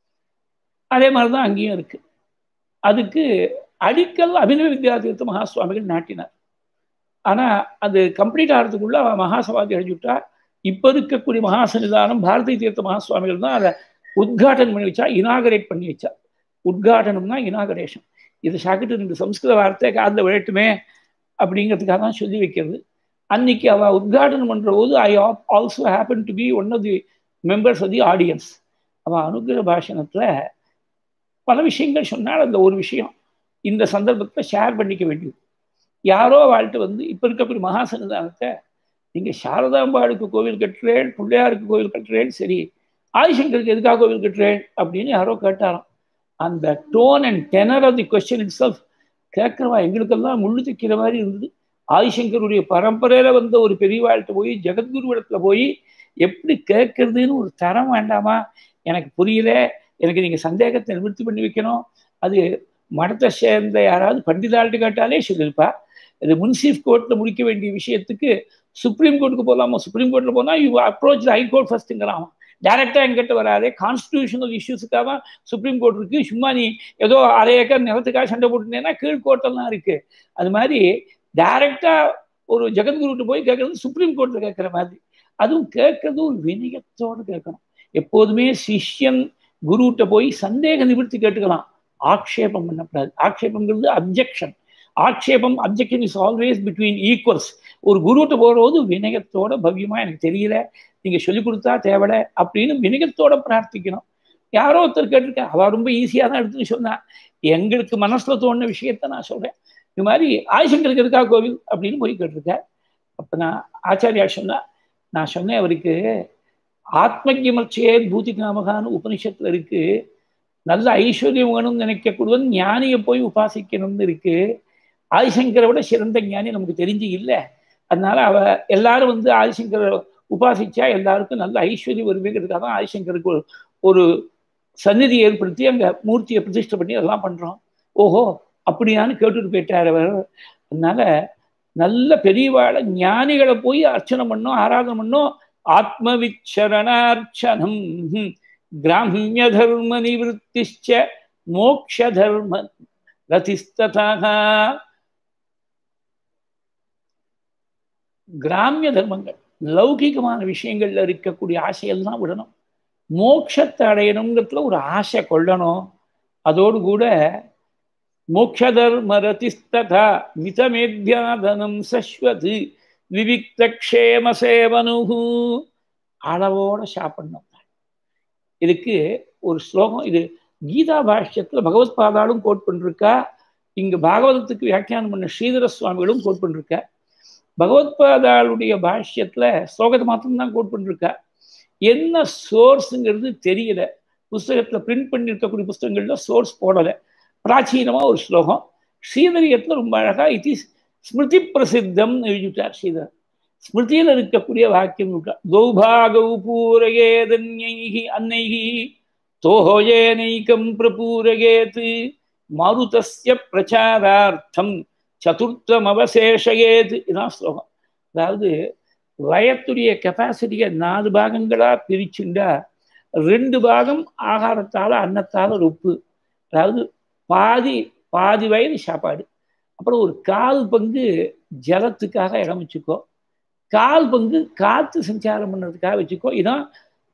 S1: அதே மாதிரி தான் அங்கேயும் இருக்கு. அதுக்கு அடிக்கல் அபிநவ வித்யாதீர்த்த மகாசுவாமிகள் நாட்டினார். ஆனால் அது கம்ப்ளீட் ஆகிறதுக்குள்ள மகாசமாதி அடைஞ்சுட்டா. இப்போ இருக்கக்கூடிய மகாசன்னிதானம் பாரதிய தீர்த்த மகாசுவாமிகள் தான் அதை உத்காட்டனம் பண்ணி வச்சா, இனாகரேட் பண்ணி வச்சா. உத்காட்டனம்னா இனாகரேஷன். இது சாக்கிட்டு ரெண்டு சம்ஸ்கிருத வார்த்தை காதில் விழட்டுமே அப்படிங்கிறதுக்காக தான் சொல்லி வைக்கிறது. அன்னைக்கு அவள் உத்காட்டனம் பண்ணுற போது I also happen to be one of the members of the audience. அவள் அனுகிரக பாஷணத்தில் பல விஷயங்கள் சொன்னால் அந்த ஒரு விஷயம் இந்த சந்தர்ப்பத்தில் ஷேர் பண்ணிக்க வேண்டியது. யாரோ வாழ்ட்டு வந்து இப்போ இருக்கக்கூடிய மகாசன்னிதானத்தை நீங்கள் சாரதாம்பாளுக்கு கோவில் கட்டுறேன், பிள்ளையாருக்கு கோவில் கட்டுறேன், சரி ஆதிசங்கருக்கு எதுக்காக கோவில் கட்டுறேன் அப்படின்னு யாரோ கேட்டாராம். அந்த tone and tenor of the question itself கேட்குறவா எங்களுக்கெல்லாம் முள்ளு தைக்கிற மாதிரி இருந்தது. ஆதிசங்கருடைய பரம்பரையில வந்த ஒரு பெரியவாழ்கிட்ட போய் ஜெகத்குரு இடத்துல போய் எப்படி கேட்கறதுன்னு ஒரு தரம் வேண்டாமா? எனக்கு புரியல, எனக்கு நீங்கள் சந்தேகத்தை நிவர்த்தி பண்ணி வைக்கணும். அது மடத்தை சேர்ந்த யாராவது பண்டிதாள்கிட்ட கேட்டாலே சொல்லியிருப்பா. அது முன்சீஃப் கோர்ட்டில் முடிக்க வேண்டிய விஷயத்துக்கு சுப்ரீம் கோர்ட்டுக்கு போகலாமா? சுப்ரீம் கோர்ட்டில் போனால் யூ அப்ரோச் ஹை கோர்ட் ஃபர்ஸ்ட்டுங்கிறாமா. டைரக்டாக எங்கிட்ட வராதே, கான்ஸ்டிடியூஷனல் இஷ்யூஸுக்காக தான் சுப்ரீம் கோர்ட் இருக்குது. சும்மா நீ ஏதோ அரை ஏக்கர் நிலத்துக்காக சண்டை போட்டுனேன்னா கீழ்கோர்ட்டெல்லாம் இருக்குது. அது மாதிரி டைரக்டாக ஒரு ஜெகத்குருட்டு போய் கேட்கறது சுப்ரீம் கோர்ட்டில் கேட்குற மாதிரி. அதுவும் கேட்கறது ஒரு வினயத்தோடு கேட்கணும். எப்போதுமே சிஷ்யன் குருகிட்ட போய் சந்தேக நிவர்த்தி கேட்டுக்கலாம், ஆக்ஷேபம் பண்ணக்கூடாது. ஆக்ஷேபங்கிறது அப்ஜெக்ஷன். ஆக்ஷேபம் objection is always between equals. ஒரு குருகிட்ட போகிறபோது வினயத்தோட பவ்யமா எனக்கு தெரியல, நீங்க சொல்லிக் கொடுத்தா தேவலை அப்படின்னு வினயத்தோட பிரார்த்திக்கணும். யாரோ ஒருத்தர் கேட்டிருக்கா, அவள் ரொம்ப ஈஸியாக தான் எடுத்துன்னு சொன்னா. எங்களுக்கு மனசுல தோணுன விஷயத்த நான் சொல்றேன். இது மாதிரி ஆதிசங்கருக்கு இருக்கா கோவில் அப்படின்னு போய் கேட்டிருக்கேன். அப்போ நான் ஆச்சாரியா சொன்னா, நான் சொன்னேன் அவருக்கு ஆத்மஜமர்ச்சையே பூதி காமகான்னு உபனிஷத்துல இருக்கு. நல்ல ஐஸ்வர்யம் வேணும்னு நினைக்கக்கூடியவன் ஞானியை போய் உபாசிக்கணும்னு இருக்கு. ஆதிசங்கரை விட சிறந்த ஞானி நமக்கு தெரிஞ்சு இல்லை. அதனால அவ எல்லாரும் வந்து ஆதிசங்கரை உபாசிச்சா எல்லாருக்கும் நல்ல ஐஸ்வர்யம் வருவேங்கிறதுக்காக தான் ஆதிசங்கருக்கு ஒரு ஒரு சந்நிதி ஏற்படுத்தி அங்கே மூர்த்தியை பிரதிஷ்டை பண்ணி அதெல்லாம் பண்றோம். ஓஹோ அப்படியான்னு கேட்டுட்டு போயிட்டார் அவர். அதனால நல்ல பெரியவாளை ஞானிகளை போய் அர்ச்சனை பண்ணோம், ஆராதனை பண்ணோம். ஆத்மவிச்சரணார்ச்சனம் கிராமிய தர்ம நிவృத்திச்ச மோக்ஷ தர்ம ரதிஸ்ததாக. கிராமிய தர்மங்கள், லௌகிகமான விஷயங்கள்ல இருக்கக்கூடிய ஆசையெல்லாம் விடணும். மோட்சத்தை அடையணுங்கிறதுல ஒரு ஆசை கொள்ளணும். அதோடு கூட மோக்ஷ தர்ம ரதிஸ்ததா மிதமேத்யாதனம் சஸ்வதி விவிக்த க்ஷேம சேவனுகு. அளவோட சாப்பிடணும். இதுக்கு ஒரு ஸ்லோகம், இது கீதா பாஷ்யத்துல பகவத் பாதாலும் கோட் பண்ணிருக்கா, இங்க பாகவதத்துக்கு வியாக்கியானம் பண்ண ஸ்ரீதர சுவாமிகளும் கோட் பண்ணிருக்கா. பகவத் பாதாளுடைய பாஷ்யத்துல ஸ்லோகத்தை மாத்திரம்தான் கோட் பண்ணிருக்கா. என்ன சோர்ஸுங்கிறது தெரியல. புஸ்தகத்துல பிரிண்ட் பண்ணிருக்கக்கூடிய புஸ்தகங்கள்ல சோர்ஸ் போடலை. பிராச்சீனமா ஒரு ஸ்லோகம். ஸ்ரீதரியத்துல ரொம்ப அழகா இது ஸ்மிருதி பிரசித்தம் எழுதிட்டார் ஸ்ரீதர். ஸ்மிருதியில் இருக்கக்கூடிய வாக்கியம் விட்டார். கௌபாகௌ பூரகேதன்யைஹி அன்னைஹி தோஹோயேனைகம் பிரபூரகேத் மாருதஸ்ய பிரச்சாரார்த்தம் சதுர்த்தம் அவசேஷயேத். இதான் ஸ்லோகம். அதாவது வயத்துடைய கெப்பாசிட்டியை நாலு பாகங்களா பிரிச்சுண்டா ரெண்டு பாகம் ஆகாரத்தால அன்னத்தால உப்பு, அதாவது பாதி பாதி வயது சாப்பாடு, அப்புறம் ஒரு கால் பங்கு ஜலத்துக்காக இடம் வச்சுக்கோ, கால் பங்கு காற்று சஞ்சாரம் பண்ணுறதுக்காக வச்சுக்கோ. இதான்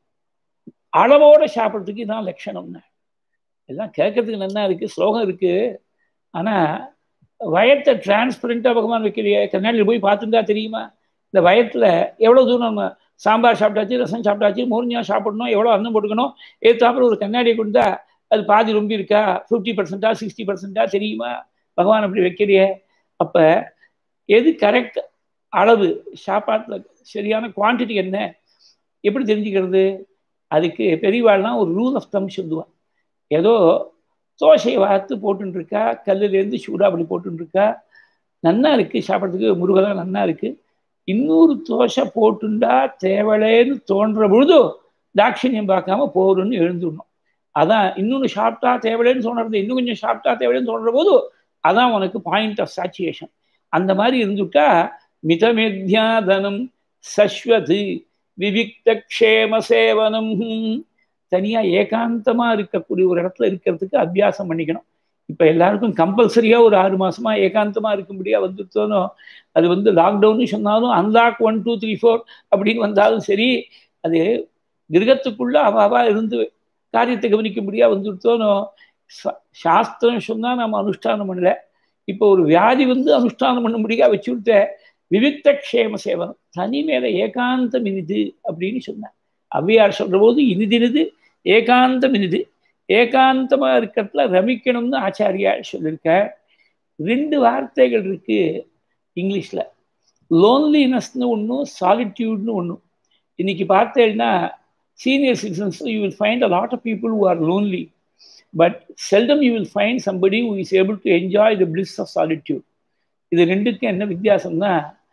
S1: அளவோட சாப்பிட்றதுக்கு இதான் லட்சணம்னா. எல்லாம் கேட்கறதுக்கு நல்லா இருக்கு, ஸ்லோகம் இருக்கு. ஆனால் வயத்தை டிரான்ஸ்பரண்டாக பகவான் வைக்கலையே. கண்ணாடியில் போய் பார்த்துட்டா தெரியுமா இந்த வயத்தில் எவ்வளோ தூரம் நம்ம சாம்பார் சாப்பிட்டாச்சு, ரசம் சாப்பிட்டாச்சு, மோர்னியா சாப்பிடணும், எவ்வளோ அன்னம் போட்டுக்கணும். ஏற்றாப்புல ஒரு கண்ணாடியை கொடுத்தா அது பாதி ரொம்ப இருக்கா, ஃபிஃப்டி பர்சன்டா சிக்ஸ்டி பர்சன்டா தெரியுமா? பகவான் அப்படி வைக்கிறியே. அப்போ எது கரெக்ட் அளவு, சாப்பாட்டில் சரியான குவான்டிட்டி என்ன, எப்படி தெரிஞ்சுக்கிறது? அதுக்கு பெரியவாள்லாம் ஒரு ரூல் ஆஃப் தம் சொல்லுவாள். ஏதோ தோசையை வார்த்து போட்டுருக்கா, கல்லுலேருந்து சூடாக அப்படி போட்டுருக்கா, நன்னா இருக்குது சாப்பிட்றதுக்கு, முருகெல்லாம் நன்னா இருக்குது. இன்னொரு தோசை போட்டுண்டா தேவலேன்னு தோன்ற பொழுதோ தாட்சிணியம் பார்க்காம போருன்னு எழுந்துடணும். அதான் இன்னொன்று சாப்பிட்டா தேவலேன்னு தோணுறது, இன்னும் கொஞ்சம் சாப்பிட்டா தேவலேன்னு தோன்ற போது அதான் உனக்கு பாயிண்ட் ஆஃப் சாச்சுரேஷன். அந்த மாதிரி இருந்துட்டா மிதமேத்யாதனம் சஸ்வதி விவிக்த க்ஷேம சேவனம். தனியாக ஏகாந்தமாக இருக்கக்கூடிய ஒரு இடத்துல இருக்கிறதுக்கு அபியாசம் பண்ணிக்கணும். இப்போ எல்லாருக்கும் கம்பல்சரியாக ஒரு ஆறு மாசமா ஏகாந்தமாக இருக்கும்படியாக வந்துட்டோனோ, அது வந்து லாக்டவுன்னு சொன்னாலும் unlock one two three four அப்படின்னு வந்தாலும் சரி, அது கிரகத்துக்குள்ள அவாவா இருந்து காரியத்தை கவனிக்கும்படியாக வந்துட்டோனோ. சாஸ்திரம் சொன்னால் நம்ம அனுஷ்டானம் பண்ணல, இப்போ ஒரு வியாதி வந்து அனுஷ்டானம் பண்ணும்படியாக வச்சு விட்ட விவிக்த க்ஷேம சேவனம், தனி மேல ஏகாந்தம் இனிது அப்படின்னு சொன்னார். ஔவையார் சொல்ற போது இனிதினிது ஏகாந்தம் இனிது, ஏகாந்தமா இருக்கிறதுல ரமிக்கணும்னு ஆச்சாரியார் சொல்லியிருக்க. ரெண்டு வார்த்தைகள் இருக்கு இங்கிலீஷ்ல, லோன்லினஸ்னு ஒன்றும் சாலிட்யூட்னு ஒன்றும். இன்னைக்கு பார்த்தேன்னா senior citizens you will find a lot of people who are lonely, but seldom you will find somebody who is able to enjoy the bliss of solitude. இது ரெண்டுக்கும் என்ன வித்தியாசம்னா,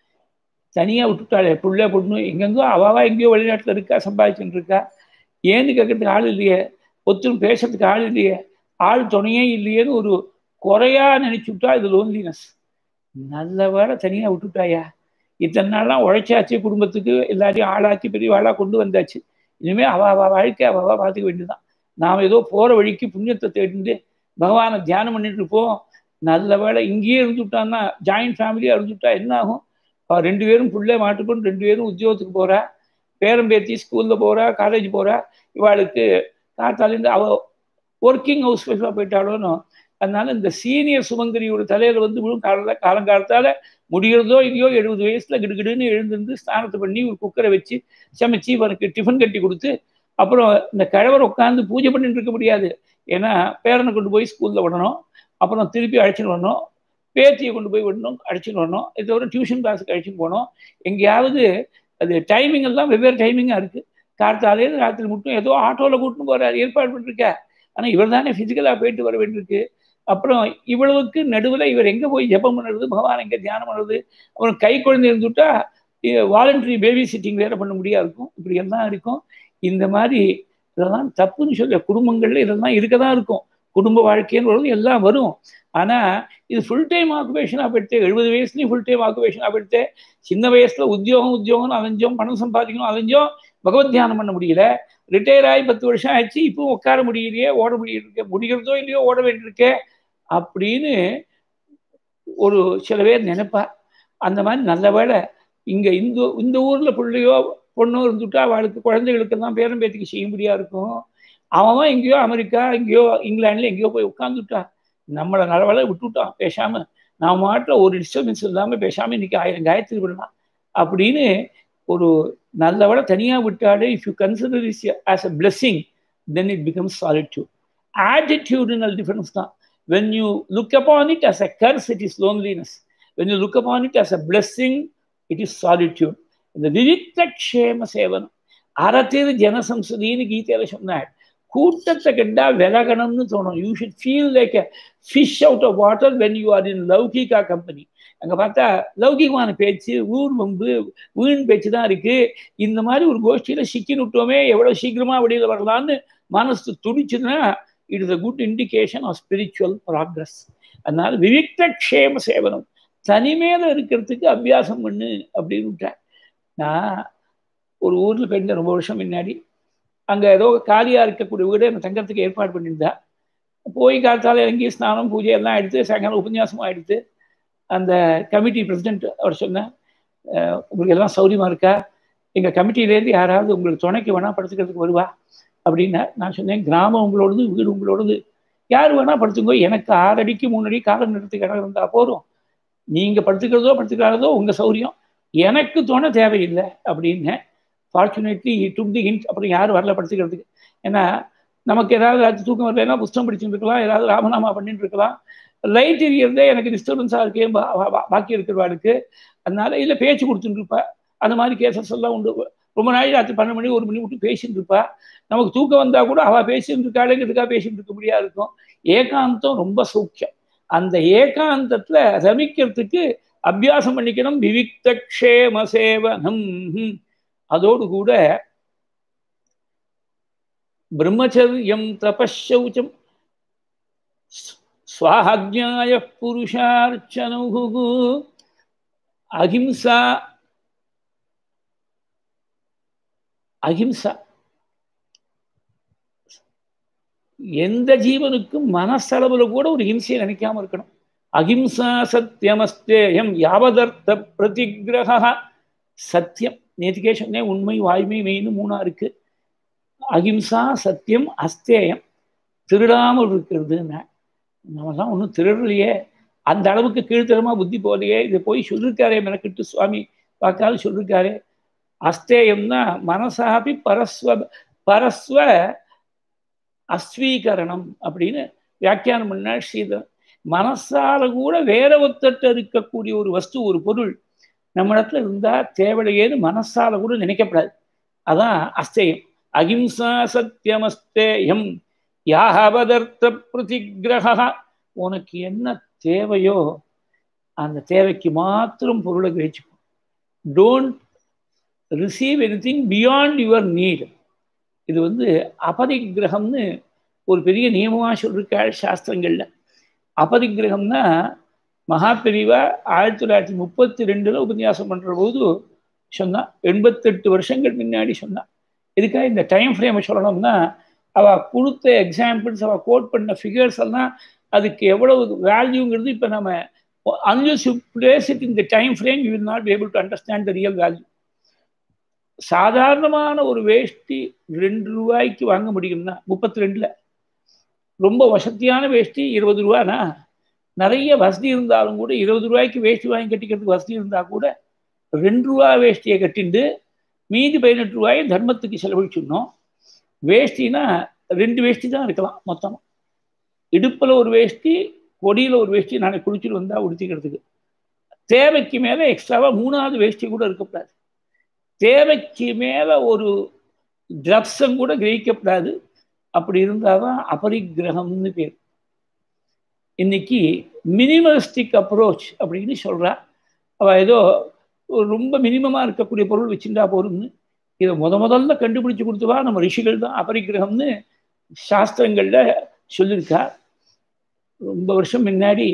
S1: தனியாக விட்டுட்டாள் பிள்ளை பொண்ணு எங்கெங்கோ அவாவா எங்கேயோ வெளிநாட்டில் இருக்கா, சம்பாதிச்சுட்டு இருக்கா, ஏன்னு கேட்கறதுக்கு ஆள் இல்லையே, ஒத்துரும் பேசுறதுக்கு ஆள் இல்லையே, ஆள் துணையே இல்லையேன்னு ஒரு குறையா நினைச்சு விட்டா இது லோன்லினஸ். நல்ல வேலை தனியாக விட்டுட்டாயா, இத்தனை நாள்லாம் உழைச்சாச்சு, குடும்பத்துக்கு எல்லாரையும் ஆளாக்கி பெரிய ஆளாக கொண்டு வந்தாச்சு, இனிமேல் அவ அவ வாழ்க்கை அவ பார்த்துக்க வேண்டியதுதான். நாம் ஏதோ போகிற வழிக்கு புண்ணியத்தை தேடிட்டு பகவானை தியானம் பண்ணிட்டு இருப்போம். நல்ல வேலை இங்கேயே இருந்துவிட்டான்னா, ஜாயின்ட் ஃபேமிலியாக இருந்துவிட்டா என்ன ஆகும்? ரெண்டு பேரும் பிள்ளை மாட்டுக்கொண்டு ரெண்டு பேரும் உத்தியோகத்துக்கு போகிறா, பேரம் பேத்தி ஸ்கூலில் போகிறா, காலேஜ் போகிறா, இவாளுக்கு காத்தாலேருந்து அவள் ஒர்க்கிங் ஹவுஸ் ஒய்ஃபாக போயிட்டாலும். அதனால இந்த சீனியர் சுமங்கரியோட தலையில் வந்து விழும் கால காலங்காலத்தால் முடிகிறதோ இல்லையோ எழுபது வயசில் கிடுகிடுன்னு எழுந்திருந்து ஸ்நானத்தை பண்ணி ஒரு குக்கரை வச்சு சமைச்சு இவனுக்கு டிஃபன் கட்டி கொடுத்து, அப்புறம் இந்த கிழவர் உட்காந்து பூஜை பண்ணிட்டு இருக்க முடியாது. ஏன்னா பேரனை கொண்டு போய் ஸ்கூலில் விடணும், அப்புறம் திருப்பி அழைச்சின்னு வரணும், பேத்தியை கொண்டு போய் விடணும், அழைச்சின்னு வரணும், இதை விட டியூஷன் கிளாஸுக்கு அழைச்சின்னு போகணும். எங்கேயாவது அது டைமிங் எல்லாம் வெவ்வேறு டைமிங்காக இருக்குது. கார்த்தாலேருந்து ராத்திரி மட்டும் ஏதோ ஆட்டோவில் கூட்டின்னு போகிறார், ஏற்பாடு பண்ணிருக்க. ஆனால் இவர் தானே ஃபிசிக்கலாக போயிட்டு வர வேண்டியிருக்கு. அப்புறம் இவ்வளவுக்கு நடுவில் இவர் எங்கே போய் ஜெபம் பண்ணுறது, பகவான் எங்கே தியானம் பண்ணுறது? அப்புறம் கை குழந்தை இருந்துட்டா வாலண்டரி பேபி சிட்டிங் வேறு பண்ண முடியாது இருக்கும். இப்படி எல்லாம் இருக்கும். இந்த மாதிரி இதெல்லாம் தப்புன்னு சொல்ல, குடும்பங்களில் இதெல்லாம் இருக்க தான் இருக்கும். குடும்ப வாழ்க்கைன்னு வருவது எல்லாம் வரும். ஆனால் இது ஃபுல் டைம் ஆக்குபேஷனாக போயிடுத்து. எழுபது வயசுலேயும் ஃபுல் டைம் ஆக்குபேஷனாக போயிடுத்து. சின்ன வயசில் உத்தியோகம் உத்தியோகம் அலைஞ்சோம், பணம் சம்பாதிக்கணும் அலைஞ்சோம், பகவத் தியானம் பண்ண முடியல. ரிட்டையர் ஆகி பத்து வருஷம் ஆச்சு, இப்போ உட்கார முடியலையே, ஓட முடியிருக்கே, முடிகிறதோ இல்லையோ ஓட வேண்டியிருக்கே அப்படின்னு ஒரு சில பேர் நினைப்பா. அந்த மாதிரி நல்ல வேளை இங்கே இந்த இந்த ஊரில் பிள்ளையோ பொண்ணோ இருந்துட்டா அவளுக்கு குழந்தைகளுக்கு தான் பேரம் பேத்திக்கு செய்யும்படியா இருக்கும். அவன் எங்கேயோ அமெரிக்கா, எங்கேயோ இங்கிலாண்டில் எங்கேயோ போய் உட்காந்துட்டா. நம்மளை நல்லவேளை விட்டுவிட்டான். பேசாமல் நான் மாட்டில் ஒரு டிஸ்டர்பன்ஸ் இல்லாமல் பேசாமல் இன்னைக்கு ஆயிரம் காயத்ரி விடலாம் அப்படின்னு ஒரு நல்ல வேளை தனியாக விட்டாலே. If you consider is as a blessing, then it becomes solitude. Attitudinal difference தான். when you look upon it as a curse, it is loneliness. when you look upon it as a blessing, it is solitude. இந்த விவிக்த க்ஷேம சேவனம் அறத்தேது ஜனசம்சதின்னு கீதையில சொன்னார். கூட்டத்தை கண்டா விலகணும்னு தோணும். You should feel like a fish out of water when you are in லௌகிகா company. அங்கே பார்த்தா லௌகிகமான பேச்சு, ஊர் வம்பு, வீண் பேச்சு தான் இருக்கு. இந்த மாதிரி ஒரு கோஷ்டியில சிக்கி விட்டோமே, எவ்வளவு சீக்கிரமா வெளியில வரலான்னு மனசு துடிச்சுன்னா it is a good indication of spiritual progress. அதனால விவிக்த க்ஷேம சேவனம், தனிமேல இருக்கிறதுக்கு அபியாசம் பண்ணு அப்படின்னு விட்டேன். நான் ஒரு ஊர்ல போயிருந்தேன் ரொம்ப வருஷம் முன்னாடி. அங்க ஏதோ காலியா இருக்கக்கூடிய வீடு எனக்கு தங்கறதுக்கு ஏற்பாடு பண்ணியிருந்தா. போய் காத்தால இறங்கி ஸ்நானம் பூஜை எல்லாம் எடுத்து சாயங்காலம் உபன்யாசமா எடுத்து அந்த கமிட்டி பிரசிடென்ட் அவர் சொன்னேன், உங்களுக்கு எல்லாம் சௌரியமா இருக்கா, எங்க கமிட்டியிலேருந்து யாராவது உங்களுக்கு துணைக்கு வேணா படுத்துக்கிறதுக்கு வருவா அப்படின்னா. நான் சொன்னேன், கிராமம் உங்களோடது, வீடு உங்களோடது, யார் வேணா படுத்துக்கோ, எனக்கு ஆறு அடிக்கு மூணு அடி காலம் நிறுத்துக்கு இடம் இருந்தால் போதும், நீங்க படுத்துக்கிறதோ படுத்துக்கிறாரதோ உங்க சௌரியம், எனக்கு துணை தேவையில்லை அப்படின்னு. Fortunately took the hint. அப்புறம் யாரும் வரல படுத்துக்கிறதுக்கு. ஏன்னா நமக்கு ஏதாவது தூக்கம் வரலைன்னா புஸ்தகம் படிச்சுட்டு இருக்கலாம், ஏதாவது ராமநாமா பண்ணிட்டு இருக்கலாம். லைட் எரியறதே எனக்கு டிஸ்டர்பன்ஸாக இருக்கே பாக்கி இருக்கிறவாளுக்கு. அதனால இல்லை பேச்சு கொடுத்துட்டு இருப்பா. அந்த மாதிரி கேசஸ் எல்லாம் உண்டு. ரொம்ப நாள் ராத்திரி பன்னெண்டு மணி ஒரு மணி விட்டு பேசிட்டு இருப்பா. நமக்கு தூக்கம் வந்தா கூட அவள் பேசிட்டு இருக்காளேங்கிறதுக்காக பேசிட்டு இருக்க முடியா இருக்கும். ஏகாந்தம் ரொம்ப சூக்கியம். அந்த ஏகாந்தத்துல ரமிக்கிறதுக்கு அபியாசம் பண்ணிக்கணும். விவிக்த க்ஷேம சேவனம். அதோடு கூட பிரம்மச்சரியம், தபஷௌச்சம், ஸ்வாஹாஜ்ஞாய புருஷார்ச்சனு, அஹிம்சா அஹிம்சா எந்த ஜீவனுக்கும் மனசளவுல கூட ஒரு ஹிம்சையை நினைக்காம இருக்கணும். அஹிம்சா சத்தியமஸ்தேயம் யாவதர்த்த பிரதிகிரக. சத்தியம் நேற்றுக்கே சொன்னேன், உண்மை வாய்மை மெய்னு மூணா இருக்கு. அஹிம்சா சத்தியம் அஸ்தேயம், திருடாமல் இருக்கிறதுன்னு. நம்மலாம் ஒன்றும் திருடலையே, அந்த அளவுக்கு கீழ்த்தரமா புத்தி போலையே. இதை போய் சொல்லிருக்காரே மெனக்கிட்டு சுவாமி பார்க்காது சொல்லிருக்காரே. அஸ்தேயம்னா மனசாபி பரஸ்வ பரஸ்வ அஸ்வீகரணம் அப்படின்னு வியாக்கியானம் பண்ண ஸ்ரீதரன். மனசால கூட வேற ஒத்தட்ட இருக்கக்கூடிய ஒரு வஸ்து, ஒரு பொருள் நம்ம இடத்துல இருந்தா தேவையேன்னு மனசால கூட நினைக்கப்படாது. அதான் அஸ்தேயம். அஹிம்சா சத்தியம் அஸ்தேயம் யாவதர்த்த பிரதிகிரக. உனக்கு என்ன தேவையோ அந்த தேவைக்கு மாத்திரம் பொருளை கிரகிச்சுக்கும். Don't receive anything beyond your need. இது வந்து அபரிகிரகம்னு ஒரு பெரிய நியமமாக சொல்லியிருக்காள் சாஸ்திரங்கள்ல. அபரிகிரகம்னா மகாபெரிவா ஆயிரத்தி தொள்ளாயிரத்தி முப்பத்தி ரெண்டுல உபன்யாசம் பண்ற போது சொன்னா, எண்பத்தெட்டு வருஷங்கள் முன்னாடி சொன்னா. இதுக்காக இந்த டைம் ஃப்ரேமை சொல்லணும்னா அவ கொடுத்த எக்ஸாம்பிள்ஸ், அவ கோட் பண்ண ஃபிகர்ஸ் எல்லாம் அதுக்கு எவ்வளவு வேல்யூங்கிறது இப்போ நம்ம unless you place it in the time frame, you will not be able to understand the real value. சாதாரணமான ஒரு வேஷ்டி ரெண்டு ரூபாய்க்கு வாங்க முடியும்னா முப்பத்தி ரெண்டுல, ரொம்ப வசதியான வேஷ்டி இருபது ரூபானா, நிறைய வசதி இருந்தாலும் கூட இருபது ரூபாய்க்கு வேஷ்டி வாங்கி கட்டிக்கிறதுக்கு வசதி இருந்தா கூட ரெண்டு ரூபா வேஷ்டியை கட்டிண்டு மீதி பதினெட்டு ரூபாயை தர்மத்துக்கு செலவழிச்சிடணும். வேஷ்டினா ரெண்டு வேஷ்டி தான் இருக்கலாம் மொத்தம். இடுப்புல ஒரு வேஷ்டி, கொடியில ஒரு வேஷ்டி நாளைக்கு குளிச்சுட்டு வந்தா உடுத்திக்கிறதுக்கு. தேவைக்கு மேல எக்ஸ்ட்ராவா மூணாவது வேஷ்டி கூட இருக்கக்கூடாது. தேவைக்கு மேல ஒரு திரப்சம் கூட கிரகிக்கப்படாது. அப்படி இருந்தாதான் அபரிகிரகம்னு பேர். இன்னைக்கு மினிமலிஸ்டிக் அப்ரோச் அப்படின்னு சொல்றா. அவ ஏதோ ரொம்ப மினிமமா இருக்கக்கூடிய பொருள் வச்சுட்டா போறோம்னு. இதை முத முதல்ல கண்டுபிடிச்சு கொடுத்துவா நம்ம ரிஷிகள் தான். அபரிகிரகம்னு சாஸ்திரங்கள்ல சொல்லியிருக்கா. ரொம்ப வருஷம் முன்னாடி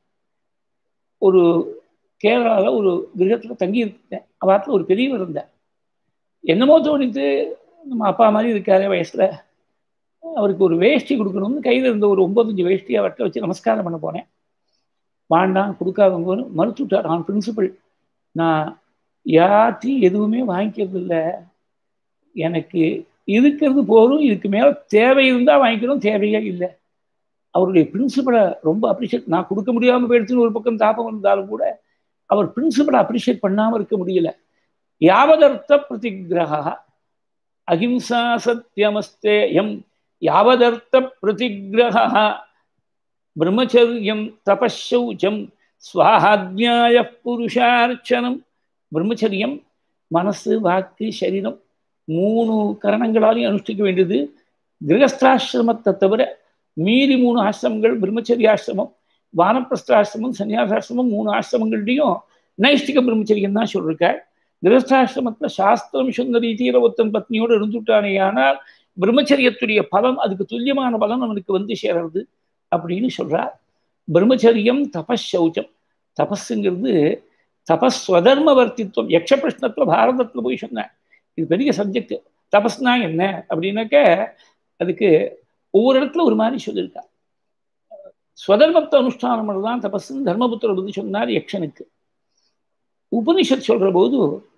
S1: ஒரு கேரளாவில் ஒரு கிரகத்தில் தங்கி இருந்தேன். அவாத்தில் ஒரு பெரியவர் இருந்தேன். என்னமோ தோணித்து, நம்ம அப்பா மாதிரி இருக்காரு வயசில், அவருக்கு ஒரு வேஷ்டி கொடுக்கணும்னு கையில் இருந்த ஒரு ஒம்பத்தஞ்சு வேஷ்டி அவர்கிட்ட வச்சு நமஸ்காரம் பண்ண போனேன். வாண்டாம் கொடுக்காதவங்கன்னு மறுத்துட்டார். நான் பிரின்சிபல், நான் யார்ட்டையும் எதுவுமே வாங்கிக்கிறது இல்லை, எனக்கு இருக்கிறது போதும், இதுக்கு மேலே தேவை இருந்தால் வாங்கிக்கணும், தேவையே இல்லை. அவருடைய பிரின்சிபலை ரொம்ப அப்ரிஷியேட், நான் கொடுக்க முடியாமல் போயிடுச்சுன்னு ஒரு பக்கம் தாபம் இருந்தாலும் கூட அவர் பிரின்சிபலை அப்ரிஷியேட் பண்ணாமல் இருக்க முடியல. யாவதர்த்த பிரதிகிரகா அஹிம்சா சத்தியமஸ்தேயம் யாவதர்த்த பிரதிகிரகா பிரம்மச்சரியம் தபஷௌச்சம் ஸ்வாஹாத்யாய புருஷார்ச்சனம். பிரம்மச்சரியம் மனசு, வாக்கு, சரீரம் மூணு கரணங்களாலையும் அனுஷ்டிக்க வேண்டியது. கிரகஸ்தாசிரமத்தை தவிர மீறி மூணு ஆசிரமங்கள், பிரம்மச்சரியாசிரமம், வானப்பிரஸ்தாசிரமம், சன்னியாசாசிரமம், மூணு ஆசிரமங்கள்டையும் நைஷ்டிக பிரம்மச்சரியம் தான் சொல்லியிருக்காள். கிரகஸ்தாசிரமத்தில் சாஸ்திரம் சொன்ன ரீதியில் ஒருத்தன் பத்னியோடு இருந்துட்டானே ஆனால் பிரம்மச்சரியத்துடைய பலன், அதுக்கு துல்லியமான பலன் அவனுக்கு வந்து சேருது அப்படின்னு சொல்றார். பிரம்மச்சரியம் தபஷௌச்சம். தபஸுங்கிறது தபஸ்வதர்ம வர்த்தித்வம். யக்ஷ பிரஷ்னத்தில் பாரதத்தில் போய் சொன்னேன், இது பெரிய சப்ஜெக்ட். தபஸ்னா என்ன அப்படின்னாக்க அதுக்கு ஒவ்வொரு இடத்துல ஒரு மாதிரி சொல்லியிருக்கா. ஸ்வதர்மத்தை அனுஷ்டானம் தான் தபஸ்ன்னு தர்மபுத்திரர் பற்றி சொன்னார் யக்ஷனுக்கு. உபனிஷத் சொல்ற போது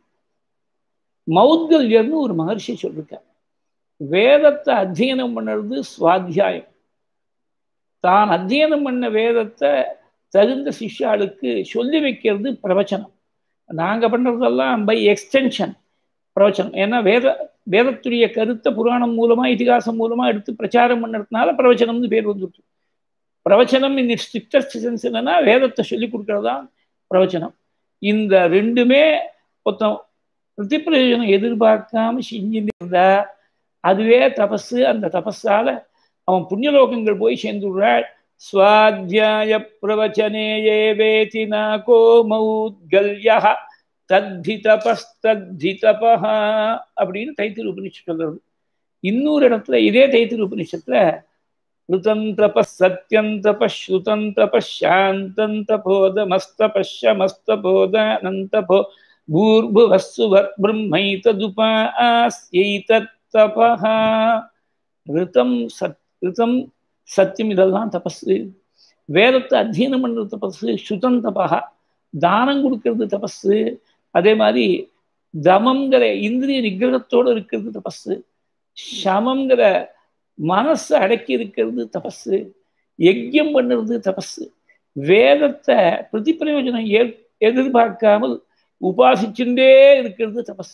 S1: மௌத்கல்யர்னு ஒரு மகர்ஷி சொல்லியிருக்கார். வேதத்தை அத்தியனம் பண்ணுறது சுவாத்தியாயம். தான் அத்தியனம் பண்ண வேதத்தை தகுந்த சிஷ்யாளுக்கு சொல்லி வைக்கிறது பிரவச்சனம். நாங்கள் பண்ணுறதெல்லாம் பை எக்ஸ்டென்ஷன் பிரவச்சனம். ஏன்னா வேத வேதத்துடைய கருத்தை புராணம் மூலமா இதிகாசம் மூலமா எடுத்து பிரச்சாரம் பண்ணுறதுனால பிரவச்சனம்னு பேர் வந்துருக்கு. பிரவச்சனம் இன் இட்ஸ் ஸ்ட்ரிக்டஸ்ட் சென்ஸ் என்னன்னா வேதத்தை சொல்லி கொடுக்கறதா பிரவச்சனம். இந்த ரெண்டுமே மொத்தம் பிரதி பிரயோஜனம் எதிர்பார்க்காம செஞ்சுட்டு இருந்தா அதுவே தபஸு. அந்த தபஸால அவன் புண்ணியலோகங்கள் போய் சேர்ந்துடுறாள். ஸ்வாத்யாய பிரவச்சனே ஏவேதி நாகோ மௌத்கல்யா தத்தி தபஸ் தத்தி தபஹா அப்படின்னு தைத்திரிய உபனிஷத்து சொல்றது. இன்னொரு இடத்துல இதே தைத்திரிய உபனிஷத்துல ருதம் தபஸ் சத்யம் தபஸ் ஸ்ருதம் தபஸ் சாந்தம் தபோதமஸ்தபஷ்யமஸ்தபோத அனந்தபோ பூர்புவஸ்சுவர் பிரம்மைததுபாஸ்யைதத் தபஹா. ரிதம் சத் ரிதம் சத்தியம் இதெல்லாம் தபஸு. வேதத்தை அத்தியனம் பண்ணுறது தபஸு. ஸ்ருதம் தபஹா தானம் கொடுக்கறது தபஸு. அதே மாதிரி தமங்கிற இந்திரிய நிகிரகத்தோடு இருக்கிறது தபஸு. சமங்கிற மனசை அடக்கி இருக்கிறது தபஸு. யஜ்யம் பண்ணுறது தபஸு. வேதத்தை பிரதி பிரயோஜனம் ஏ எதிர்பார்க்காமல் உபாசிச்சுட்டே இருக்கிறது தபஸு.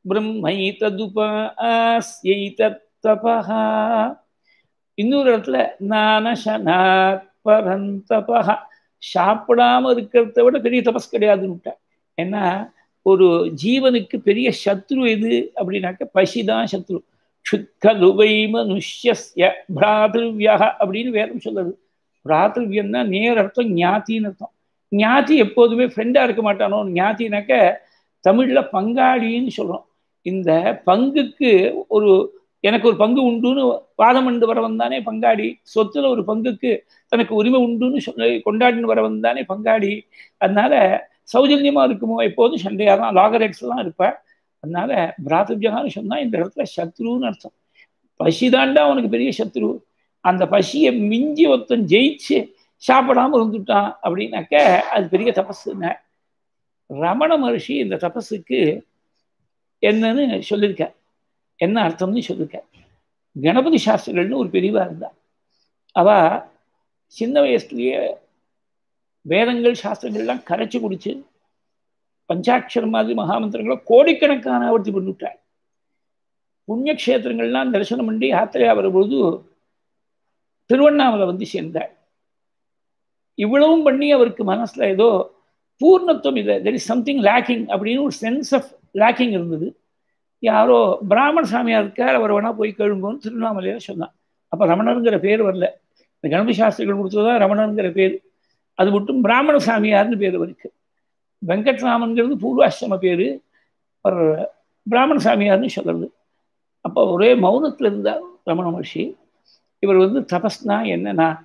S1: பிரம்மைததுபாஸ்யைதத் தபஹா. இன்னொரு இடத்துல நானசனாத் பரந்தபஹா சாப்பிடாம இருக்கிறத விட பெரிய தபஸ் கிடையாதுன்னு. ஏன்னா ஒரு ஜீவனுக்கு பெரிய சத்ரு எது அப்படின்னாக்க பசிதான் சத்ரு. சுக்கலுவை மனுஷ்யஸ்ய பிராதிருவ்யா அப்படின்னு வேதம் சொல்லுது. பிராதிருவ்யம்னா நேர் அர்த்தம் ஞாத்தின்னு அர்த்தம். ஞாத்தி எப்போதுமே ஃப்ரெண்டா இருக்க மாட்டானோ. ஞாத்தினாக்க தமிழ்ல பங்காளின்னு சொல்றோம். இந்த பங்குக்கு ஒரு எனக்கு ஒரு பங்கு உண்டுன்னு வாதம் பண்ணு வரவன் தானே பங்காளி. சொத்துல ஒரு பங்குக்கு தனக்கு உரிமை உண்டுன்னு சொல்லி கொண்டாடின்னு வரவன் தானே பங்காளி. அதனால சௌஜன்யமா இருக்குமோ எப்போதும் சண்டையா தான் லாகரேட்ஸ் எல்லாம் இருப்பேன். அதனால பிராதிருவ்யான்னு சொன்னா இந்த இடத்துல சத்ருன்னு அர்த்தம். பசிதாண்டா அவனுக்கு பெரிய சத்ரு. அந்த பசியை மிஞ்சி ஒருத்தன் ஜெயிச்சு சாப்பிடாம இருந்துட்டான் அப்படின்னாக்க அது பெரிய தபஸுன்னு. ரமண மகர்ஷி இந்த தபஸுக்கு என்னன்னு சொல்லியிருக்க, என்ன அர்த்தம்னு சொல்லியிருக்க. கணபதி சாஸ்திரிகள்னு ஒரு பெரியவா இருந்தா. அவ சின்ன வயசுலயே வேதங்கள் சாஸ்திரங்கள்லாம் கரைச்சி குடிச்சு பஞ்சாட்சரம் மாதிரி மகாமந்திரங்களை கோடிக்கணக்கான ஆவர்த்தி பண்ணிவிட்டாள். புண்ணியக்ஷேத்திரங்கள்லாம் தரிசனம் பண்ணி யாத்திரையா வரும்போது திருவண்ணாமலை வந்து சேர்ந்தாள். இவ்வளவும் பண்ணி அவருக்கு மனசுல ஏதோ பூர்ணத்துவம் இல்லை, தெர் இஸ் சம்திங் லேக்கிங் அப்படின்னு ஒரு சென்ஸ் ஆஃப் லேக்கிங் இருந்தது. யாரோ பிராமண சாமியார் இருக்கார், அவர் வேணா போய் கேளுங்கன்னு திருவண்ணாமலையில சொன்னான். அப்போ ரமணருங்கிற பேர் வரல. இந்த கணபதி சாஸ்திரிகள் கொடுத்ததுதான் ரமணருங்கிற பேர். அது மட்டும் பிராமண சாமியார்னு பேர் அவருக்கு. வெங்கட்ராமன்கிறது பூர்வாசிரம பேர், அவர் பிராமண சாமியார்னு சொல்றது. அப்போ ஒரே மௌனத்தில் இருந்தார் ரமண மகர்ஷி. இவர் வந்து தபஸ்னா என்னன்னா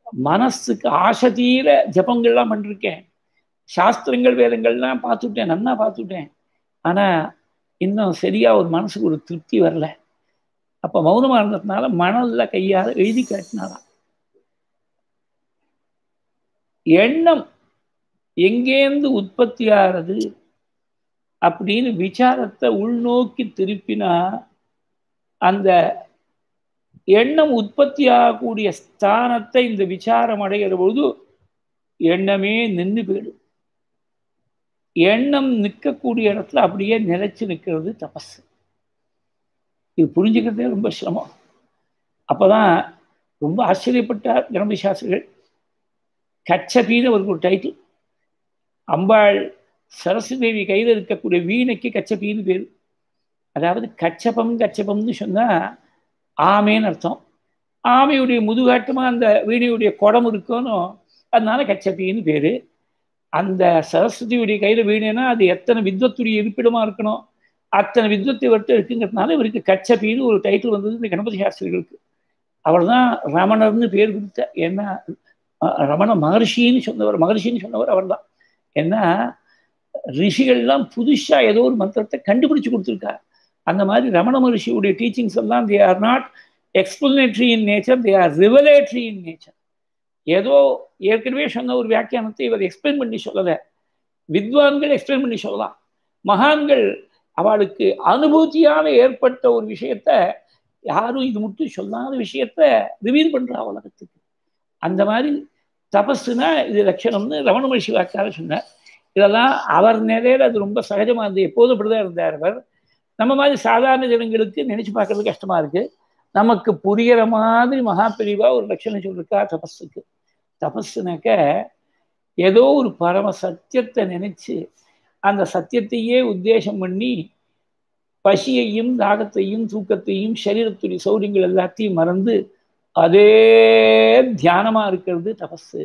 S1: மனசுக்கு ஆசை தீர ஜபங்கள்லாம் பண்ணிருக்கேன், சாஸ்திரங்கள் வேதங்கள்லாம் பார்த்துட்டேன், நன்னா பார்த்துட்டேன். ஆனா இன்னும் சரியா ஒரு மனசுக்கு ஒரு திருப்தி வரல. அப்ப மௌனமா இருந்ததுனால மணல்ல கையால எழுதி காட்டினாலாம். எண்ணம் எங்கேருந்து உற்பத்தி ஆகிறது அப்படின்னு விசாரத்தை உள்நோக்கி திருப்பினா அந்த எண்ணம் உற்பத்தி ஆகக்கூடிய ஸ்தானத்தை இந்த விசாரம் அடைகிற பொழுது எண்ணமே நின்று போயிடும். எண்ணம் நிற்கக்கூடிய இடத்துல அப்படியே நிலைச்சு நிற்கிறது தபஸ். இது புரிஞ்சுக்கிறதே ரொம்ப சிரமம். அப்பதான் ரொம்ப ஆச்சரியப்பட்டார் கணபதி சாஸ்திரிகள். கச்சபின்னு ஒரு டைட்டில். அம்பாள் சரஸ்வதி தேவி கையில் இருக்கக்கூடிய வீணைக்கு கச்சபின்னு பேர். அதாவது கச்சபம் கச்சபம்னு சொன்னா ஆமைன்னு அர்த்தம். ஆமையுடைய முதுகாட்டமா அந்த வீணையுடைய குடம் இருக்கணும், அதனால கச்சபின்னு பேரு. அந்த சரஸ்வதியுடைய கையில வீணைனா அது எத்தனை வித்வத்துடைய இருப்பிடமா இருக்கணும், அத்தனை வித்வத்தை வட்டு இருக்குங்கிறதுனால இவருக்கு கச்சபின்னு ஒரு டைட்டில் வந்தது இந்த கணபதி சாஸ்திரிகளுக்கு. அவர் தான் ரமணர்னு பேர் கொடுத்த. ஏன்னா ரமண மகர்ஷின்னு சொன்னவர், மகர்ஷின்னு சொன்னவர் அவர் தான். ஏன்னா ரிஷிகள்லாம் புதுசா ஏதோ ஒரு மந்திரத்தை கண்டுபிடிச்சு கொடுத்துருக்காரு. அந்த மாதிரி ரமண மகர்ஷியுடைய டீச்சிங்ஸ் எல்லாம் they are not explanatory in nature, they are revelatory in nature. ஏதோ ஏற்கனவே சொன்ன ஒரு வியாக்கியானத்தை இவர் எக்ஸ்பிளைன் பண்ணி சொல்லலை. வித்வான்கள் எக்ஸ்பிளைன் பண்ணி சொல்லலாம். மகான்கள் அவளுக்கு அனுபூதியால ஏற்பட்ட ஒரு விஷயத்த யாரும் இது மட்டும் சொல்லாத விஷயத்த ரிவீல் பண்றா உலகத்துக்கு. அந்த மாதிரி தபஸ்னா இது லட்சணம்னு ரமண மகர்ஷி வாக்கார சொன்னார். இதெல்லாம் அவர் நிலையில அது ரொம்ப சகஜமா இருந்தது. எப்போதும் அப்படிதான் இருந்தார் அவர். நம்ம மாதிரி சாதாரண ஜனங்களுக்கு நினைச்சு பார்க்கறது கஷ்டமா இருக்கு. நமக்கு புரிகிற மாதிரி மகா பிரிவா ஒரு லட்சணம் சொல்லிருக்கா தபஸுக்கு. தபஸுனாக்க ஏதோ ஒரு பரம சத்தியத்தை நினைச்சு அந்த சத்தியத்தையே உத்தேசம் பண்ணி பசியையும் தாகத்தையும் தூக்கத்தையும் சரீரத்துடைய சௌரியங்கள் எல்லாத்தையும் மறந்து அதே தியானமா இருக்கிறது தபஸு.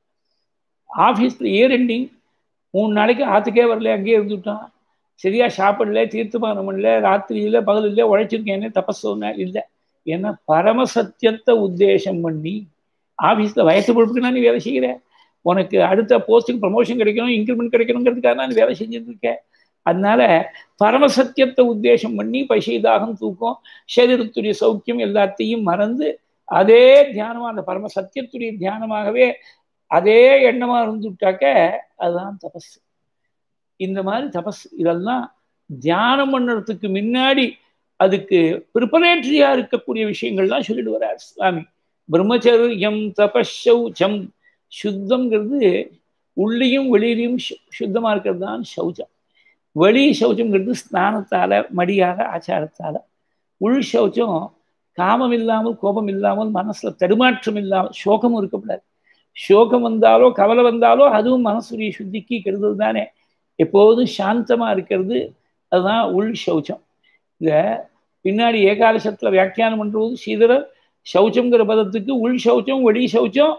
S1: ஆஃபீஸ்ல இயர் எண்டிங் மூணு நாளைக்கு ஆத்துக்கே வரல, அங்கேயே இருந்துட்டான், சரியா சாப்பிடல, தீர்த்தபானம் பண்ணல, ராத்திரியில பகலில் உழைச்சிருக்கேன்னு தபஸ் சொன்ன இல்லை. ஏன்னா பரம சத்தியத்தை உத்தேசம் பண்ணி ஆஃபீஸ்ல வயசு பொறுப்புக்கு நான் நீ வேலை செய்கிற, உனக்கு அடுத்த போஸ்ட்டுக்கு ப்ரமோஷன் கிடைக்கணும், இன்க்ரிமெண்ட் கிடைக்கணுங்கிறதுக்காக நான் வேலை செஞ்சுட்டு இருக்கேன். அதனால பரமசத்தியத்தை உத்தேசம் பண்ணி பசி தாகம் தூக்கம் சரீரத்துடைய சௌக்கியம் எல்லாத்தையும் மறந்து அதே தியானமா அந்த பரம சத்தியத்துடைய தியானமாகவே அதே எண்ணமா இருந்துட்டாக்க அதுதான் தபஸ். இந்த மாதிரி தபஸ் இதெல்லாம் தியானம் பண்ணுறதுக்கு முன்னாடி அதுக்கு ப்ரிப்பரேட்டரியா இருக்கக்கூடிய விஷயங்கள்லாம் சொல்லிட்டு வர்றார் சுவாமி. பிரம்மச்சரியம் தபஷௌச்சம். சுத்தம்ங்கிறது உள்ளியும் வெளியிலையும் சுத்தமா இருக்கிறது தான் சௌச்சம். வெளி சௌச்சம்ங்கிறது ஸ்நானத்தால மடியால ஆச்சாரத்தால. உள் சௌச்சம் காமம் இல்லாமல் கோபம் இல்லாமல் மனசுல தடுமாற்றம் இல்லாமல் சோகமும் இருக்கக்கூடாது. சோகம் வந்தாலோ கவலை வந்தாலோ அதுவும் மனசுடைய சுத்திக்கு கெடுதல் தானே. எப்போதும் சாந்தமா இருக்கிறது அதுதான் உள் சௌச்சம். இந்த பின்னாடி ஏகாதசத்துல வியாக்கியானம் பண்றது ஸ்ரீதரர் சௌச்சம்ங்கிற பதத்துக்கு உள் சௌச்சம் வெளி சௌச்சம்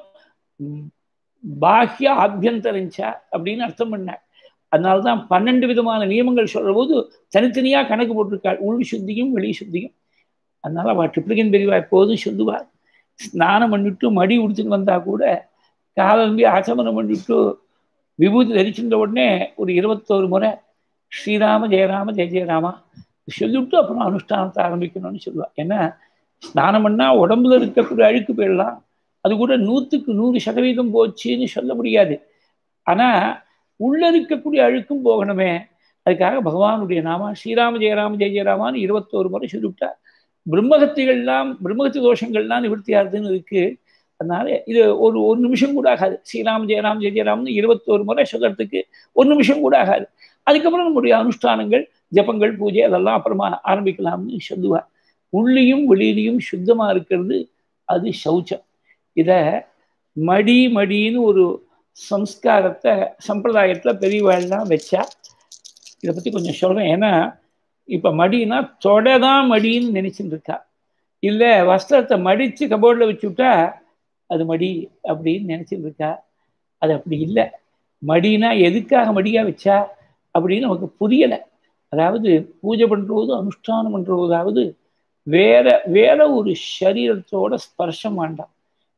S1: பாஹ்ய ஆபியந்தரஞ்சா அப்படின்னு அர்த்தம் பண்ணார். அதனால்தான் பன்னெண்டு விதமான நியமங்கள் சொல்ற போது தனித்தனியா கணக்கு போட்டிருக்காள், உள் சுத்தியும் வெளி சுத்தியும். அதனால அவள் ட்ரிப்ளிகன் பெரியவா எப்போதும் சொல்லுவாள், ஸ்நானம் பண்ணிட்டு மடி உடுத்துட்டு வந்தா கூட காலம்பி ஆச்சமனம் பண்ணிட்டு விபூதி தரிச்சுட்ட உடனே ஒரு இருபத்தோரு முறை ஸ்ரீராம ஜெயராம ஜெய ஜெயராமா சொல்லிவிட்டு அப்புறம் அனுஷ்டானத்தை ஆரம்பிக்கணும்னு சொல்லுவாள். ஏன்னா ஸ்நானம் பண்ணா உடம்புல இருக்கக்கூடிய அழுக்கு போயிடலாம், அது கூட நூற்றுக்கு நூறு சதவீதம் போச்சுன்னு சொல்ல முடியாது. ஆனா உள்ள இருக்கக்கூடிய அழுக்கும் போகணுமே, அதுக்காக பகவானுடைய நாமா ஸ்ரீராம ஜெயராம ஜெய ஜெயராமான்னு இருபத்தோரு முறை சொல்லிவிட்டா பிரம்மகத்திகள்லாம் பிரம்மகத்தி தோஷங்கள்லாம் நிவர்த்தியாருதுன்னு இருக்கு. அதனால இது ஒரு ஒரு நிமிஷம் கூட ஆகாது. ஸ்ரீராம் ஜெயராம் ஜெய ஜெயராம்னு இருபத்தோரு முறை சொல்றதுக்கு ஒரு நிமிஷம் கூட ஆகாது. அதுக்கப்புறம் நம்முடைய அனுஷ்டானங்கள் ஜபங்கள் பூஜை அதெல்லாம் அப்புறமா ஆரம்பிக்கலாம்னு சொல்லுவார். உள்ளியும் வெளியிலையும் சுத்தமா இருக்கிறது அது சௌச்சம். இத மடி மடின்னு ஒரு சம்ஸ்காரத்தை சம்பிரதாயத்துல பெரியவாள்லாம் வச்சா. இதை பத்தி கொஞ்சம் சொல்றேன். ஏன்னா இப்ப மடினா தொடதான் மடின்னு நினைச்சுட்டு இருக்கா. இல்ல வஸ்திரத்தை மடிச்சு கபோர்டில் வச்சுட்டா அது மடி அப்படின்னு நினைச்சிட்டு இருக்கா. அது அப்படி இல்லை. மடினா எதுக்காக மடியா வச்சா அப்படின்னு நமக்கு புரியலை. அதாவது பூஜை பண்றது அனுஷ்டானம் பண்றதாவது வேற வேற ஒரு சரீரத்தோட ஸ்பர்ஷம் வேண்டாம்.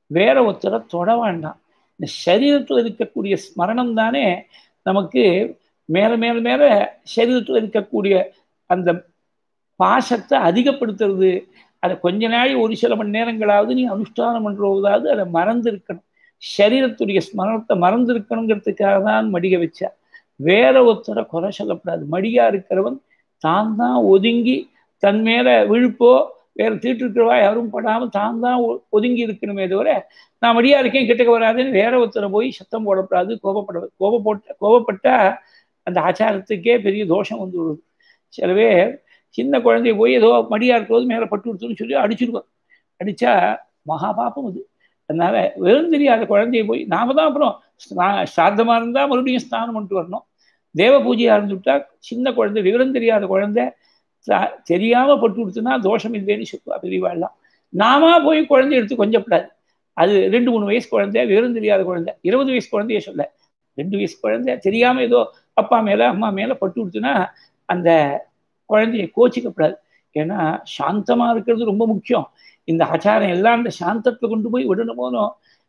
S1: வேற ஒருத்தரை தொட வேண்டாம். இந்த சரீரத்தில் இருக்கக்கூடிய ஸ்மரணம் தானே நமக்கு மேல மேல மேல சரீரத்தில் இருக்கக்கூடிய அந்த பாசத்தை அதிகப்படுத்துறது. அதை கொஞ்ச நாள் ஒரு சில மணி நேரங்களாவது நீ அனுஷ்டானம் பண்றதாவது அதை மறந்து இருக்கணும். சரீரத்துடைய ஸ்மரணத்தை மறந்து இருக்கணுங்கிறதுக்காக தான் மடிக வச்சா. வேற ஒருத்தரை குறை சொல்லப்படாது. மடியா இருக்கிறவன் தான் தான் ஒதுங்கி தன் மேல விழுப்போ வேற தீட்டு இருக்கிறவா யாரும் படாமல் தான் தான் ஒதுங்கி இருக்கணுமே தவிர நான் மடியா இருக்கேன் கிட்டக்க வராதுன்னு வேற ஒருத்தரை போய் சத்தம் போடப்படாது. கோபப்பட கோபப்பட்ட கோபப்பட்டா அந்த ஆச்சாரத்துக்கே பெரிய தோஷம் வந்து விடுது. சில பேர் சின்ன குழந்தைய போய் ஏதோ மடியா இருக்கிறது மேலே பட்டு கொடுத்துன்னு சொல்லி அடிச்சிருக்கோம். அடிச்சா மகா பாப்பம் அது. அதனால வெறும் தெரியாத குழந்தைய போய் நாம தான் அப்புறம் சார்த்தமா இருந்தா மறுபடியும் ஸ்நானம் பண்ணிட்டு வரணும். தேவ பூஜையா இருந்துவிட்டா சின்ன குழந்தை விவரம் தெரியாத குழந்தை தெரியாம பட்டு கொடுத்துனா தோஷம் இல்லைன்னு சொல்லுவா பெரியவாள்லாம். நாம போய் குழந்தை எடுத்து கொஞ்சப்படாது. அது ரெண்டு மூணு வயசு குழந்தை விவரம் தெரியாத குழந்தை இருபது வயசு குழந்தைய சொல்ல ரெண்டு வயசு குழந்தை தெரியாம ஏதோ அப்பா மேல அம்மா மேல பட்டு கொடுத்துனா அந்த குழந்தைய கோச்சிக்கப்படாது. ஏன்னா சாந்தமா இருக்கிறது ரொம்ப முக்கியம். இந்த ஆச்சாரம் எல்லாம் அந்த சாந்தத்துல கொண்டு போய் விடணுமோனோ.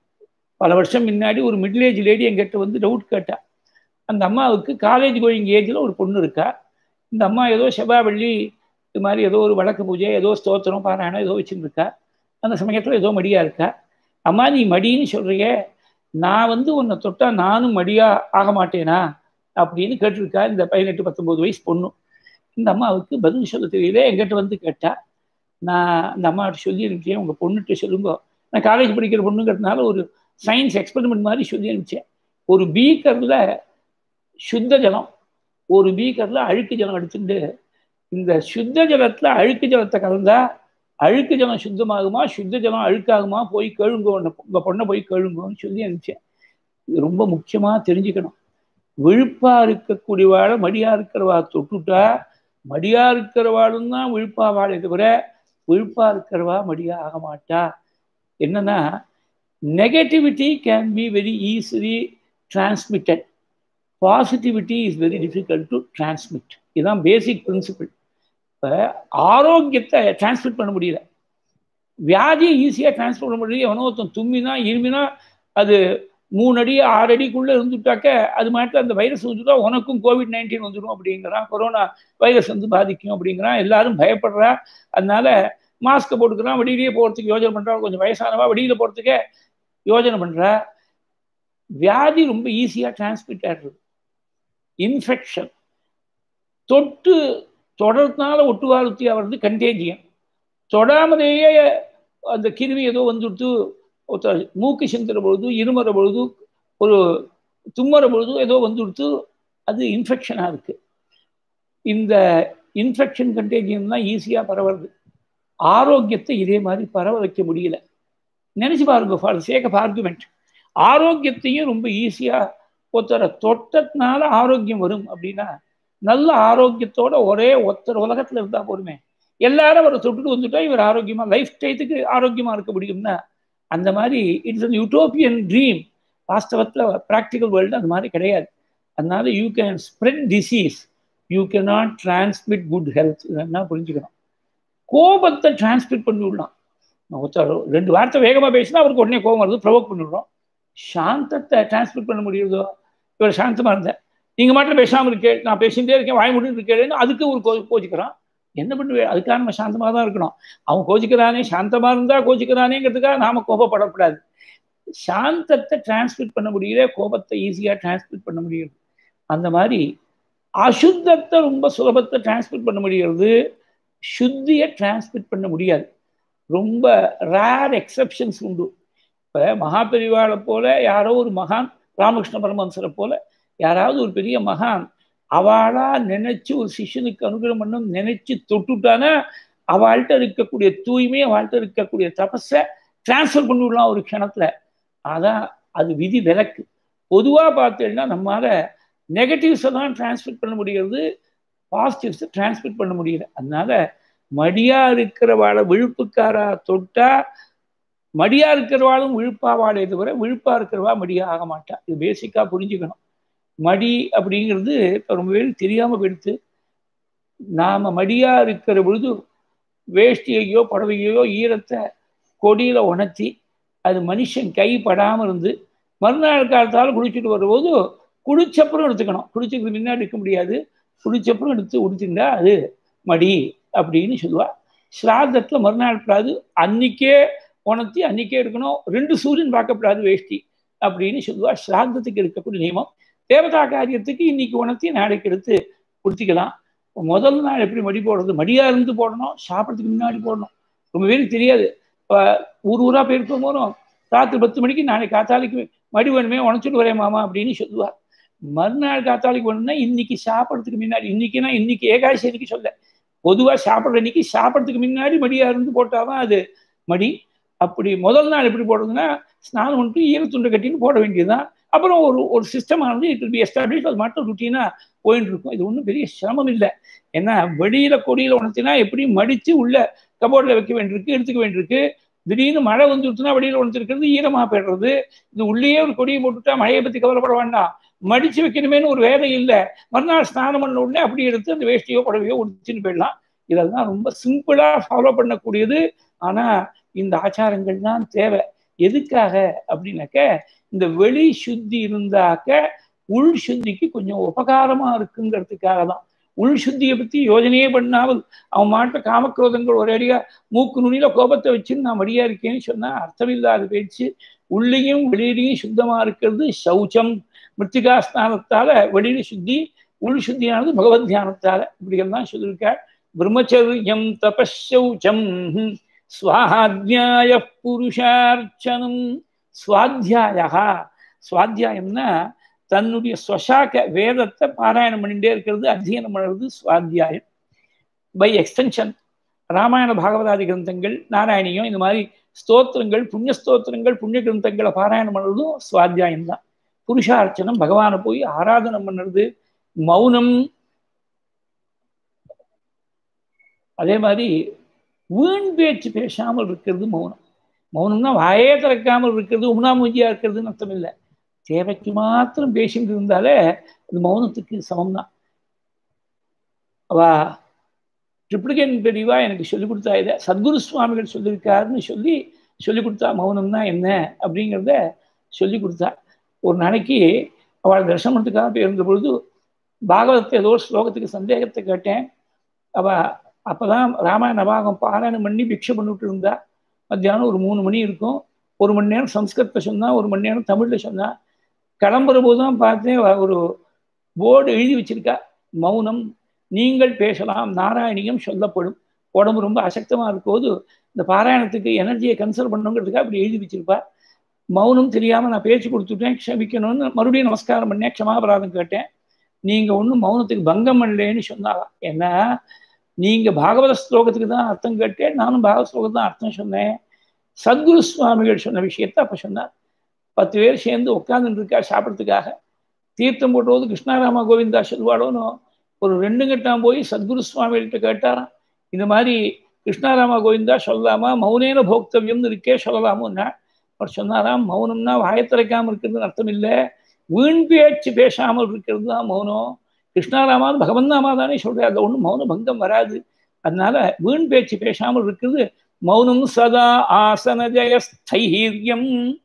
S1: பல வருஷம் முன்னாடி ஒரு மிடில் ஏஜ் லேடி என்கிட்ட வந்து டவுட் கேட்டா. அந்த அம்மாவுக்கு காலேஜ் கோயிங் ஏஜ்ல ஒரு பொண்ணு இருக்கா. இந்த அம்மா ஏதோ செவ்வாவள்ளி இது மாதிரி ஏதோ ஒரு வழக்கு பூஜை ஏதோ ஸ்தோத்திரம் பாராயணம் ஏதோ வச்சுட்டு இருக்கா. அந்த சமயத்துல ஏதோ மடியா இருக்கா. அம்மா நீ மடின்னு சொல்றிய, நான் வந்து உன்னை தொட்டா நானும் மடியா ஆக மாட்டேனா அப்படின்னு கேட்டிருக்கா இந்த பதினெட்டு பத்தொன்பது வயசு பொண்ணு. இந்த அம்மாவுக்கு பதில் சொல்ல தெரியல. எங்கிட்ட வந்து கேட்டா. நான் அந்த அம்மாட்ட சொல்லி அனுப்பிச்சேன், உங்க பொண்ணுகிட்ட சொல்லுங்க. நான் காலேஜ் படிக்கிற பொண்ணுங்கிறதுனால ஒரு சயின்ஸ் எக்ஸ்பெரிமெண்ட் மாதிரி சொல்லி அனுப்பிச்சேன். ஒரு பீக்கர்ல சுத்த ஜலம், ஒரு பீக்கர்ல அழுக்கு ஜலம் எடுத்துட்டு இந்த சுத்த ஜலத்துல அழுக்கு ஜலத்தை கலந்தா அழுக்கு ஜலம் சுத்தமாகுமா சுத்த ஜலம் அழுக்காகுமா போய் கேளுங்க, உங்க பொண்ணை போய் கேளுங்கன்னு சொல்லி அனுப்பிச்சேன். இது ரொம்ப முக்கியமா தெரிஞ்சுக்கணும். விழுப்பா இருக்கக்கூடியவாழ மடியா இருக்கிறவா தொட்டுட்டா மடியா இருக்கிறவாளும் தான் விழுப்பா வாழை தவிர விழுப்பா இருக்கிறவா மடியா ஆக மாட்டா. என்னன்னா negativity can be very easily transmitted, positivity is very difficult to transmit. இதுதான் பேசிக் பிரின்சிபிள். இப்போ ஆரோக்கியத்தை டிரான்ஸ்மிட் பண்ண முடியல, வியாதியை ஈஸியாக டிரான்ஸ்மிட் பண்ண முடியல. எவனோ ஒருத்தன் தும்மினா இருமினா அது மூணு அடி ஆறு அடிக்குள்ளே இருந்துட்டாக்க அது மாதிரி அந்த வைரஸ் வந்துட்டா உனக்கும் கோவிட் நைன்டீன் வந்துடும் அப்படிங்கிறான். கொரோனா வைரஸ் வந்து பாதிக்கும் அப்படிங்கிறான். எல்லாரும் பயப்படுறா. அதனால மாஸ்கை போட்டுக்கிறான். வெளியிலேயே போகிறதுக்கு யோஜனை பண்ணுறான். கொஞ்சம் வயசானவா வெளியில் போகிறதுக்கே யோஜனை பண்ணுறா. வியாதி ரொம்ப ஈஸியாக டிரான்ஸ்மிட் ஆகிடுறது. இன்ஃபெக்ஷன் தொட்டு தொடர்னால ஒட்டுவாளுத்தி ஆகிறது கண்டேஜியம். தொடாமலேயே அந்த கிருமி ஏதோ வந்துடுத்து மூக்கு சிந்துற பொழுது இருமுற பொழுது ஒரு தும்முற பொழுது ஏதோ வந்துடுத்து அது இன்ஃபெக்ஷனாக இருக்கு. இந்த இன்ஃபெக்ஷன் கண்டேஜியம் தான் ஈஸியாக பரவுறது. ஆரோக்கியத்தை இதே மாதிரி பரவ வைக்க முடியல. நினைச்சு பாருங்க, ஃபார் சேக் ஆஃப் ஆர்குமெண்ட், ஆரோக்கியத்தையும் ரொம்ப ஈஸியாக ஒருத்தரை தொட்டதுனால ஆரோக்கியம் வரும் அப்படின்னா நல்ல ஆரோக்கியத்தோட ஒரே ஒருத்தர் உலகத்தில் இருந்தால் போருமே. எல்லாரும் அவரை தொட்டுட்டு வந்துட்டா இவர் ஆரோக்கியமா லைஃப் டைத்துக்கு ஆரோக்கியமா இருக்க முடியும்னா அந்த மாதிரி இட்ஸ் அன் யூட்டோப்பியன் ட்ரீம். வாஸ்தவத்தில் ப்ராக்டிக்கல் வேர்ல்டு அந்த மாதிரி கிடையாது. அதனால you can spread disease, you can not transmit good health. இதெல்லாம் புரிஞ்சுக்கணும். கோபத்தை டிரான்ஸ்மிட் பண்ணி விடலாம். ஒருத்தர் ரெண்டு வார்த்தை வேகமாக பேசினா அவருக்கு உடனே கோபம் வருது, ப்ரொவோக் பண்ணிவிடுறோம். சாந்தத்தை டிரான்ஸ்மிட் பண்ண முடியுதோ? இவர் சாந்தமாக இருந்தேன், நீங்கள் மாட்டில் பேசாமல் இருக்கே, நான் பேசிகிட்டே இருக்கேன் வாய் முடிட்டு இருக்கேன்னு அதுக்கு ஒரு கோ கோச்சிக்கிறான். என்ன பண்ணுவேன்? அதுக்காக நம்ம சாந்தமாக தான் இருக்கணும். அவன் கோச்சிக்கிறானே, சாந்தமாக இருந்தால் கோச்சிக்கிறானேங்கிறதுக்காக நாம கோபப்படக்கூடாது. சாந்தத்தை டிரான்ஸ்மிட் பண்ண முடியல, கோபத்தை ஈஸியாக டிரான்ஸ்மிட் பண்ண முடியுது. அந்த மாதிரி அசுத்தத்தை ரொம்ப சுலபத்தை டிரான்ஸ்மிட் பண்ண முடிகிறது, சுத்தியை டிரான்ஸ்மிட் பண்ண முடியாது. ரொம்ப ரேர் எக்ஸப்ஷன்ஸ் உண்டு. இப்போ மகாபெரிவாளை போல யாரோ ஒரு மகான், ராமகிருஷ்ண பரமஹம்சரை போல யாராவது ஒரு பெரிய மகான் அவளா நினைச்சு ஒரு சிஷ்யனுக்கு அனுகிரகம் பண்ண நினைச்சு தொட்டுட்டானா அவள்கிட்ட இருக்கக்கூடிய தூய்மை, அவள்கிட்ட இருக்கக்கூடிய தபஸை டிரான்ஸ்ஃபர் பண்ணி விடலாம் ஒரு க்ஷணத்துல. அதான் அது விதி விலக்கு. பொதுவாக பார்த்தீங்கன்னா நம்மளால நெகட்டிவ்ஸை தான் டிரான்ஸ்மிட் பண்ண முடிகிறது, பாசிட்டிவ்ஸை டிரான்ஸ்மிட் பண்ண முடியல. அதனால மடியா இருக்கிறவாளை விழுப்புக்காரா தொட்டா மடியா இருக்கிறவாளும் விழுப்பாவாளே தவிர விழுப்பா இருக்கிறவா மடியா ஆக மாட்டா. இது பேசிக்கா புரிஞ்சுக்கணும். மடி அப்படிங்கிறது இப்போ ரொம்ப பேருக்கு தெரியாமல் போயிடுத்து. நாம் மடியாக இருக்கிற பொழுது வேஷ்டியையோ புடவையோ ஈரத்தை கொடியில் உணர்த்தி அது மனுஷன் கைப்படாமல் இருந்து மறுநாள் காலத்தால் குளிச்சுட்டு வரும்போது குளிச்சப்புறம் எடுத்துக்கணும். குளிச்சுக்கு முன்னாடி இருக்க முடியாது. குளிச்சப்புறம் எடுத்து உடுத்திருந்தா அது மடி அப்படின்னு சொல்லுவா. ஸ்ராத்தத்தில் மறுநாள் கூடாது, அன்னைக்கே உணர்த்தி அன்னைக்கே எடுக்கணும். ரெண்டு சூரியன் பார்க்கப்படாது வேஷ்டி அப்படின்னு சொல்லுவா. ஸ்ராத்தத்துக்கு இருக்கக்கூடிய நியமம். தேவதா காரியத்துக்கு இன்னைக்கு உணர்த்தி நாளைக்கு எடுத்து உடுத்திக்கலாம். முதல் நாள் எப்படி மடி போடுறது? மடியா இருந்து போடணும், சாப்பிட்றதுக்கு முன்னாடி போடணும். ரொம்ப பேருக்கு தெரியாது. இப்போ ஊர் ஊரா போயிருக்கும் போதும் ராத்திரி பத்து மணிக்கு நாளைக்கு காத்தாலிக்கு மடி வேணுமே உணச்சிட்டு வரேன் மாமா அப்படின்னு சொல்லுவா. மறுநாள் காத்தாலிக்கு வேணும்னா இன்னைக்கு சாப்பிட்றதுக்கு முன்னாடி, இன்னைக்குன்னா இன்னைக்கு ஏகாதசிக்கு சொல்ல, பொதுவாக சாப்பிட்ற இன்னைக்கு சாப்பிட்றதுக்கு முன்னாடி மடியா இருந்து போட்டாதான் அது மடி. அப்படி முதல் நாள் எப்படி போடுறதுன்னா ஸ்நானம் பண்ணிட்டு ஈரத்துண்டை கட்டின்னு போட வேண்டியதுதான். அப்புறம் ஒரு ஒரு சிஸ்டமானது இட் வில் பி எஸ்டாப்ளிஷ். அது மட்டும் ருட்டீனா போயிட்டு இருக்கும். இது ஒன்றும் பெரிய சிரமம் இல்லை. ஏன்னா வெளியில கொடியில உணர்த்தினா எப்படி மடிச்சு உள்ள கபோர்டில் வைக்க வேண்டியிருக்கு, எடுத்துக்க வேண்டியிருக்கு. திடீர்னு மழை வந்துருச்சுன்னா வெளியில உணர்த்திருக்கிறது ஈரமாக போயிடுறது. இது உள்ளேயே ஒரு கொடியை போட்டுட்டா மழையை பற்றி கவலைப்பட வேண்டாம், மடிச்சு வைக்கணுமேனு ஒரு வேலை இல்லை. மறுநாள் ஸ்நானம் பண்ண உடனே அப்படி எடுத்து அந்த வேஷ்டியோ புடவையோ உடுத்தின்னு போயிடலாம். இதெல்லாம் ரொம்ப சிம்பிளா ஃபாலோ பண்ணக்கூடியது. ஆனா இந்த ஆச்சாரங்கள் தான் தேவை. எதுக்காக அப்படின்னாக்க இந்த வெளி சுத்தி இருந்தாக்க உள் சுத்திக்கு கொஞ்சம் உபகாரமா இருக்குங்கிறதுக்காக தான். உள் சுத்தியை பத்தி யோஜனையே பண்ணாமல் அவன் மாட்ட காமக்ரோதங்கள் ஒரேடியா மூக்கு நுனியில கோபத்தை வச்சுன்னு நான் மடியா இருக்கேன்னு சொன்னா அர்த்தமில்லாத பேச்சு. உள்ளேயும் வெளியிலையும் சுத்தமா இருக்கிறது சௌச்சம். மிருத்திகா ஸ்நானத்தால வெளியில சுத்தி, உள் சுத்தியானது பகவத் தியானத்தால. இப்படியெல்லாம் சொல்லியிருக்கார். பிரம்மச்சரியம் தபசௌச்சம் ஸ்வாத்யாய புருஷார்ச்சனம். ஸ்வாத்தியாயா, ஸ்வாத்தியாயம்னா தன்னுடைய ஸ்வசாக்க வேதத்தை பாராயணம் பண்ணிட்டே இருக்கிறது, அத்தியனம் பண்ணுறது ஸ்வாத்தியாயம். பை எக்ஸ்டென்ஷன் ராமாயண பாகவதாதி கிரந்தங்கள், நாராயணியம், இந்த மாதிரி ஸ்தோத்திரங்கள், புண்ணிய ஸ்தோத்திரங்கள், புண்ணிய கிரந்தங்களை பாராயணம் பண்ணுறதும் ஸ்வாத்தியாயம் தான். புருஷார்ச்சனம், பகவானை போய் ஆராதனம் பண்ணுறது. மௌனம், அதே மாதிரி வீண் பேச்சு பேசாமல் இருக்கிறது மௌனம். மௌனம்னா வாயே திறக்காமல் இருக்கிறது, உம்னாமூஞ்சியா இருக்கிறதுன்னு அர்த்தம் இல்லை. தேவைக்கு மாத்திரம் பேசிட்டு இருந்தாலே அது மௌனத்துக்கு சமம் தான். அவா ட்ரிப்ளிகேன் பெரியவா எனக்கு சொல்லிக் கொடுத்தா, இதை சத்குரு சுவாமிகள் சொல்லியிருக்காருன்னு சொல்லி சொல்லிக் கொடுத்தா. மௌனம்னா என்ன அப்படிங்கிறத சொல்லி கொடுத்தா. ஒரு நாளைக்கு அவள் தரிசனத்துக்காக போயிருந்த பொழுது பாகவதத்தை ஏதோ ஒரு ஸ்லோகத்துக்கு சந்தேகத்தை கேட்டேன். அவள் அப்போதான் ராமாயண பாகம் பாராயணம் பண்ணி பிக்ஷை பண்ணிவிட்டு இருந்தா. மத்தியானம் ஒரு மூணு மணி இருக்கும். ஒரு மணி நேரம் சம்ஸ்கிருதத்தை சொன்னா, ஒரு மணி நேரம் தமிழில் சொன்னா. கிளம்புற போது தான் பார்த்தேன் ஒரு போர்டு எழுதி வச்சிருக்கா, மௌனம், நீங்கள் பேசலாம், நாராயணியம் சொல்லப்படும். உடம்பு ரொம்ப அசக்தமாக இருக்கும்போது இந்த பாராயணத்துக்கு எனர்ஜியை கன்சர்வ் பண்ணுங்கிறதுக்காக அப்படி எழுதி வச்சிருப்பா. மௌனம் தெரியாமல் நான் பேச்சு கொடுத்துட்டேன், க்ஷமிக்கணும்னு மறுபடியும் நமஸ்காரம் பண்ணேன், க்ஷமாபராதம் கேட்டேன். நீங்கள் ஒன்றும் மௌனத்துக்கு பங்கம் பண்ணலேன்னு சொன்னாலாம். ஏன்னா நீங்கள் பாகவத ஸ்லோகத்துக்கு தான் அர்த்தம் கேட்டேன், நானும் பாகவத ஸ்லோகத்துக்கு தான் அர்த்தம் சொன்னேன். சத்குரு சுவாமிகள் சொன்ன விஷயத்த அப்போ சொன்னார். பத்து பேர் சேர்ந்து உட்காந்துட்டு இருக்கா சாப்பிட்றதுக்காக. தீர்த்தம் போட்டபோது கிருஷ்ணாராமா கோவிந்தா சொல்வாடோன்னு ஒரு ரெண்டு கட்டாம் போய் சத்குரு சுவாமிகிட்ட கேட்டாராம், இந்த மாதிரி கிருஷ்ணாராமா கோவிந்தா சொல்லலாமா, மௌனேன போக்தவியம்னு இருக்கே சொல்லலாமுன்னா. அவர் சொன்னாராம், மௌனம்னா வாயத்திரைக்காமல் இருக்கிறதுன்னு அர்த்தம் இல்லை, வீண் பேச்சு பேசாமல் இருக்கிறது தான் மௌனம். கிருஷ்ணாராமான்னு பகவன் நாமா தானே சொல்கிறார், அதில் ஒன்றும் மௌன பங்கம் வராது. அதனால வீண் பேச்சு பேசாமல் இருக்கிறது மௌனம். சதா ஆசன ஜெயஸ்தைரியம்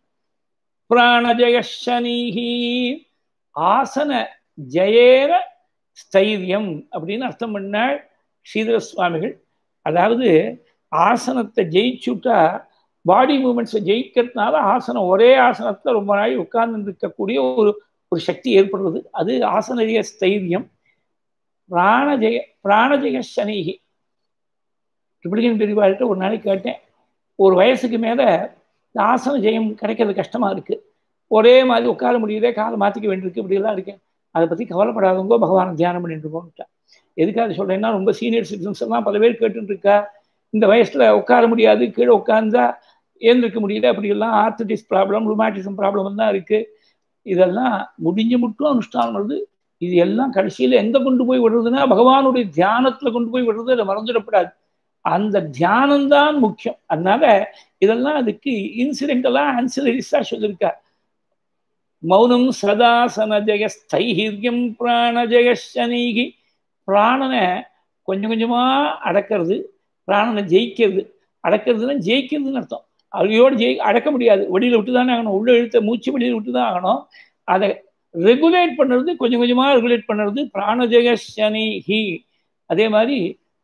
S1: பிராணஜயசனீஹி. ஆசன ஜெயேர ஸ்தைரியம் அப்படின்னு அர்த்தம் பண்ணாள் ஸ்ரீதர சுவாமிகள். அதாவது ஆசனத்தை ஜெயிச்சுட்டா பாடி மூமெண்ட்ஸை ஜெயிக்கிறதுனால ஆசனம், ஒரே ஆசனத்தில் ரொம்ப நாள் உட்கார்ந்து இருக்கக்கூடிய ஒரு ஒரு சக்தி ஏற்படுறது, அது ஆசனஜய ஸ்தைரியம். பிராணஜய பிராணஜய சனீகி. ட்ரிபிளிகன் பெரியவாழ்கிட்ட ஒரு நாளைக்கு கேட்டேன், ஒரு வயசுக்கு மேலே ஆசன ஜெயம் கிடைக்கிறது கஷ்டமாக இருக்குது, ஒரே மாதிரி உட்கார முடியுதே, காலை மாற்றிக்க வேண்டியிருக்கு, இப்படியெல்லாம் இருக்கேன், அதை பற்றி கவலைப்படாதவங்க பகவானை தியானம் பண்ணிட்டு இருக்கோம்ட்டா. எதுக்காக சொல்கிறேன்னா, ரொம்ப சீனியர் சிட்டிசன்ஸ் எல்லாம் பல பேர் கேட்டுருக்கா, இந்த வயசில் உட்கார முடியாது, கீழே உட்கார்ந்தா ஏந்திருக்க முடியல, அப்படியெல்லாம் ஆர்த்தடிஸ் ப்ராப்ளம், ருமாட்டிசம் ப்ராப்ளம் தான் இருக்குது. இதெல்லாம் முடிஞ்சு மட்டும் அனுஷ்டானம் வருது. இது எல்லாம் கடைசியில் எங்கே கொண்டு போய் விடுறதுன்னா பகவானுடைய தியானத்தில் கொண்டு போய் விடுறது. அதை மறந்துடக்கூடாது. அந்த தியானம்தான் முக்கியம். அதனால இதெல்லாம் அதுக்கு இன்சிடென்டெல்லாம் ஆன்சிலரிஸா சொல்லியிருக்கா. மௌனம் சதாசன ஜெய ஸ்தைரியம் பிராணஜய சனீகி. பிராணனை கொஞ்சம் கொஞ்சமா அடக்கிறது, பிராணனை ஜெயிக்கிறது. அடக்கிறதுனா ஜெயிக்கிறதுன்னு அர்த்தம். அதையோடு ஜெயி அடக்க முடியாது, வெளியில் விட்டு தானே ஆகணும், உள்ள இழுத்த மூச்சு வெளியில் விட்டு தான் ஆகணும். அதை ரெகுலேட் பண்ணுறது, கொஞ்சம் கொஞ்சமாக ரெகுலேட் பண்ணுறது பிராணஜய சனி ஹி. அதே மாதிரி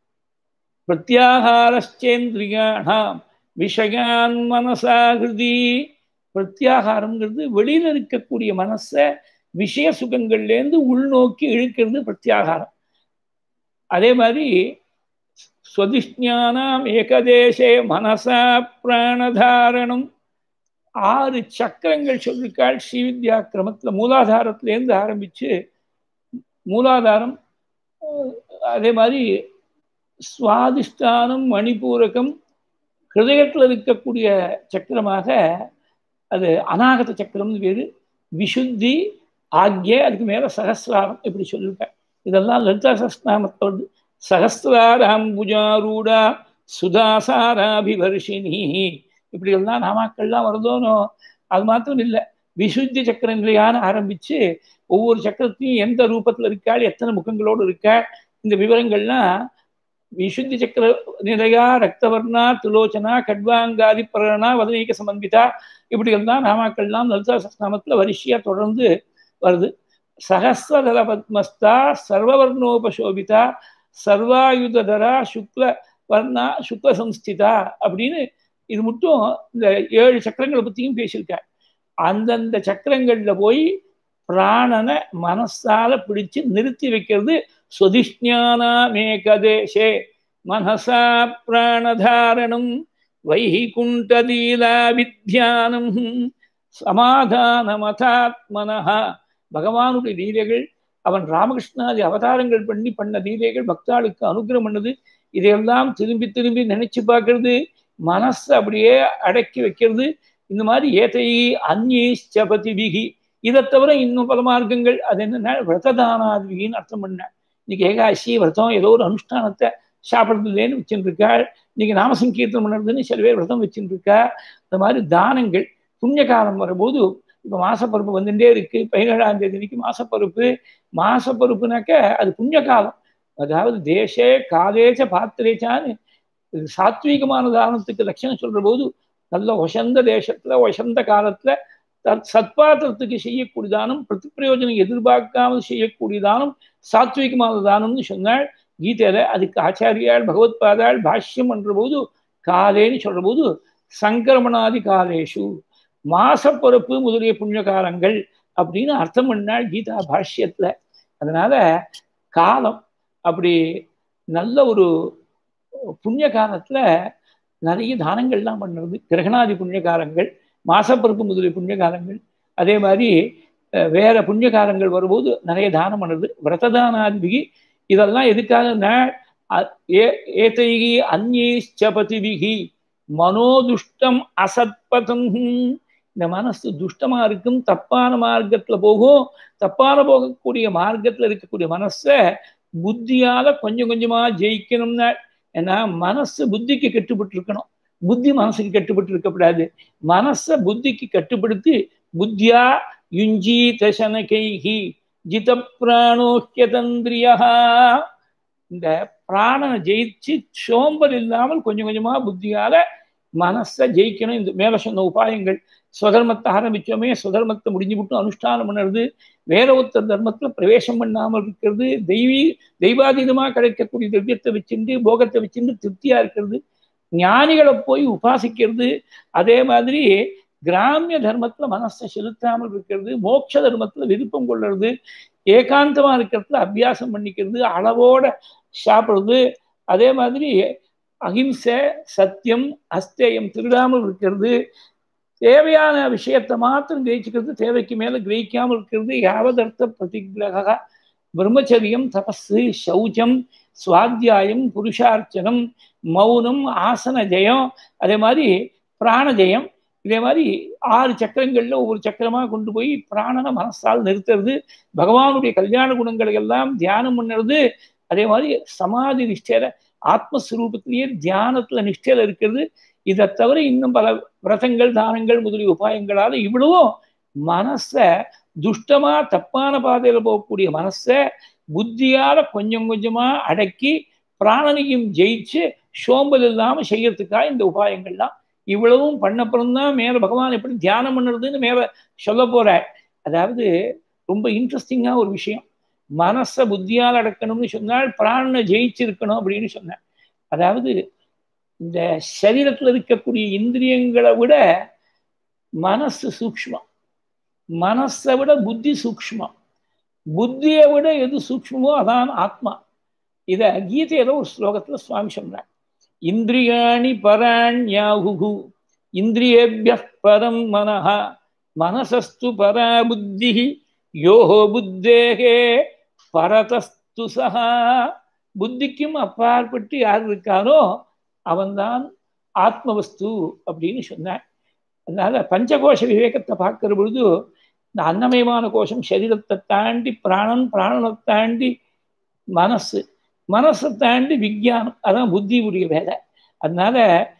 S1: பிரத்யாகாரச்சேந்திரியாணாம் விஷயான் மனசாகிருதி. பிரத்யாகாரம்ங்கிறது வெளியில் இருக்கக்கூடிய மனசை விஷய சுகங்கள்லேருந்து உள்நோக்கி இழுக்கிறது பிரத்யாகாரம். அதே மாதிரி ஸ்வதிஷ்ஞானாம் ஏகதேசே மனசா பிராணதாரணம். ஆறு சக்கரங்கள் சொல்லிருக்காள் ஸ்ரீவித்யா கிரமத்தில். மூலாதாரத்திலேருந்து ஆரம்பித்து மூலாதாரம், அதே மாதிரி சுவாதிஷ்டானம் மணிபூரகம், ஹிருதயத்தில் இருக்கக்கூடிய சக்கரமாக அது அநாகத சக்கரம்னு பேர், விசுத்தி ஆக்ய, அதுக்கு மேலே சகசிராரம் இப்படி சொல்லியிருக்கேன். இதெல்லாம் லலிதா சஹஸ்ரநாமத்தோடு சகஸ்திராராம்புஜாரூடா சுதாசாராபிவர்ஷினி இப்படி எல்லாம் நாமாக்கள்லாம் வருதோனோ. அது மாத்திரம் இல்லை, விசுத்தி சக்கரம் நிலையான ஆரம்பித்து ஒவ்வொரு சக்கரத்தையும் எந்த ரூபத்தில் இருக்காள், எத்தனை முகங்களோடு இருக்காள், இந்த விவரங்கள்லாம் விசுத்தி சக்கர நிலையா ரக்தவர்ணா திலோச்சனா கட்வாங்காதி பரணா வதனீக சம்பந்திதா இப்படி எல்லாம் நாமாக்கள்லாம் லலிதா சஹஸ்ரநாமத்தில் வரிசையாக தொடர்ந்து வருது. சகஸ்ரதல பத்மஸ்தா சர்வவர்ணோபசோபிதா சர்வாயுதரா சுக்ல வர்ணா சுக்ல சம்ஸ்திதா அப்படின்னு இது மட்டும் இந்த ஏழு சக்கரங்களை பற்றியும் பேசியிருக்கார். அந்தந்த சக்கரங்களில் போய் பிராணனை மனசால பிடிச்சு நிறுத்தி வைக்கிறது. ஸ்வதிஷ்ஞானாமேகதேசே மனசா பிராணதாரணம் வைகுண்டலீலா வித்யானம் சமாதானமதாத்மனஹா. பகவானுடைய லீலைகள், அவன் ராமகிருஷ்ணாதி அவதாரங்கள் பண்ணி பண்ண லீலைகள், பக்தாளுக்கு அனுகிரகம் பண்ணது, இதையெல்லாம் திரும்பி திரும்பி நினைச்சு பார்க்கறது, மனசை அப்படியே அடக்கி வைக்கிறது. இந்த மாதிரி ஏதை அந்நீச்சபதிபிகி, இதை தவிர இன்னும் பல மார்க்கங்கள். அது என்னன்னா விரததானாதிபிகின்னு அர்த்தம் பண்ண. இன்னைக்கு ஏகாசி விரதம் ஏதோ ஒரு அனுஷ்டானத்தை சாப்பிட்றது இல்லைன்னு வச்சுட்டு இருக்கா. இன்னைக்கு நாமசங்கீர்த்தனம் பண்ணுறதுன்னு சில பேர் விரதம் வச்சுட்டு இருக்கா. இந்த மாதிரி தானங்கள் புண்ணிய காலம் வரும்போது, இப்போ மாசப்பருப்பு வந்துட்டே இருக்கு, பதினேழாம் தேதிக்கு மாசப்பருப்பு. மாசப்பருப்புனாக்க அது புண்ணிய காலம். அதாவது தேசே காலேச்ச பாத்திரேச்சான்னு சாத்வீகமான தானத்துக்கு லட்சணம் சொல்ற போது, நல்ல ஒசந்த தேசத்துல ஒசந்த காலத்துல சத்பாத்திரத்துக்கு செய்யக்கூடிய தானம், பிரதி பிரயோஜனம் எதிர்பார்க்காமல் செய்யக்கூடிய தானம் சாத்வீகமான தானம்னு சொன்னாள் கீதையில. அதுக்கு ஆச்சாரியால் பகவத் பாதாள் பாஷ்யம் பண்ற போது காலேன்னு சொல்ற போது சங்கிரமணாதி காலேஷு மாசப்பொறுப்பு முதலிய புண்ணிய காலங்கள் அப்படின்னு அர்த்தம் பண்ணாள் கீதா பாஷ்யத்துல. அதனால காலம் அப்படி நல்ல ஒரு புண்ணிய காலத்துல நிறைய தானங்கள்லாம் பண்ணுறது. கிரகணாதி புண்ணிய காலங்கள், மாசப்பொறுப்பு முதலிய புண்ணிய காலங்கள், அதே மாதிரி வேற புண்ணிய காலங்கள் வரும்போது நிறைய தானம் பண்ணுறது. விரததானாதிபிகி இதெல்லாம் எதுக்காக? ஏதைகி அந்நீச்சபதிபிகி மனோதுஷ்டம் அசத்பதம். இந்த மனசு துஷ்டமா இருக்கும், தப்பான மார்க்கத்துல போகும். தப்பான போகக்கூடிய மார்க்கத்துல இருக்கக்கூடிய மனசை புத்தியால கொஞ்சம் கொஞ்சமா ஜெயிக்கணும்னா, ஏன்னா மனசு புத்திக்கு கட்டுப்பட்டு இருக்கணும், புத்தி மனசுக்கு கட்டுப்பட்டு இருக்கக்கூடாது. மனசை புத்திக்கு கட்டுப்படுத்தி புத்தியா யுஞ்சி தசனகைஹி ஜித பிராணோஹ்யதந்திரியா, இந்த பிராணனை ஜெயிச்சு சோம்பல் இல்லாமல் கொஞ்சம் கொஞ்சமா புத்தியால மனசை ஜெயிக்கணும். இந்த மேல சொன்ன உபாயங்கள், ஸ்வதர்மத்தை ஆரம்பிச்சோமே, ஸ்வதர்மத்தை முடிஞ்சு விட்டு அனுஷ்டானம் பண்ணுறது, வேற ஒருத்தர் தர்மத்துல பிரவேசம் பண்ணாமல் இருக்கிறது, தெய்வீ தெய்வாதீனமா கிடைக்கக்கூடிய திவ்யத்தை வச்சுட்டு போகத்தை வச்சுட்டு திருப்தியா இருக்கிறது, ஞானிகளை போய் உபாசிக்கிறது, அதே மாதிரி கிராமிய தர்மத்துல மனசை செலுத்தாமல் இருக்கிறது, மோட்ச தர்மத்துல விருப்பம் கொள்றது, ஏகாந்தமா இருக்கிறதுல அபியாசம் பண்ணிக்கிறது, அளவோட சாப்பிடுறது, அதே மாதிரி அஹிம்சை சத்தியம் அஸ்தேயம் திருடாமல் இருக்கிறது, தேவையான விஷயத்தை மாத்திரம் கிரகிச்சுக்கிறது, தேவைக்கு மேல கிரகிக்காமல் இருக்கிறது, யாவதர்த்த பிரதிகிரக பிரம்மச்சரியம் தபஸு சௌச்சம் சுவாத்தியாயம் புருஷார்ச்சனம் மௌனம் ஆசன ஜெயம், அதே மாதிரி பிராண ஜெயம். இதே மாதிரி ஆறு சக்கரங்கள்ல ஒவ்வொரு சக்கரமா கொண்டு போய் பிராணனை மனசால் நிறுத்துறது, பகவானுடைய கல்யாண குணங்களை எல்லாம் தியானம் பண்ணுறது, அதே மாதிரி சமாதி நிஷ்டையில ஆத்மஸ்வரூபத்திலேயே தியானத்துல நிஷ்டையில இருக்கிறது. இதை தவிர இன்னும் பல விரதங்கள் தானங்கள் முதலிய உபாயங்களால இவ்வளவும் மனசை துஷ்டமா தப்பான பாதையில போகக்கூடிய மனசை புத்தியால கொஞ்சம் கொஞ்சமா அடக்கி பிராணனையும் ஜெயிச்சு சோம்பல் இல்லாம செய்யறதுக்காக இந்த உபாயங்கள்லாம் இவ்வளவும் பண்ணப்புறம்தான் மேலே பகவான் எப்படி தியானம் பண்ணுறதுன்னு மேலே சொல்ல போகிறார். அதாவது ரொம்ப இன்ட்ரெஸ்டிங்காக ஒரு விஷயம். மனசை புத்தியால் அடக்கணும்னு சொன்னால் பிராணனை ஜெயிச்சிருக்கணும் அப்படின்னு சொன்னார். அதாவது இந்த சரீரத்தில் இருக்கக்கூடிய இந்திரியங்களை விட மனசு சூக்ஷ்மம், மனசை விட புத்தி சூக்ஷ்மம், புத்தியை விட எது சூக்ஷ்மமோ அதான் ஆத்மா. இதை கீதையில ஒரு ஸ்லோகத்தில் சுவாமி சொன்னார். இந்திரியாணி பராண்யாஹு இந்திரியேபியः பரம் மனஹ மனசஸ்து பரா புத்தி யோஹோ புத்தேகே பரதஸ்து சஹா. புத்திக்கும் அப்பாற்பட்டு யார் இருக்காரோ அவன்தான் ஆத்மவஸ்து அப்படின்னு சொன்னார். அதனால பஞ்சகோஷ விவேகத்தை பார்க்கிற பொழுது இந்த அன்னமயமான கோஷம் சரீரத்தை தாண்டி பிராணன், பிராணனை தாண்டி மனசு, மனசை தாண்டி விஞ்ஞானம், அதான் புத்தி உடைய வேலை. அதனால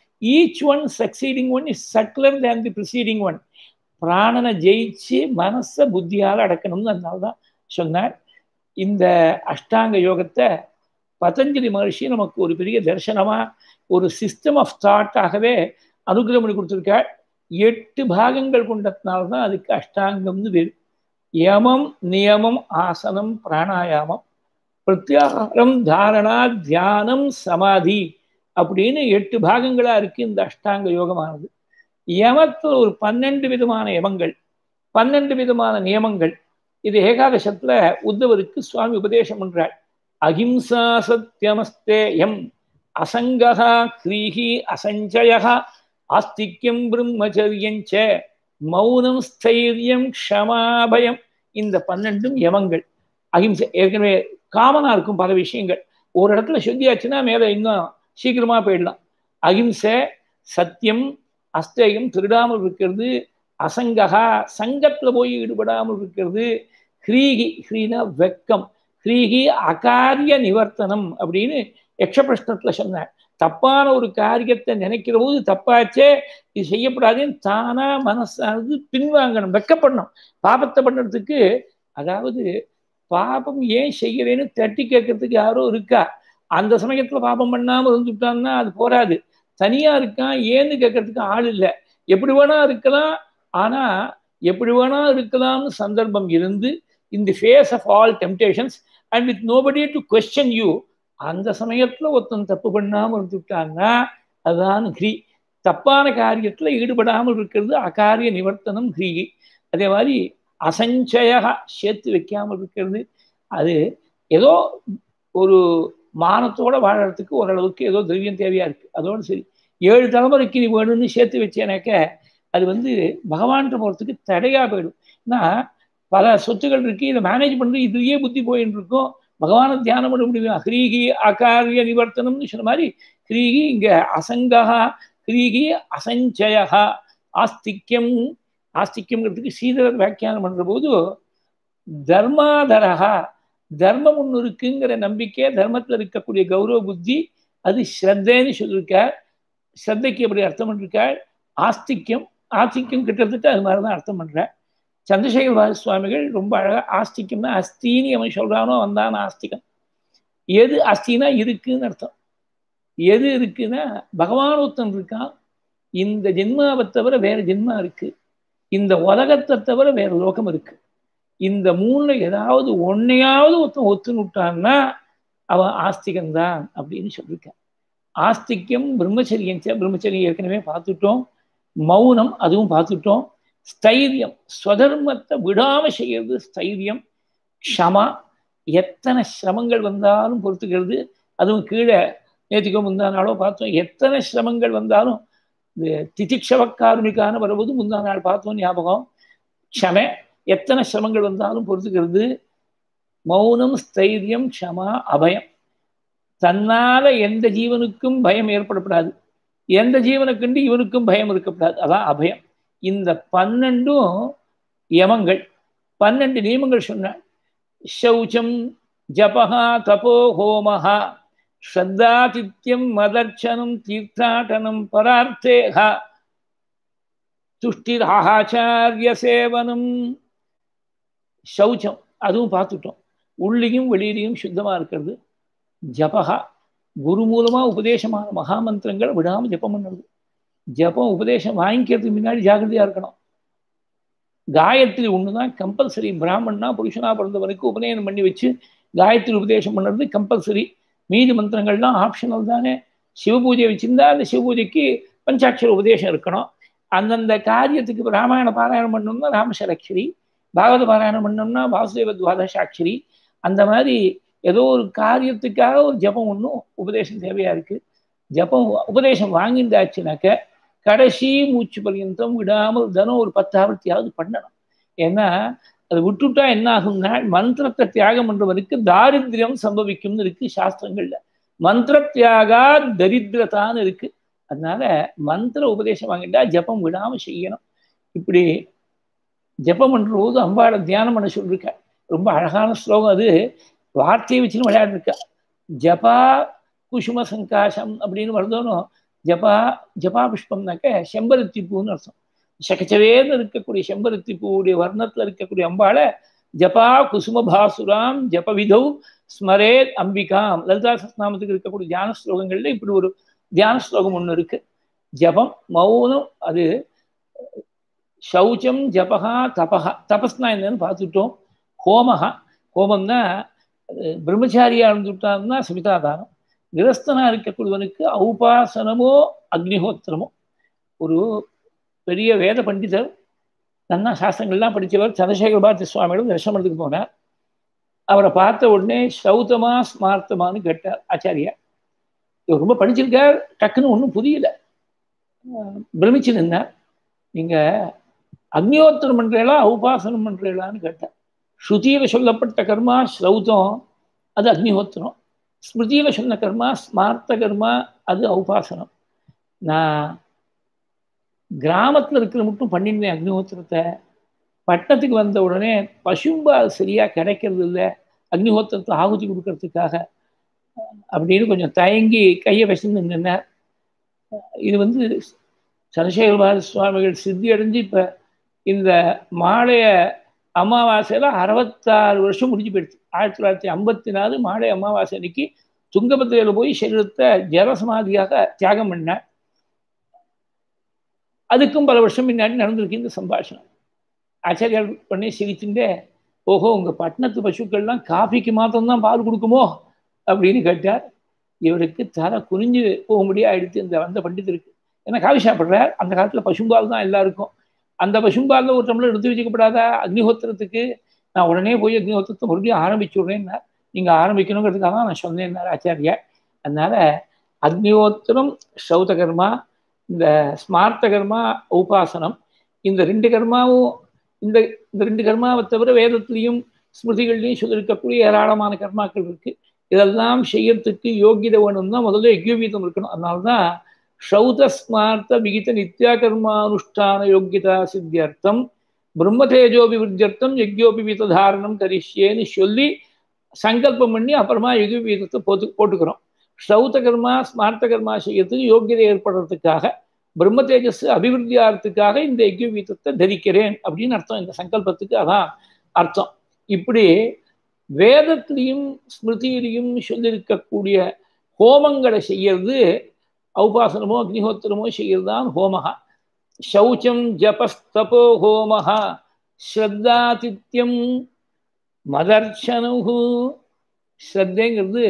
S1: each one succeeding one is subtler than the preceding one. பிராணனை ஜெயிச்சு மனசை புத்தியால் அடக்கணும்னு அதனால தான் சொன்னார். இந்த அஷ்டாங்க யோகத்தை பதஞ்சலி மகர்ஷி நமக்கு ஒரு பெரிய தரிசனமாக ஒரு சிஸ்டம் ஆஃப் தாட்டாகவே அனுகிரகம் பண்ணி கொடுத்துருக்கார். எட்டு பாகங்கள் கொண்டதுனால்தான் அதுக்கு அஷ்டாங்கம்னு பேர். யமம், நியமம், ஆசனம், பிராணாயாமம், பிரத்யாகாரம், தாரணா, தியானம், சமாதி அப்படின்னு எட்டு பாகங்களா இருக்கு இந்த அஷ்டாங்க யோகமானது. யமத்தில் ஒரு பன்னெண்டு விதமான யமங்கள், பன்னெண்டு விதமான நியமங்கள். இது ஏகாதசத்துல உத்தவருக்கு சுவாமி உபதேசம் பண்றார். அஹிம்சா சத்தியமஸ்தேயம் அசங்கஹா க்ரீஹி அசஞ்சயஹா ஆஸ்திக்யம் பிரம்மச்சரியஞ்ச மௌனம் ஸ்தைரியம் க்ஷமாபயம். இந்த பன்னெண்டும் யமங்கள். அஹிம்சை ஏற்கனவே காமனா இருக்கும் பல விஷயங்கள், ஒரு இடத்துல சொல்லியாச்சுன்னா மேலே இன்னும் சீக்கிரமா போயிடலாம். அஹிம்சை, சத்தியம், அஸ்தேயம் திருடாமல் இருக்கிறது, அசங்ககா சங்கத்துல போய் ஈடுபடாமல் இருக்கிறது, ஹ்ரீகி ஹ்ரீனா வெக்கம், ஹ்ரீகி அகாரிய நிவர்த்தனம் அப்படின்னு யக்ஷபிரஷ்னத்துல சொன்னார். தப்பான ஒரு காரியத்தை நினைக்கிற போது தப்பாச்சே இது செய்யப்படாதுன்னு தானா மனசானது பின்வாங்கணும், வெக்கப்படணும். பாபத்தை பண்ணுறதுக்கு, அதாவது பாபம் ஏன் செய்கிறேன்னு தட்டி கேட்கறதுக்கு யாரோ இருக்கா, அந்த சமயத்துல பாபம் பண்ணாமல் இருந்துட்டான்னா அது போராது. தனியா இருக்கான், ஏன்னு கேட்கறதுக்கு ஆள் இல்லை. எப்படி வேணா இருக்கலாம், ஆனா எப்படி வேணா இருக்கலாம்னு சந்தர்ப்பம் இருந்து in the face of all temptations and with nobody to question you, அந்த சமயத்துல ஒருத்தன் தப்பு பண்ணாமல் இருந்துட்டான்னா அதுதான் ஹ்ரீ. தப்பான காரியத்துல ஈடுபடாமல் இருக்கிறது அகாரிய நிவர்த்தனம் ஹ்ரீ. அதே மாதிரி அசஞ்சயா சேர்த்து வைக்காமல் இருக்கிறது, அது ஏதோ ஒரு மானத்தோட வாழறதுக்கு ஓரளவுக்கு ஏதோ திரவியம் தேவையா இருக்கு, அதோடு சரி. ஏழு தலைமுறைக்கு நீ வேணும்னு சேர்த்து வச்சேனாக்க அது வந்து பகவான்கிட்ட போகிறதுக்கு தடையா போயிடும். ஏன்னா பல சொத்துக்கள் இருக்கு, இதை மேனேஜ் பண்ணுறது இதுலயே புத்தி போயின்னு இருக்கும், பகவானை தியானம் பண்ண முடியும். ஹ்ரீகி அகாரிய நிவர்த்தனம்னு சொன்ன மாதிரி ஹ்ரீகி இங்க அசங்கஹா, ஹ்ரீகி அசஞ்சயா, ஆஸ்திக்யம். ஆஸ்திக்யம்ங்கிறதுக்கு ஸ்ரீதரர் வியாக்கியானம் பண்ற போது தர்மாதரஹா, தர்மம் ஒன்று இருக்குங்கிற நம்பிக்கை, தர்மத்தில் இருக்கக்கூடிய கௌரவ புத்தி, அது ஸ்ரத்தைன்னு சொல்லியிருக்கார். ஸ்ரத்தைக்கு எப்படி அர்த்தம் பண்ணிருக்கார்? ஆஸ்திக்யம். ஆஸ்திக்யம் கிட்டத்தட்ட அது மாதிரிதான் அர்த்தம் பண்றார். சந்திரசேகர பாரதி சுவாமிகள் ரொம்ப அழகா ஆஸ்திக்கம்னா அஸ்தின்னு அவன் சொல்றானோ வந்தான் ஆஸ்திகம். எது அஸ்தினா இருக்குன்னு அர்த்தம். எது இருக்குன்னா பகவான் ஒருத்தன் இருக்கான், இந்த ஜென்மாவை தவிர வேற ஜென்மா இருக்கு, இந்த உலகத்தை தவிர வேற லோகம் இருக்கு, இந்த மூணுல ஏதாவது ஒன்னையாவது ஒருத்தன் ஒத்துன்னு விட்டான்னா அவன் ஆஸ்திகம்தான் அப்படின்னு சொல்லியிருக்கான். ஆஸ்திக்யம் பிரம்மச்சரியம், பிரம்மச்சரியம் ஏற்கனவே பார்த்துட்டோம். மௌனம் அதுவும் பார்த்துட்டோம். ஸ்தைரியம், ஸ்வதர்மத்தை விடாம செய்யறது ஸ்தைரியம். க்ஷமா, எத்தனை சிரமங்கள் வந்தாலும் பொறுத்துக்கிறது. அதுவும் கீழே நேற்றுக்கோ முந்தா நாளோ பார்த்தோம், எத்தனை சிரமங்கள் வந்தாலும் இந்த திதிக்ஷவக்காருணிக்கான வரும்போது முந்தா நாள் பார்த்தோம் ஞாபகம். க்ஷமை, எத்தனை சிரமங்கள் வந்தாலும் பொறுத்துக்கிறது. மௌனம், ஸ்தைரியம், க்ஷமா, அபயம். தன்னால எந்த ஜீவனுக்கும் பயம் ஏற்படப்படாது, எந்த ஜீவனை கண்டு இவனுக்கும் பயம் இருக்கப்படாது, அதான் அபயம். இந்த பன்னெண்டும் யமங்கள், பன்னெண்டு நியமங்கள் சொன்னாள். சௌச்சம், ஜபஹா, தபோ, ஹோமஹா, ஸ்ரத்தாதித்யம், மதர்ச்சனம், தீர்த்தாடனம், பரார்த்தேஹா, துஷ்டிர், ஆச்சாரிய சேவனம். சௌச்சம் அதுவும் பார்த்துட்டோம், உள்ளியும் வெளியிலையும் சுத்தமா இருக்கிறது. ஜபஹா, குரு மூலமா உபதேசமான மகாமந்திரங்களை விடாம ஜபம் பண்ணுறது. ஜபம் உபதேசம் வாங்கிக்கிறதுக்கு முன்னாடி ஜாக்கிரதையா இருக்கணும். காயத்ரி ஒன்று தான் கம்பல்சரி. பிராமணனா புருஷனா பிறந்தவனுக்கு உபநயனம் பண்ணி வச்சு காயத்ரி உபதேசம் பண்ணுறது கம்பல்சரி. மீதி மந்திரங்கள்லாம் ஆப்ஷனல் தானே. சிவபூஜை வச்சிருந்தா அந்த சிவபூஜைக்கு பஞ்சாட்சர உபதேசம் இருக்கணும். அந்தந்த காரியத்துக்கு ராமாயண பாராயணம் பண்ணணும்னா ராமசராட்சரி, பாகவத பாராயணம் பண்ணோம்னா வாசுதேவ துவாதசாட்சரி. அந்த மாதிரி ஏதோ ஒரு காரியத்துக்காக ஒரு ஜபம் ஒன்றும் உபதேசம் தேவையா இருக்கு. ஜபம் உபதேசம் வாங்கியிருந்தாச்சுனாக்க கடைசி மூச்சு பர்யந்தம் விடாமல் தினம் ஒரு பத்து ஆவர்த்தியாவது பண்ணணும். ஏன்னா அதை விட்டுட்டா என்ன ஆகும்னா மந்திரத்தை தியாகம் பண்றவருக்கு தாரித்யம் சம்பவிக்கும்னு இருக்கு சாஸ்திரங்கள்ல. மந்திர தியாகா தரித்திரதான்னு இருக்கு. அதனால மந்திர உபதேசம் வாங்கிட்டா ஜபம் விடாம செய்யணும். இப்படி ஜபம் பண்ற போது அம்பாளை தியானம் பண்ண சொல்லிருக்க. ரொம்ப அழகான ஸ்லோகம் அது. வார்த்தையை வச்சுன்னு விளையாடு இருக்கா. ஜபா குசும சங்காசம் அப்படின்னு வருதோனும் ஜபா ஜபா புஷ்பம்னாக்க செம்பருத்தி பூன்னு அர்த்தம். சகச்சவேன்னு இருக்கக்கூடிய செம்பருத்தி பூவுடைய வர்ணத்துல இருக்கக்கூடிய அம்பாளை ஜபா குசும பாசுராம் ஜப விதௌ ஸ்மரேத் அம்பிகாம். லலிதா சஸ்நாமத்துக்கு இருக்கக்கூடிய தியான ஸ்லோகங்கள்ல இப்படி ஒரு தியான ஸ்லோகம் ஒன்று இருக்கு. ஜபம் மௌனம், அது சௌச்சம் ஜபகா தபகா. தபஸ்னா என்னன்னு பார்த்துட்டோம். ஹோமஹா, ஹோமம்னா பிரம்மச்சாரியா இருந்துட்டான்னா சமிதாதானம். கிரஸ்தனா இருக்கக்கூடியவனுக்கு ஔபாசனமோ அக்னிஹோத்திரமோ. ஒரு பெரிய வேத பண்டிதர், நன்னா சாஸ்திரங்கள்லாம் படித்தவர், சந்திரசேகர பாரதி சுவாமியோட தரிசனத்துக்கு போனார். அவரை பார்த்த உடனே ஸ்ரௌத்தமா ஸ்மார்த்தமானு கேட்டார் ஆச்சாரியா. இவர் ரொம்ப படிச்சிருக்கார், டக்குன்னு ஒன்றும் புரியல, பிரமிச்சு நின்னார். நீங்க அக்னிஹோத்திரம் பண்றீங்களா ஔபாசனம் பண்றீங்களான்னு கேட்டார். ஸ்ருதியில சொல்லப்பட்ட கர்மா ஸ்ரௌத்தம், அது அக்னிஹோத்திரம். ஸ்மிருதியில சொன்ன கர்மா ஸ்மார்த்த கர்மா, அது ஔபாசனம். நான் கிராமத்தில் இருக்கிற மட்டும் பண்ணிருந்தேன் அக்னிஹோத்திரத்தை. பட்டணத்துக்கு வந்த உடனே பசும்பால் சரியா கிடைக்கிறது இல்லை அக்னிஹோத்திரத்தை ஆகுதி கொடுக்கறதுக்காக அப்படின்னு கொஞ்சம் தயங்கி கையை வச்சுன்னு நின்னார். இது வந்து சந்திரசேகர பாரதி சுவாமிகள் சித்தி அடைஞ்சு இப்போ இந்த மாலைய அமாவாசையில் அறுபத்தாறு வருஷம் முடிஞ்சு போயிடுச்சு. ஆயிரத்தி தொள்ளாயிரத்தி ஐம்பத்தி நாலு மாலை அமாவாசை அன்னைக்கு துங்கபத்திரையில் போய் சரீரத்தை ஜலசமாதியாக தியாகம் பண்ணார். அதுக்கும் பல வருஷம் முன்னாடி நடந்திருக்கு இந்த சம்பாஷணம். ஆச்சாரியார் பண்ணி சிரிச்சுட்டே, ஓஹோ உங்கள் பட்டணத்து பசுக்கள்லாம் காஃபிக்கு மாத்திரம்தான் பால் கொடுக்குமோ அப்படின்னு கேட்டார். இவருக்கு தலை குறிஞ்சு போக முடியாது ஆயிடுச்சு இந்த வந்த பண்டிதருக்கு. ஏன்னா காஃபி சாப்பிட்றார். அந்த காலத்தில் பசும்பால் தான் எல்லாருக்கும். அந்த பசும்பாலில் ஒரு டம்ளர் எடுத்து வச்சுக்கப்படாதா அக்னிஹோத்திரத்துக்கு? நான் உடனே போய் அக்னிஹோத்திரத்தை மறுபடியும் ஆரம்பிச்சு விட்றேன்னா, நீங்கள் ஆரம்பிக்கணுங்கிறதுக்காக தான் நான் சொன்னேன்னார் ஆச்சாரியா. அதனால அக்னிஹோத்திரம் ஸ்ரௌத கர்மா, இந்த ஸ்மார்த்த கர்மா உபாசனம், இந்த ரெண்டு கர்மாவும் இந்த இந்த ரெண்டு கர்மாவை தவிர வேதத்திலையும் ஸ்மிருதிகள்லையும் சொல்லியிருக்கக்கூடிய ஏராளமான கர்மாக்கள் இருக்கு. இதெல்லாம் செய்யறதுக்கு யோகியதை வேணும்னா முதல்ல யஜ்ஞோபீதம் இருக்கணும். அதனால்தான் ஸ்ரௌத ஸ்மார்த்த விகித நித்யா கர்மானுஷ்டான யோகியதா சித்தியர்த்தம் பிரம்மதேஜோபிவிருத்தியர்த்தம் யஜ்ஞோபீத தாரணம் கரிஷ்யேன்னு சொல்லி சங்கல்பம் பண்ணி அப்புறமா யஜ்ஞோபீதத்தை போட்டு போட்டுக்கிறோம். ஸ்ரௌத கர்மா ஸ்மார்த்த கர்மா செய்யறதுக்கு யோகியதை ஏற்படுறதுக்காக, பிரம்ம தேஜஸ் அபிவிருத்தியாகிறதுக்காக இந்த யஜ்ஞோபீதத்தை தரிக்கிறேன் அப்படின்னு அர்த்தம். இந்த சங்கல்பத்துக்கு அதான் அர்த்தம். இப்படி வேதத்திலையும் ஸ்மிருதியிலையும் சொல்லியிருக்கக்கூடிய ஹோமங்களை செய்யறது, ஔபாசனமோ அக்னிஹோத்திரமோ செய்யறதுதான் ஹோமஹா. சௌச்சம் ஜபஸ்தபோ ஹோமஹா ஸ்ரத்தாதித்யம் மதர்ச்சனு. ஸ்ரத்தைங்கிறது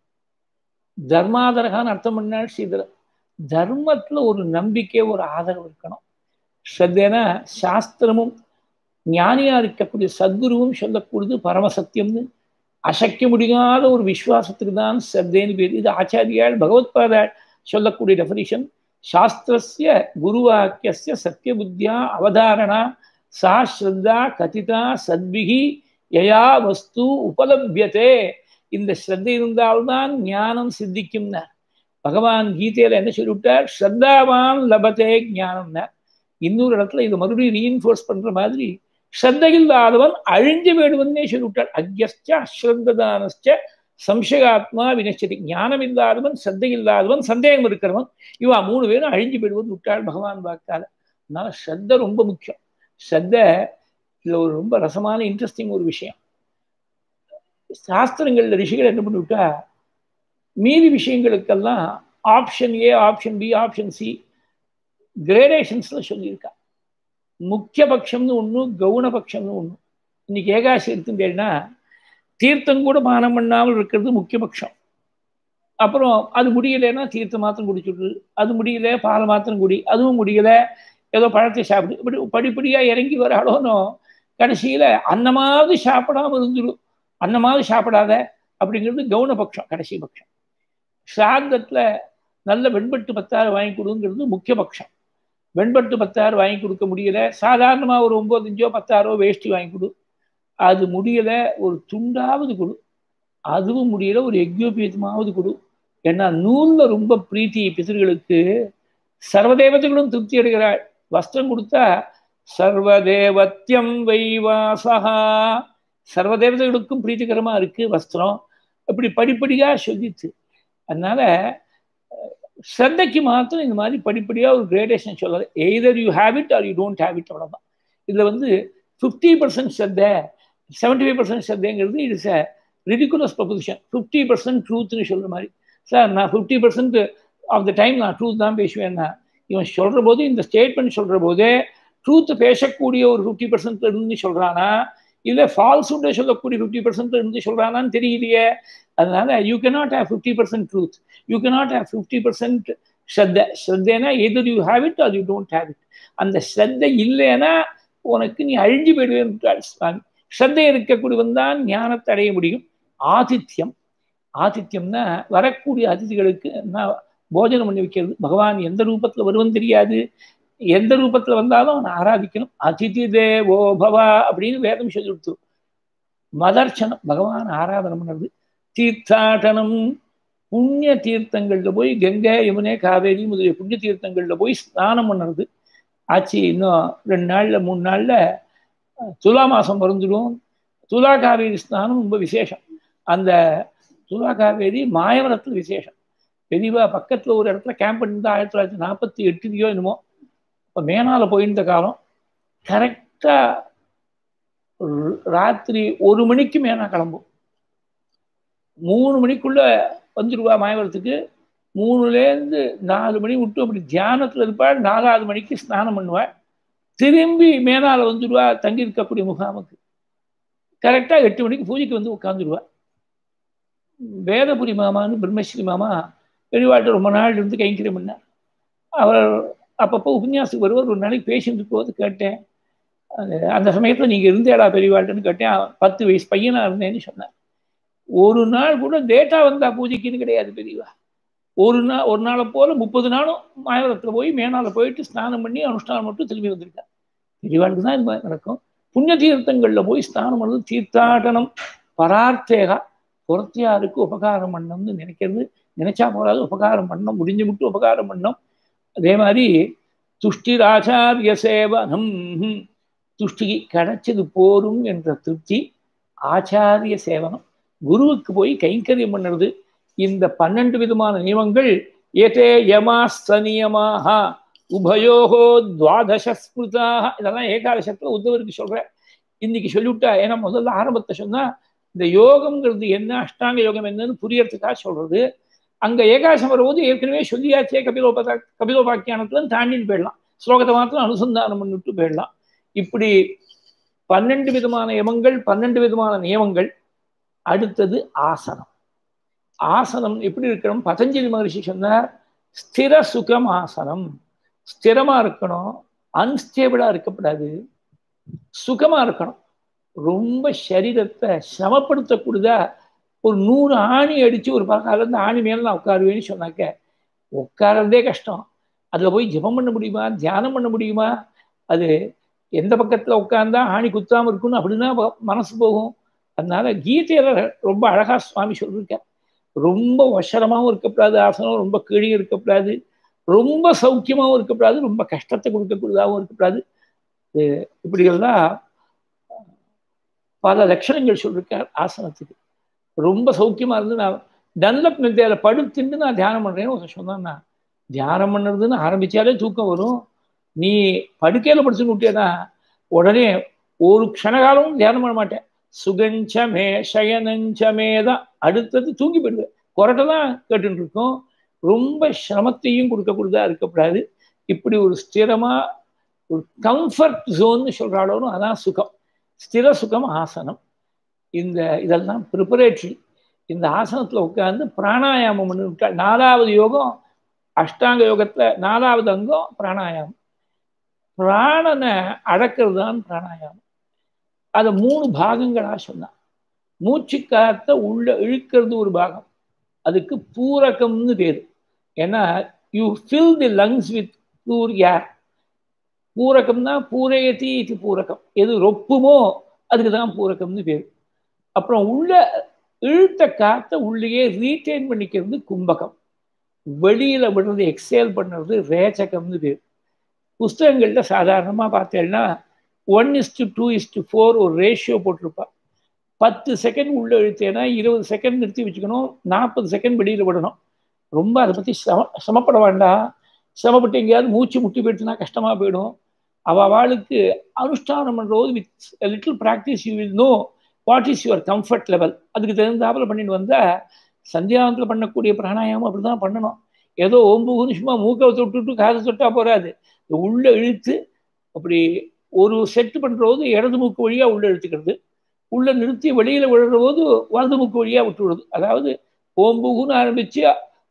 S1: தர்மாதரகான்னு அர்த்தம் பண்ணால் ஸ்ரீதர. தர்மத்துல ஒரு நம்பிக்கை, ஒரு ஆதரவு இருக்கணும். ஸ்ரத்தேனா சாஸ்திரமும் ஞானியா இருக்கக்கூடிய சத்குருவும் சொல்லக்கூடியது பரமசத்தியம்னு அசைக்க முடியாத ஒரு விசுவாசத்துக்கு தான் ஸ்ரத்தேன்னு பேர். இது ஆச்சாரியால் பகவத்பாதால் சொல்லக்கூடிய டெஃபினிஷன். சாஸ்திரஸ்ய குருவாக்கியஸ்ய சத்திய புத்தியா அவதாரணா சா ஸ்ரத்தா கதிதா சத்பிகி யயா வஸ்து உபலபியதே. இந்த ஸ்ரத்தை இருந்தால்தான் ஞானம் சித்திக்கும்னா பகவான் கீதையில என்ன சொல்லிவிட்டார்? ஸ்ரத்தாவான் லபத்தே ஞானம்னா. இன்னொரு இடத்துல இதை மறுபடியும் ரீஇன்ஃபோர்ஸ் பண்ற மாதிரி ஸ்ரத்தையில்லாதவன் அழிஞ்சு வேடுவன்னே சொல்லிவிட்டார். அக்யஸ்ச அஸ்ரத்ததானஸ்ச சம்சயாத்மா வினச்சதி. ஞானம் இல்லாதவன், ஸ்ரத்தை இல்லாதவன், சந்தேகம் இருக்கிறவன், இவா மூணு பேரும் அழிஞ்சு போயிடுவது விட்டாள் பகவான் வாக்கால. அதனால ஸ்ரத்தை ரொம்ப முக்கியம். ஸ்ரத்தை இதுல ஒரு ரொம்ப ரசமான இன்ட்ரெஸ்டிங் ஒரு விஷயம். சாஸ்திரங்கள்ல ரிஷிகள் என்ன பண்ணிவிட்டா, மீதி விஷயங்களுக்கெல்லாம் option A, option B, option C கிரேடேஷன்ஸ்ல சொல்லியிருக்கா. முக்கிய பட்சம்னு ஒன்று, கவுன பட்சம்னு ஒன்று. இன்னைக்கு ஏகாசி இருக்குன்னா தீர்த்தம் கூட பானம் பண்ணாமல் இருக்கிறது முக்கிய பட்சம். அப்புறம் அது முடியலைன்னா தீர்த்தம் மாத்திரம் குடிச்சுடுது, அது முடியல பால் மாத்திரம் குடி, அதுவும் முடியல ஏதோ பழத்தை சாப்பிடு, இப்படி படிப்படியா இறங்கி வராளோனோ கடைசியில அன்னமாவது சாப்பிடாம இருந்துடும். அன்னமாவது சாப்பிடாத அப்படிங்கிறது கவுன பட்சம், கடைசி பட்சம். சாதத்துல நல்ல வெண்பட்டு பத்தாறு வாங்கி கொடுங்கிறது முக்கிய பட்சம். வெண்பட்டு பத்தாறு வாங்கி கொடுக்க முடியல, சாதாரணமா ஒரு ஒன்பது இஞ்சோ பத்தாறோ வேஷ்டி வாங்கி கொடு, அது முடியல ஒரு துண்டாவது கொடு, அதுவும் முடியல ஒரு எக்யோபியமாவது கொடு. ஏன்னா நூல்ல ரொம்ப பிரீத்தி பிதர்களுக்கு. சர்வதேவதைகளும் திருப்தி அடைகிறாள். வஸ்திரம் கொடுத்தா சர்வதேவத்தியம் வைவாசகா, சர்வதேவதைகளுக்கும் பிரீத்திகரமா இருக்கு வஸ்திரம். இப்படி படிப்படியா சொல்லிச்சு. அதனால ஸ்ரத்தைக்கு மாத்திரம் இந்த மாதிரி படிப்படியா ஒரு கிரேடேஷன் சொல்றது. Either you have it or you don't have it, அவ்வளவுதான். இதுல வந்து ஃபிஃப்டி பர்சன்ட் ஸ்ரத்தை செவன்டி ஃபைவ் பர்சன்ட் ஸ்ரத்தைங்கிறது it's a ridiculous proposition. Fifty percent ட்ரூத்னு சொல்ற மாதிரி. சார் நான் fifty percent of the time நான் ட்ரூத் தான் பேசுவேன்னா, இவன் சொல்ற போது இந்த ஸ்டேட்மெண்ட் சொல்ற போதே ட்ரூத் பேசக்கூடிய ஒரு ஃபிஃப்டி பர்சன்ட்ல இருந்து சொல்றானா இல்லை ஃபால்ஸுடைய சொல்லக்கூடிய ஃபிஃப்டி பர்சன்ட்ல இருந்து சொல்றானான்னு தெரியலையே. அதனால you cannot have fifty percent truth, you cannot have fifty percent ஸ்ரத்தை. ஸ்ரத்தைனா either you have it or you don't have it. அந்த ஸ்ரத்தை இல்லைன்னா உனக்கு நீ அழிஞ்சு போயிடுவேன் சுவாமி. ஸ்ரத்தை இருக்கக்கூடியவன் தான் ஞானத்தை அடைய முடியும். ஆதித்யம், ஆதித்யம்னா வரக்கூடிய அதிதிகளுக்கு நான் போஜனம் பண்ணி வைக்கிறது. பகவான் எந்த ரூபத்துல வருவன் தெரியாது, எந்த ரூபத்துல வந்தாலும் அவனை ஆராதிக்கணும். அதிதி தேவோ பவா அப்படின்னு வேதம் சொல்லி கொடுத்து. மதர்ச்சனம், பகவான் ஆராதனை பண்ணுறது. தீர்த்தாட்டனம், புண்ணிய தீர்த்தங்கள்ல போய் கங்கை யமுனை காவேரி முதலிய புண்ணிய தீர்த்தங்கள்ல போய் ஸ்நானம் பண்ணுறது ஆச்சு. இன்னும் ரெண்டு நாள்ல மூணு நாள்ல துலா மாசம் பிறந்துடும். துலா காவேரி ஸ்நானம் ரொம்ப விசேஷம். அந்த துலா காவேரி மாயவரத்தில் விசேஷம். பெரியவா பக்கத்துல ஒரு இடத்துல கேம்ப் பண்ணிருந்தா ஆயிரத்தி தொள்ளாயிரத்தி நாற்பத்தி எட்டுலையோ என்னமோ. இப்போ மேனால போயிருந்த காலம் கரெக்டா ராத்திரி ஒரு மணிக்கு மேனா கிளம்பும். மூணு மணிக்குள்ள வந்துடுவா மாயவரத்துக்கு. மூணுலேருந்து நாலு மணி விட்டு அப்படி தியானத்துல இருப்பாள். நாலாவது மணிக்கு ஸ்நானம் பண்ணுவாள். திரும்பி மேனால வந்துடுவா தங்கி இருக்கக்கூடிய முகாமுக்கு. கரெக்டா எட்டு மணிக்கு பூஜைக்கு வந்து உட்காந்துடுவா. வேதபுரி மாமான்னு பிரம்மஸ்ரீ மாமா பெரியவாட்ட ரொம்ப நாள் இருந்து கைங்கரியம் பண்ணார். அவர் அப்பப்போ உபன்யாசத்துக்கு வருவார். ஒரு நாளைக்கு பேசிட்டு போது கேட்டேன், அந்த சமயத்தில் நீங்கள் இருந்தேடா பெரியவாள்னு கேட்டேன். பத்து வயசு பையனா இருந்தேன்னு சொன்னார். ஒரு நாள் கூட டேட்டா வந்தா பூஜைக்குன்னு கிடையாது பெரியவா. ஒரு நாள் ஒரு நாளை போல முப்பது நாளும் மாயவரத்தில் போய் மேனால போயிட்டு ஸ்நானம் பண்ணி அனுஷ்டானம் மட்டும் திரும்பி வந்திருக்கார். பெரியவாளுக்கு தான் இது நடக்கும். புண்ணிய தீர்த்தங்கள்ல போய் ஸ்நானம் பண்ணது தீர்த்தாட்டனம் பரார்த்தேகா, புறத்தியாருக்கு உபகாரம் பண்ணணும்னு நினைக்கிறது. நினைச்சா போறாது, உபகாரம் பண்ணணும், முடிஞ்சு விட்டு உபகாரம் பண்ணணும். அதே மாதிரி துஷ்டிராச்சாரிய சேவனம், துஷ்டி கிடைச்சது போரும் என்ற திருப்தி. ஆச்சாரிய சேவனம், குருவுக்கு போய் கைங்கரியம் பண்ணுறது. இந்த பன்னெண்டு விதமான நியமங்கள் ஏதே யமாஸ்த நியமாக உபயோகோ துவாதசஸ்மிருதாக, இதெல்லாம் ஏகாதசத்துல உத்தவருக்கு சொல்றேன். இன்னைக்கு சொல்லிவிட்டா. ஏன்னா முதல்ல ஆரம்பத்தை சொன்னா இந்த யோகம்ங்கிறது என்ன, அஷ்டாங்க யோகம் என்னன்னு புரியறதுக்காக சொல்றது. அங்க ஏகாதசம் வரும்போது ஏற்கனவே சொல்லியாச்சே கபிலோபதா கபிலோபாக்கியானத்துல தாண்டின்னு போயிடலாம். ஸ்லோகத்தை மாத்திரம் அனுசந்தானம் பண்ணிட்டு போயிடலாம். இப்படி பன்னெண்டு விதமான யமங்கள், பன்னெண்டு விதமான நியமங்கள். அடுத்தது ஆசனம். ஆசனம் எப்படி இருக்கணும்? பதஞ்சலி மகரிஷி சொன்னார், ஸ்திர சுகம் ஆசனம். ஸ்திரமா இருக்கணும், அன்ஸ்டேபிளா இருக்கக்கூடாது, சுகமா இருக்கணும். ரொம்ப சரீரத்தை சிரமப்படுத்தக்கூடியதா ஒரு நூறு ஆணி அடிச்சு ஒரு பக்கம் இருந்து ஆணி மேல நான் உட்காருவேன்னு சொன்னாக்க உட்காரதே கஷ்டம். அதுல போய் ஜபம் பண்ண முடியுமா, தியானம் பண்ண முடியுமா? அது எந்த பக்கத்துல உட்கார்ந்தா ஆணி குத்தாம இருக்குன்னு அப்படின்னா மனசு போகும். அதனால கீதையில ரொம்ப அழகா சுவாமி சொல்லியிருக்க, ரொம்ப வசரமாகவும் இருக்கக்கூடாது ஆசனம், ரொம்ப கீழே இருக்கக்கூடாது, ரொம்ப சௌக்கியமாகவும் இருக்கக்கூடாது, ரொம்ப கஷ்டத்தை கொடுக்கக்கூடியதாகவும் இருக்கக்கூடாது. இப்படியெல்லாம் பல லட்சணங்கள் சொல்லியிருக்கார் ஆசனத்துக்கு. ரொம்ப சௌக்கியமா இருந்து நான் டன்லப் மெத்தையில படுத்துட்டு நான் தியானம் பண்றேன்னு ஒரு சொன்னா, தியானம் பண்ணுறதுன்னு ஆரம்பிச்சாலே தூக்கம் வரும். நீ படுக்கையில படிச்சுன்னு விட்டியனா உடனே ஒரு க்ஷணகாலமும் தியானம் பண்ண மாட்டேன். சுகஞ்சமே சயனஞ்சமே தான், அடுத்தது தூங்கி போயிடுவேன். கொரட்டை தான் கேட்டுட்டு இருக்கும். ரொம்ப சிரமத்தையும் கொடுக்கக்கூடியதா இருக்கக்கூடாது. இப்படி ஒரு ஸ்திரமா ஒரு கம்ஃபர்ட் ஜோன்னு சொல்றாலும் அதான் சுகம். ஸ்திர சுகம் ஆசனம். இந்த இதெல்லாம் ப்ரிப்பரேட்டரி. இந்த ஆசனத்தில் உட்கார்ந்து பிராணாயாமம் பண்ணி விட்டா நாலாவது யோகம். அஷ்டாங்க யோகத்துல நாலாவது அங்கம் பிராணாயாமம். பிராணனை அடக்கிறது தான் பிராணாயாமம். அதை மூணு பாகங்களா சொன்னான். மூச்சு காத்த உள்ள இழுக்கிறது ஒரு பாகம், அதுக்கு பூரகம்னு பேரு. ஏன்னா you fill the lungs with pure air. பூரகம்னா பூரயதி இது பூரகம். எது ரொப்புமோ அதுக்கு தான் பூரகம்னு பேரு. அப்புறம் உள்ள இழுத்த காத்த உள்ளேயே ரீட்டைன் பண்ணிக்கிறது கும்பகம். வெளியில விடுறது எக்ஸேல் பண்ணுறது ரேச்சகம்னு பேர். புஸ்தகங்கள்ல சாதாரணமாக பார்த்தேன்னா one is to two is to four ஒரு ரேஷியோ போட்டிருப்பா. பத்து செகண்ட் உள்ள இழுத்தேன்னா இருபது செகண்ட் நிறுத்தி வச்சுக்கணும், நாற்பது செகண்ட் வெளியில் விடணும். ரொம்ப அதை பற்றி சம சமப்பட வேண்டாம். சமப்பட்டு எங்கேயாவது மூச்சு முட்டி போயிட்டுனா கஷ்டமாக போயிடும். அவளுக்கு அனுஷ்டானம் பண்ணுறது with little practice you will know what is your comfort level. அதுக்கு தகுந்தாப்பில் பண்ணிட்டு வந்தால் சந்தியாவத்தில் பண்ணக்கூடிய பிராணாயாமம் அப்படி தான் பண்ணணும். ஏதோ ஒம்பு சும்மா மூக்கை தொட்டுட்டு காதை தொட்டா போகாது. உள்ள இழுத்து அப்படி ஒரு செட்டு பண்ணுறது இடது மூக்கு வழியாக உள்ள இழுத்துக்கிறது, உள்ள நிறுத்தி வெளியில் விழுற போது வலது மூக்கு வழியாக விட்டு விடுறது. அதாவது ஓம்புகுன்னு ஆரம்பித்து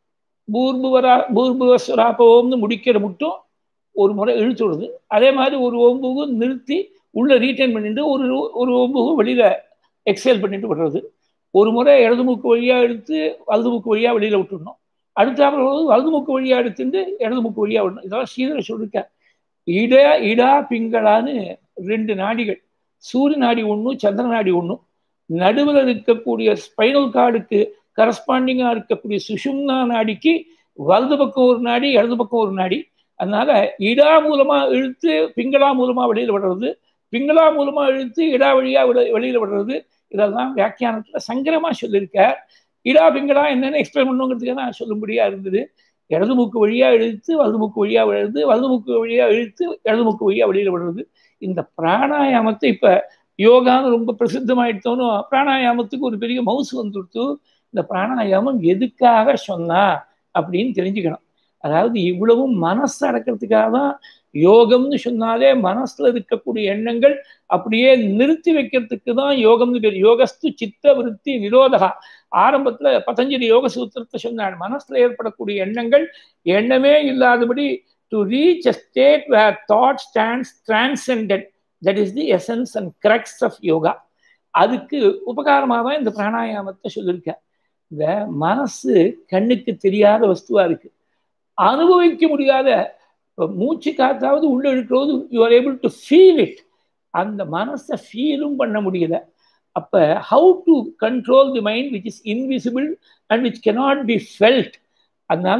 S1: பூர்புவரா பூர்புவஸ்வராப்போம்னு முடிக்கிற மட்டும் ஒரு முறை இழுத்து விடுறது. அதே மாதிரி ஒரு ஓம்புகு நிறுத்தி உள்ள ரீட்டைன் பண்ணிட்டு ஒரு ஒரு ஓம்புகு வெளியில் எக்ஸேல் பண்ணிட்டு விடுறது. ஒரு முறை இடது மூக்கு வழியாக எடுத்து வலது மூக்கு வழியாக வெளியில் விட்டுடணும். அடுத்தாப்புல வலது மூக்கு வழியாக எடுத்துட்டு இடது மூக்கு வழியாக விடணும். இதெல்லாம் ஸ்ரீதர சொல்லிருக்க. இடா இடா பிங்களான்னு ரெண்டு நாடிகள், சூரிய நாடி ஒன்றும் சந்திர நாடி ஒன்றும். நடுவில் இருக்கக்கூடிய ஸ்பைனல் கார்டுக்கு கரஸ்பாண்டிங்காக இருக்கக்கூடிய சுஷும்னா நாடிக்கு வலது பக்கம் ஒரு நாடி, இடது பக்கம் ஒரு நாடி. அதனால இடா மூலமாக இழுத்து பிங்களா மூலமாக வெளியில் விடுறது, பிங்களா மூலமாக இழுத்து இடா வழியாக விட வெளியில் விடுறது. இதெல்லாம் வியாக்கியானத்தில் சங்கரமாக சொல்லியிருக்கார். இடா பிங்களா என்னென்னு எக்ஸ்பிளைன் பண்ணுங்கிறதுக்கு தான் சொல்லும்படியா இருந்தது. இடது மூக்கு வழியாக இழுத்து வலது மூக்கு வழியாக விழுறது, வலது மூக்கு வழியாக இழுத்து இடது மூக்கு வழியாக வெளியில் விடுறது. இந்த பிராணாயாமத்தை இப்போ யோகான்னு ரொம்ப பிரசித்தமாயிட்டோன்னு பிராணாயாமத்துக்கு ஒரு பெரிய மவுசு வந்துடுத்து. இந்த பிராணாயாமம் எதுக்காக சொன்னா அப்படின்னு தெரிஞ்சுக்கணும். அதாவது இவ்வளவும் மனசு அடக்கிறதுக்காக தான். யோகம்னு சொன்னாலே மனசுல இருக்கக்கூடிய எண்ணங்கள் அப்படியே நிறுத்தி வைக்கிறதுக்கு தான் யோகம்னு பேர். யோகஸ்து சித்த விருத்தி நிரோதகா. ஆரம்பத்துல பதஞ்சலி யோக சூத்திரத்தை சொன்னார். மனசுல ஏற்படக்கூடிய எண்ணங்கள் எண்ணமே இல்லாதபடி to reach a state where thought stands transcendent. That is the essence and crux of yoga. அதுக்கு உபகாரமாக தான் இந்த பிராணாயாமத்தை சொல்லியிருக்க. இந்த மனசு கண்ணுக்கு தெரியாத வஸ்துவா இருக்கு, அனுபவிக்க முடியாத. மூச்சு காத்தாவது உள்ள இருக்கிறது you are able to feel it. அந்த மனசை ஃபீலும் பண்ண முடியல. அப்ப how to control the mind which is invisible and which cannot be felt. அதனால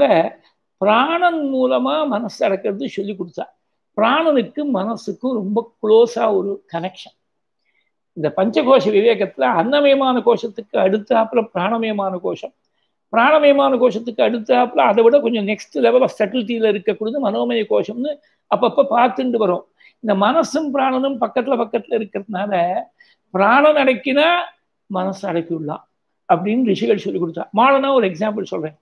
S1: பிராணன் மூலமா மனசு அடக்கிறது சொல்லி கொடுத்தா. பிராணனுக்கு மனசுக்கும் ரொம்ப க்ளோஸா ஒரு கனெக்ஷன். இந்த பஞ்சகோஷ விவேகத்துல அன்னமயமான கோஷத்துக்கு அடுத்தாப்புல பிராணமயமான கோஷம், பிராணமயமான கோஷத்துக்கு அடுத்தாப்புல அதை விட கொஞ்சம் நெக்ஸ்ட் லெவல் ஆஃப் செட்டில்ட்டியில இருக்கக்கூடியது மனோமய கோஷம்னு அப்பப்போ பார்த்துட்டு வரும். இந்த மனசும் பிராணனும் பக்கத்துல பக்கத்துல இருக்கிறதுனால பிராணன் அடக்கினா மனசு அடக்கிவிடலாம் அப்படின்னு ரிஷிகள் சொல்லி கொடுத்தா. மாடனா ஒரு எக்ஸாம்பிள் சொல்றேன்.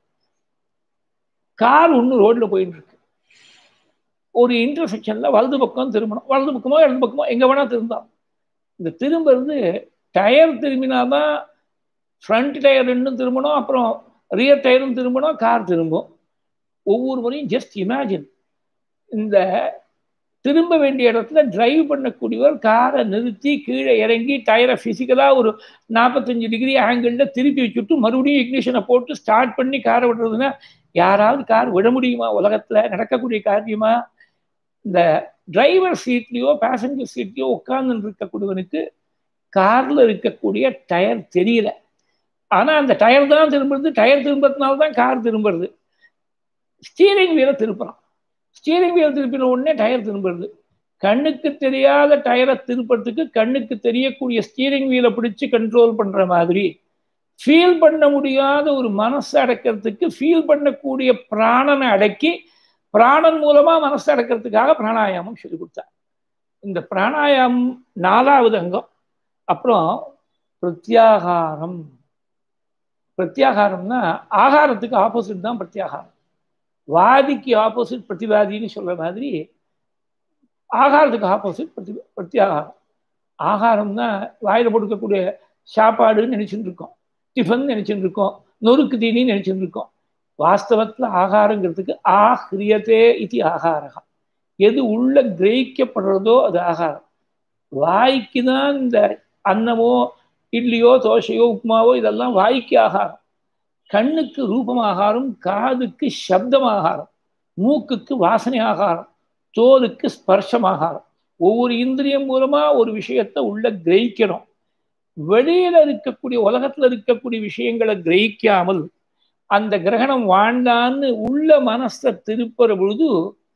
S1: கார் ஒன்று ரோட்ல போயிட்டு இருக்கு. ஒரு இன்டர்செக்ஷன்ல வலது பக்கம் திரும்பணும், வலது பக்கமோ இடது பக்கமோ எங்க வேணா திரும்பலாம். இந்த திரும்புறது டயர் திரும்பினாதான் ஃப்ரண்ட் டயர் ரெண்டும் திரும்பணும், அப்புறம் ரியர் டயரும் திரும்பணும், கார் திரும்பும். ஒவ்வொரு முறையும் ஜஸ்ட் இமேஜின், இந்த திரும்ப வேண்டிய இடத்துல டிரைவ் பண்ணக்கூடியவர் காரை நிறுத்தி கீழே இறங்கி டயரை ஃபிசிக்கலாக ஒரு நாற்பத்தஞ்சு டிகிரி ஆங்கிளில் திருப்பி வச்சுட்டு மறுபடியும் இக்னிஷனை போட்டு ஸ்டார்ட் பண்ணி காரை விடுறதுன்னா யாராவது கார் விட முடியுமா? உலகத்தில் நடக்கக்கூடிய காரியமா? இந்த டிரைவர் சீட்லேயோ பேசஞ்சர் சீட்லேயோ உட்கார்ந்து இருக்கக்கூடியவனுக்கு காரில் இருக்கக்கூடிய டயர் தெரியல. ஆனால் அந்த டயர் தான் திரும்புறது, டயர் திரும்புறதுனால தான் கார் திரும்புறது. ஸ்டீரிங் வீலை திருப்புறான், ஸ்டீரிங் வீல் திருப்பின உடனே டயர் திரும்புறது. கண்ணுக்கு தெரியாத டயரை திருப்பறதுக்கு கண்ணுக்கு தெரியக்கூடிய ஸ்டீரிங் வீலை பிடிச்சி கண்ட்ரோல் பண்ற மாதிரி ஃபீல் பண்ண முடியாத ஒரு மனசு அடக்கிறதுக்கு ஃபீல் பண்ணக்கூடிய பிராணனை அடக்கி பிராணன் மூலமா மனசு அடக்கிறதுக்காக பிராணாயாமம் சொல்லி கொடுத்தார். இந்த பிராணாயாமம் நாலாவது அங்கம். அப்புறம் பிரத்யாகாரம். பிரத்யாகாரம்னா ஆகாரத்துக்கு ஆப்போசிட் தான் பிரத்யாகாரம். வாதிக்கு ஆப்போசிட் பிரதிவாதின்னு சொல்ற மாதிரி ஆகாரத்துக்கு ஆப்போசிட் பிரதி பிரத்யாகாரம். ஆகாரம் தான் வாயில் கொடுக்கக்கூடிய சாப்பாடுன்னு நினைச்சுட்டு இருக்கோம், டிஃபன் நினைச்சுட்டு இருக்கோம், நொறுக்கு தீனின்னு நினைச்சுட்டு இருக்கோம். வாஸ்தவத்தில் ஆகாரங்கிறதுக்கு ஆஹ்ரியதே இது ஆகாரம். எது உள்ள கிரகிக்கப்படுறதோ அது ஆகாரம். வாய்க்கு தான் இந்த அன்னமோ இட்லியோ தோசையோ உப்புமாவோ இதெல்லாம் வாய்க்கு ஆகாரம். கண்ணுக்கு ரூபம் ஆகாரம், காதுக்கு சப்தம் ஆகாரம், மூக்குக்கு வாசனை ஆகாரம், தோலுக்கு ஸ்பர்ஷம் ஆகாரம். ஒவ்வொரு இந்திரியம் மூலமா ஒரு விஷயத்தை உள்ள கிரகிக்கணும். வெளியில இருக்கக்கூடிய உலகத்துல இருக்கக்கூடிய விஷயங்களை கிரகிக்காமல் அந்த கிரகணம் வாழ்ந்தான்னு உள்ள மனசை திருப்புற பொழுது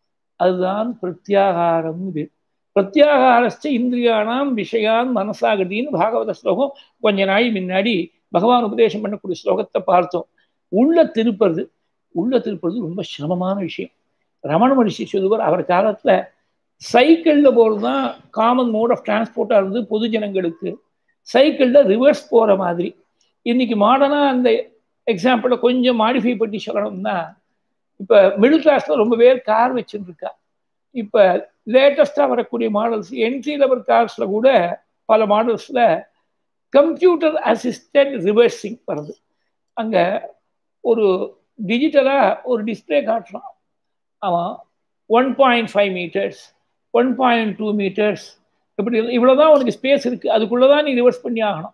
S1: அதுதான் பிரத்யாகாரம். பிரத்யாகாரஸ்ட இந்திரியானாம் விஷயான் மனசாகதின்னு பாகவத ஸ்லோகம் கொஞ்ச நாள் முன்னாடி பகவான் உபதேசம் பண்ணக்கூடிய ஸ்லோகத்தை பார்த்தோம். உள்ள திருப்புறது உள்ள திருப்புறது ரொம்ப சிரமமான விஷயம். ரமண மகரிஷி சொல்லுவார், அவர் காலத்துல சைக்கிளில் போகிறது தான் காமன் மோட் ஆஃப் டிரான்ஸ்போர்ட்டாக இருந்தது பொது ஜனங்களுக்கு. சைக்கிளில் ரிவர்ஸ் போகிற மாதிரி. இன்னைக்கு மாடர்னாக அந்த எக்ஸாம்பிளை கொஞ்சம் மாடிஃபை பண்ணி சொல்லணும்னா, இப்போ மிடில் கிளாஸில் ரொம்ப பேர் கார் வச்சுருக்கா. இப்போ லேட்டஸ்டாக வரக்கூடிய மாடல்ஸ் என்ட்ரி லெவல் கார்ஸில் கூட பல மாடல்ஸில் கம்ப்யூட்டர் அசிஸ்டட் ரிவர்ஸிங் வருது. அங்கே ஒரு டிஜிட்டலாக ஒரு டிஸ்பிளே காட்டுறான். அவன் one point five metres one point two metres இப்படி இவ்வளோதான் உனக்கு ஸ்பேஸ் இருக்குது, அதுக்குள்ளே நீ ரிவர்ஸ் பண்ணி ஆகணும்.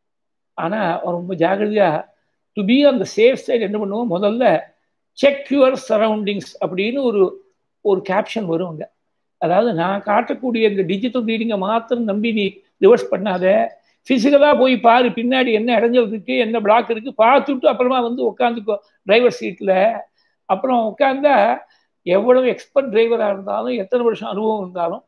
S1: ஆனால் ரொம்ப ஜாகிரதையாக to be on the safe side என்ன பண்ணுவோம், முதல்ல செக் யுவர் சரௌண்டிங்ஸ் அப்படின்னு ஒரு ஒரு கேப்ஷன் வருவாங்க. அதாவது நான் காட்டக்கூடிய இந்த டிஜிட்டல் ரீடிங்கை மாத்திரம் நம்பி நீ ரிவர்ஸ் பண்ணாத, ஃபிசிக்கலாக போய் பாரு, பின்னாடி என்ன இடைஞ்சல் இருக்குது, என்ன பிளாக் இருக்குது பார்த்துட்டு அப்புறமா வந்து உட்காந்துக்கோ டிரைவர் சீட்டில். அப்புறம் உட்காந்தா எவ்வளவு எக்ஸ்பர்ட் டிரைவராக இருந்தாலும் எத்தனை வருஷம் அனுபவம் இருந்தாலும்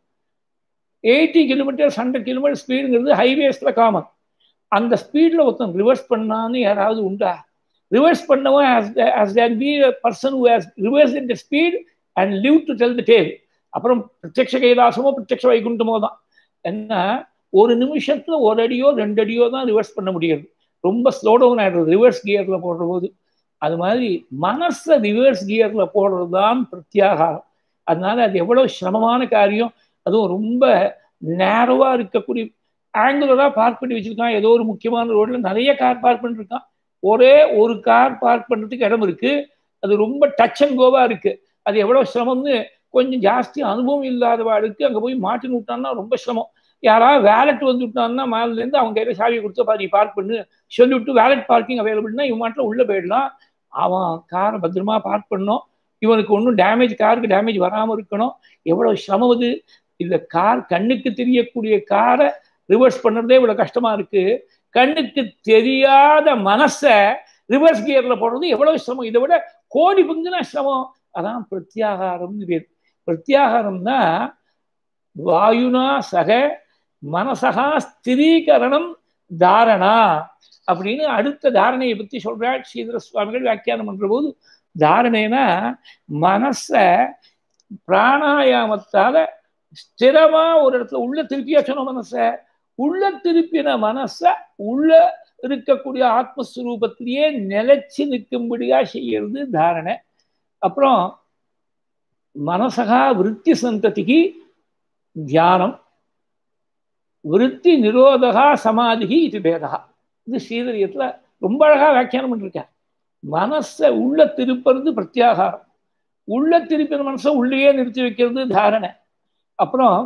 S1: எயிட்டி கிலோமீட்டர்ஸ் ஹண்ட்ரட் கிலோமீட்டர் ஸ்பீடுங்கிறது ஹைவேஸில் காமன். அந்த ஸ்பீடில் ஒருத்தன் ரிவர்ஸ் பண்ணான்னு யாராவது உண்டா? ரிவர்ஸ் பண்ணவன் as there be a person who has reversed in the speed and lived to tell the tale. அப்புறம் பிரத்யக்ஷ கைலாசமோ பிரத்யக்ஷ வைகுண்டமோ தான். ஏன்னா ஒரு நிமிஷத்துல ஒரு அடியோ ரெண்டு அடியோ தான் ரிவர்ஸ் பண்ண முடியாது, ரொம்ப ஸ்லோ டவுன் ஆகிடுறது ரிவர்ஸ் கியர்ல போடுற போது. அது மாதிரி மனசை ரிவர்ஸ் கியர்ல போடுறது தான் பிரத்யாகாரம். அதனால அது எவ்வளவு சிரமமான காரியம். அதுவும் ரொம்ப நேரவா இருக்கக்கூடிய ஆங்குலரா பார்க் பண்ணி வச்சிருக்கான். ஏதோ ஒரு முக்கியமான ரோட்ல நிறைய கார் பார்க் பண்ணிருக்கான். ஒரே ஒரு கார் பார்க் பண்றதுக்கு இடம் இருக்கு, அது ரொம்ப டச் அண்ட் கோவா இருக்கு. அது எவ்வளவு சிரமம்னு கொஞ்சம் ஜாஸ்தி அனுபவம் இல்லாதவாளுக்கு அங்கே போய் மாட்டின்னு விட்டான்னா ரொம்ப சிரமம். யாராவது வேலட் வந்து விட்டான்னா மேலேருந்து அவங்க கையில சாவியை கொடுத்தா நீ பார்க் பண்ணு சொல்லிவிட்டு வேலட் பார்க்கிங் அவைலபிள்னா இவன் மாட்டில் உள்ள போயிடலாம். அவன் காரை பத்திரமா பார்க் பண்ணணும், இவனுக்கு ஒன்றும் டேமேஜ் காருக்கு டேமேஜ் வராமல் இருக்கணும். எவ்வளவு சிரமம் அது. இந்த கார் கண்ணுக்கு தெரியக்கூடிய காரை ரிவர்ஸ் பண்ணுறதே இவ்வளோ கஷ்டமா இருக்கு. கண்ணுக்கு தெரியாத மனசை ரிவர்ஸ் கியர்ல போடுறது எவ்வளவு சிரமம், இதை விட கோடி பங்குனா சிரமம். அதான் பிரத்யாகாரம்னு பேர். பிரத்யாகாரம்னா வாயுனா சக மனசகா ஸ்திரீகரணம் தாரணா அப்படின்னு அடுத்த தாரணையை பற்றி சொல்றாள் ஸ்ரீதர சுவாமிகள் வியாக்கியானம் பண்ற போது. தாரணைனா மனச பிராணாயாமத்தால ஸ்திரமா ஒரு இடத்துல உள்ள திருப்பியா சொன்ன மனச உள்ள திருப்பின மனச உள்ள இருக்கக்கூடிய ஆத்மஸ்வரூபத்திலேயே நிலைச்சு நிற்கும்படியா செய்யறது தாரணை. அப்புறம் மனசகா விருத்தி சந்ததிக்கு தியானம், விருத்தி நிரோதகா சமாதிகி இது பேதகா. இது ஸ்ரீதரியத்துல ரொம்ப அழகா வியாக்கியானம் பண்ணிருக்கார். மனசை உள்ள திருப்புறது பிரத்யாகாரம், உள்ள திருப்பின மனசை உள்ளேயே நிறுத்தி வைக்கிறது தாரணை. அப்புறம்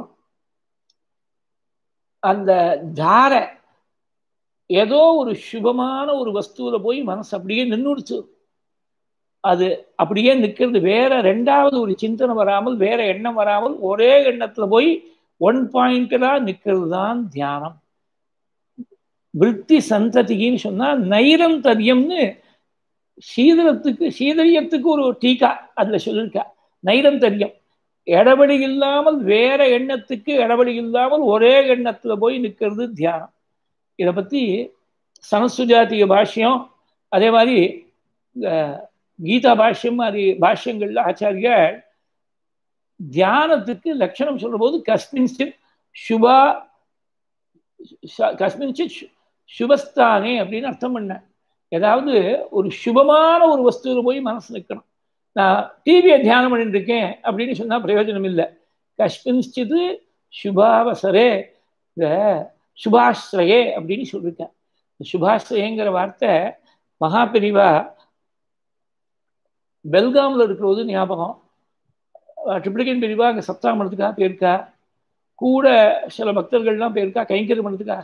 S1: அந்த தார ஏதோ ஒரு சுபமான ஒரு வஸ்துவில போய் மனசு அப்படியே நின்றுடுச்சு. அது அப்படியே நிற்கிறது, வேற ரெண்டாவது ஒரு சிந்தனை வராமல் வேற எண்ணம் வராமல் ஒரே எண்ணத்துல போய் ஒன் பாயிண்டா நிற்கிறது தான் தியானம். விருத்தி சந்ததின்னு சொன்னா நைரந்தரியம்னு சீதளத்துக்கு சீதரியத்துக்கு ஒரு டீக்கா அதுல சொல்லியிருக்கா. நைரந்தரியம் இடவெளி இல்லாமல் வேற எண்ணத்துக்கு இடவெளி இல்லாமல் ஒரே எண்ணத்துல போய் நிற்கிறது தியானம். இதை பத்தி சனசுஜாத்திய பாஷ்யம் அதே மாதிரி கீதா பாஷ்யம் மாதிரி பாஷ்யங்கள்ல ஆச்சாரியார் தியானத்துக்கு லட்சணம் சொல்ற போது கஸ்மின்சித் சுபா கஸ்மின்சித் சுபஸ்தானே அப்படின்னு அர்த்தம் பண்ண. ஏதாவது ஒரு சுபமான ஒரு வஸ்துவில் போய் மனசு நிற்கணும். நான் டிவியை தியானம் பண்ணிட்டு இருக்கேன் அப்படின்னு சொன்னால் பிரயோஜனம் இல்லை. கஷ்மின்ஸ்சிது சுபாவசரே இந்த சுபாஸ்ரயே அப்படின்னு சொல்லியிருக்கேன். சுபாஸ்ரயங்கிற வார்த்தை மகாபெரிவா பெல்காமில் இருக்கிறது ஞாபகம். ட்ரிப்ளிகன் பெரிவா அங்கே சப்தாகம் பண்ணுறதுக்காக போயிருக்கா. கூட சில பக்தர்கள்லாம் போயிருக்கா கைங்கரியம் பண்ணுறதுக்காக.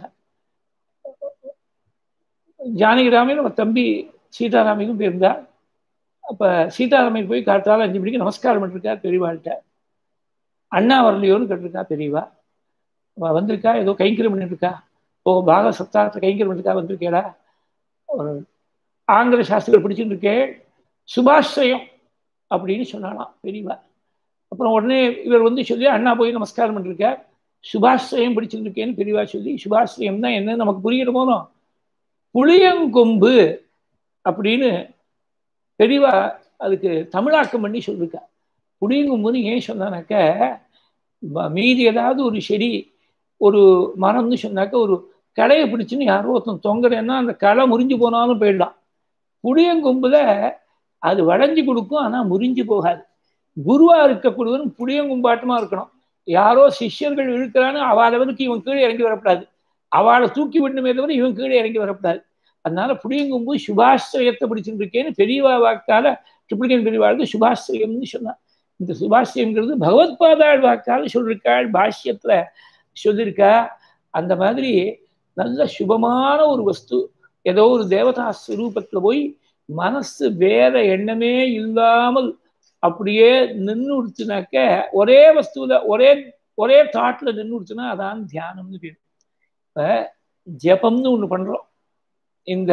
S1: ஜானகிராமையும் நம்ம தம்பி சீதாராமையும் போயிருந்தா. அப்போ சீதாராமைக்கு போய் காத்தால அஞ்சு மணிக்கு நமஸ்காரம் பண்ணிருக்கா பெரியவாள்கிட்ட. அண்ணா வரலையோன்னு கேட்டிருக்கா பெரியவா. வந்திருக்கா, ஏதோ கைங்கரியம் பண்ணிருக்கா. ஓ பாக சப்தாகத்தை கைங்கரியம் பண்ணிருக்கா, வந்திருக்கேடா, ஒரு ஆங்கில சாஸ்திரங்கள் பிடிச்சிட்டு இருக்கே, சுபாஸ்ரயம் அப்படின்னு சொன்னாலாம் பெரியவா. அப்புறம் உடனே இவர் வந்து சொல்லி அண்ணா போய் நமஸ்காரம் பண்ணிருக்கார். சுபாஸ்ரயம் பிடிச்சிருக்கேன்னு பெரியவா சொல்லி, சுபாஸ்ரயம் தான் என்ன நமக்கு புரிகிற போதும் புளியங்கொம்பு அப்படின்னு பெரியவா அதுக்கு தமிழாக்கம் பண்ணி சொல்லிருக்கா. புளியங்கொம்புன்னு ஏன் சொன்னானாக்க, மீதி ஏதாவது ஒரு செடி ஒரு மரம்னு சொன்னாக்க ஒரு களையை பிடிச்சுன்னு யாரோ ஒருத்தன் தொங்குறேன்னா அந்த களை முறிஞ்சு போனாலும் போயிடலாம். புளியங்கொம்புல அது வளைஞ்சு கொடுக்கும், ஆனால் முறிஞ்சு போகாது. குருவா இருக்கக்கூடியவன் புளியங்கும்பாட்டமா இருக்கணும். யாரோ சிஷ்யர்கள் இழுக்கிறான்னு அவள் அளவுக்கு இவன் கீழே இறங்கி வரக்கூடாது. அவளை தூக்கி விடணுமே தவிர இவன் கீழே இறங்கி வரக்கூடாது. அதனால புளியங்கும்பு சுபாஸ்ரயத்தை பிடிச்சிட்டு இருக்கேன்னு பெரியவா வாக்கால ட்ரிப்ளிகன் பெரியவாளுக்கு சுபாஸ்ரயம்னு சொன்னான். இந்த சுபாஸ்ரயம்ங்கிறது பகவத்பாதாள் வாக்கால் சொல்லியிருக்காள், பாஷ்யத்துல சொல்லியிருக்கா. அந்த மாதிரி நல்ல சுபமான ஒரு வஸ்து ஏதோ ஒரு தேவதா ஸ்வரூபத்துல போய் மனசு வேற எண்ணமே இல்லாமல் அப்படியே நின்று உடுத்துனாக்க, ஒரே வஸ்துல ஒரே ஒரே தாட்ல நின்று உடுத்துனா அதான் தியானம்னு பேர். இப்ப ஜபம்னு ஒண்ணு பண்றோம். இந்த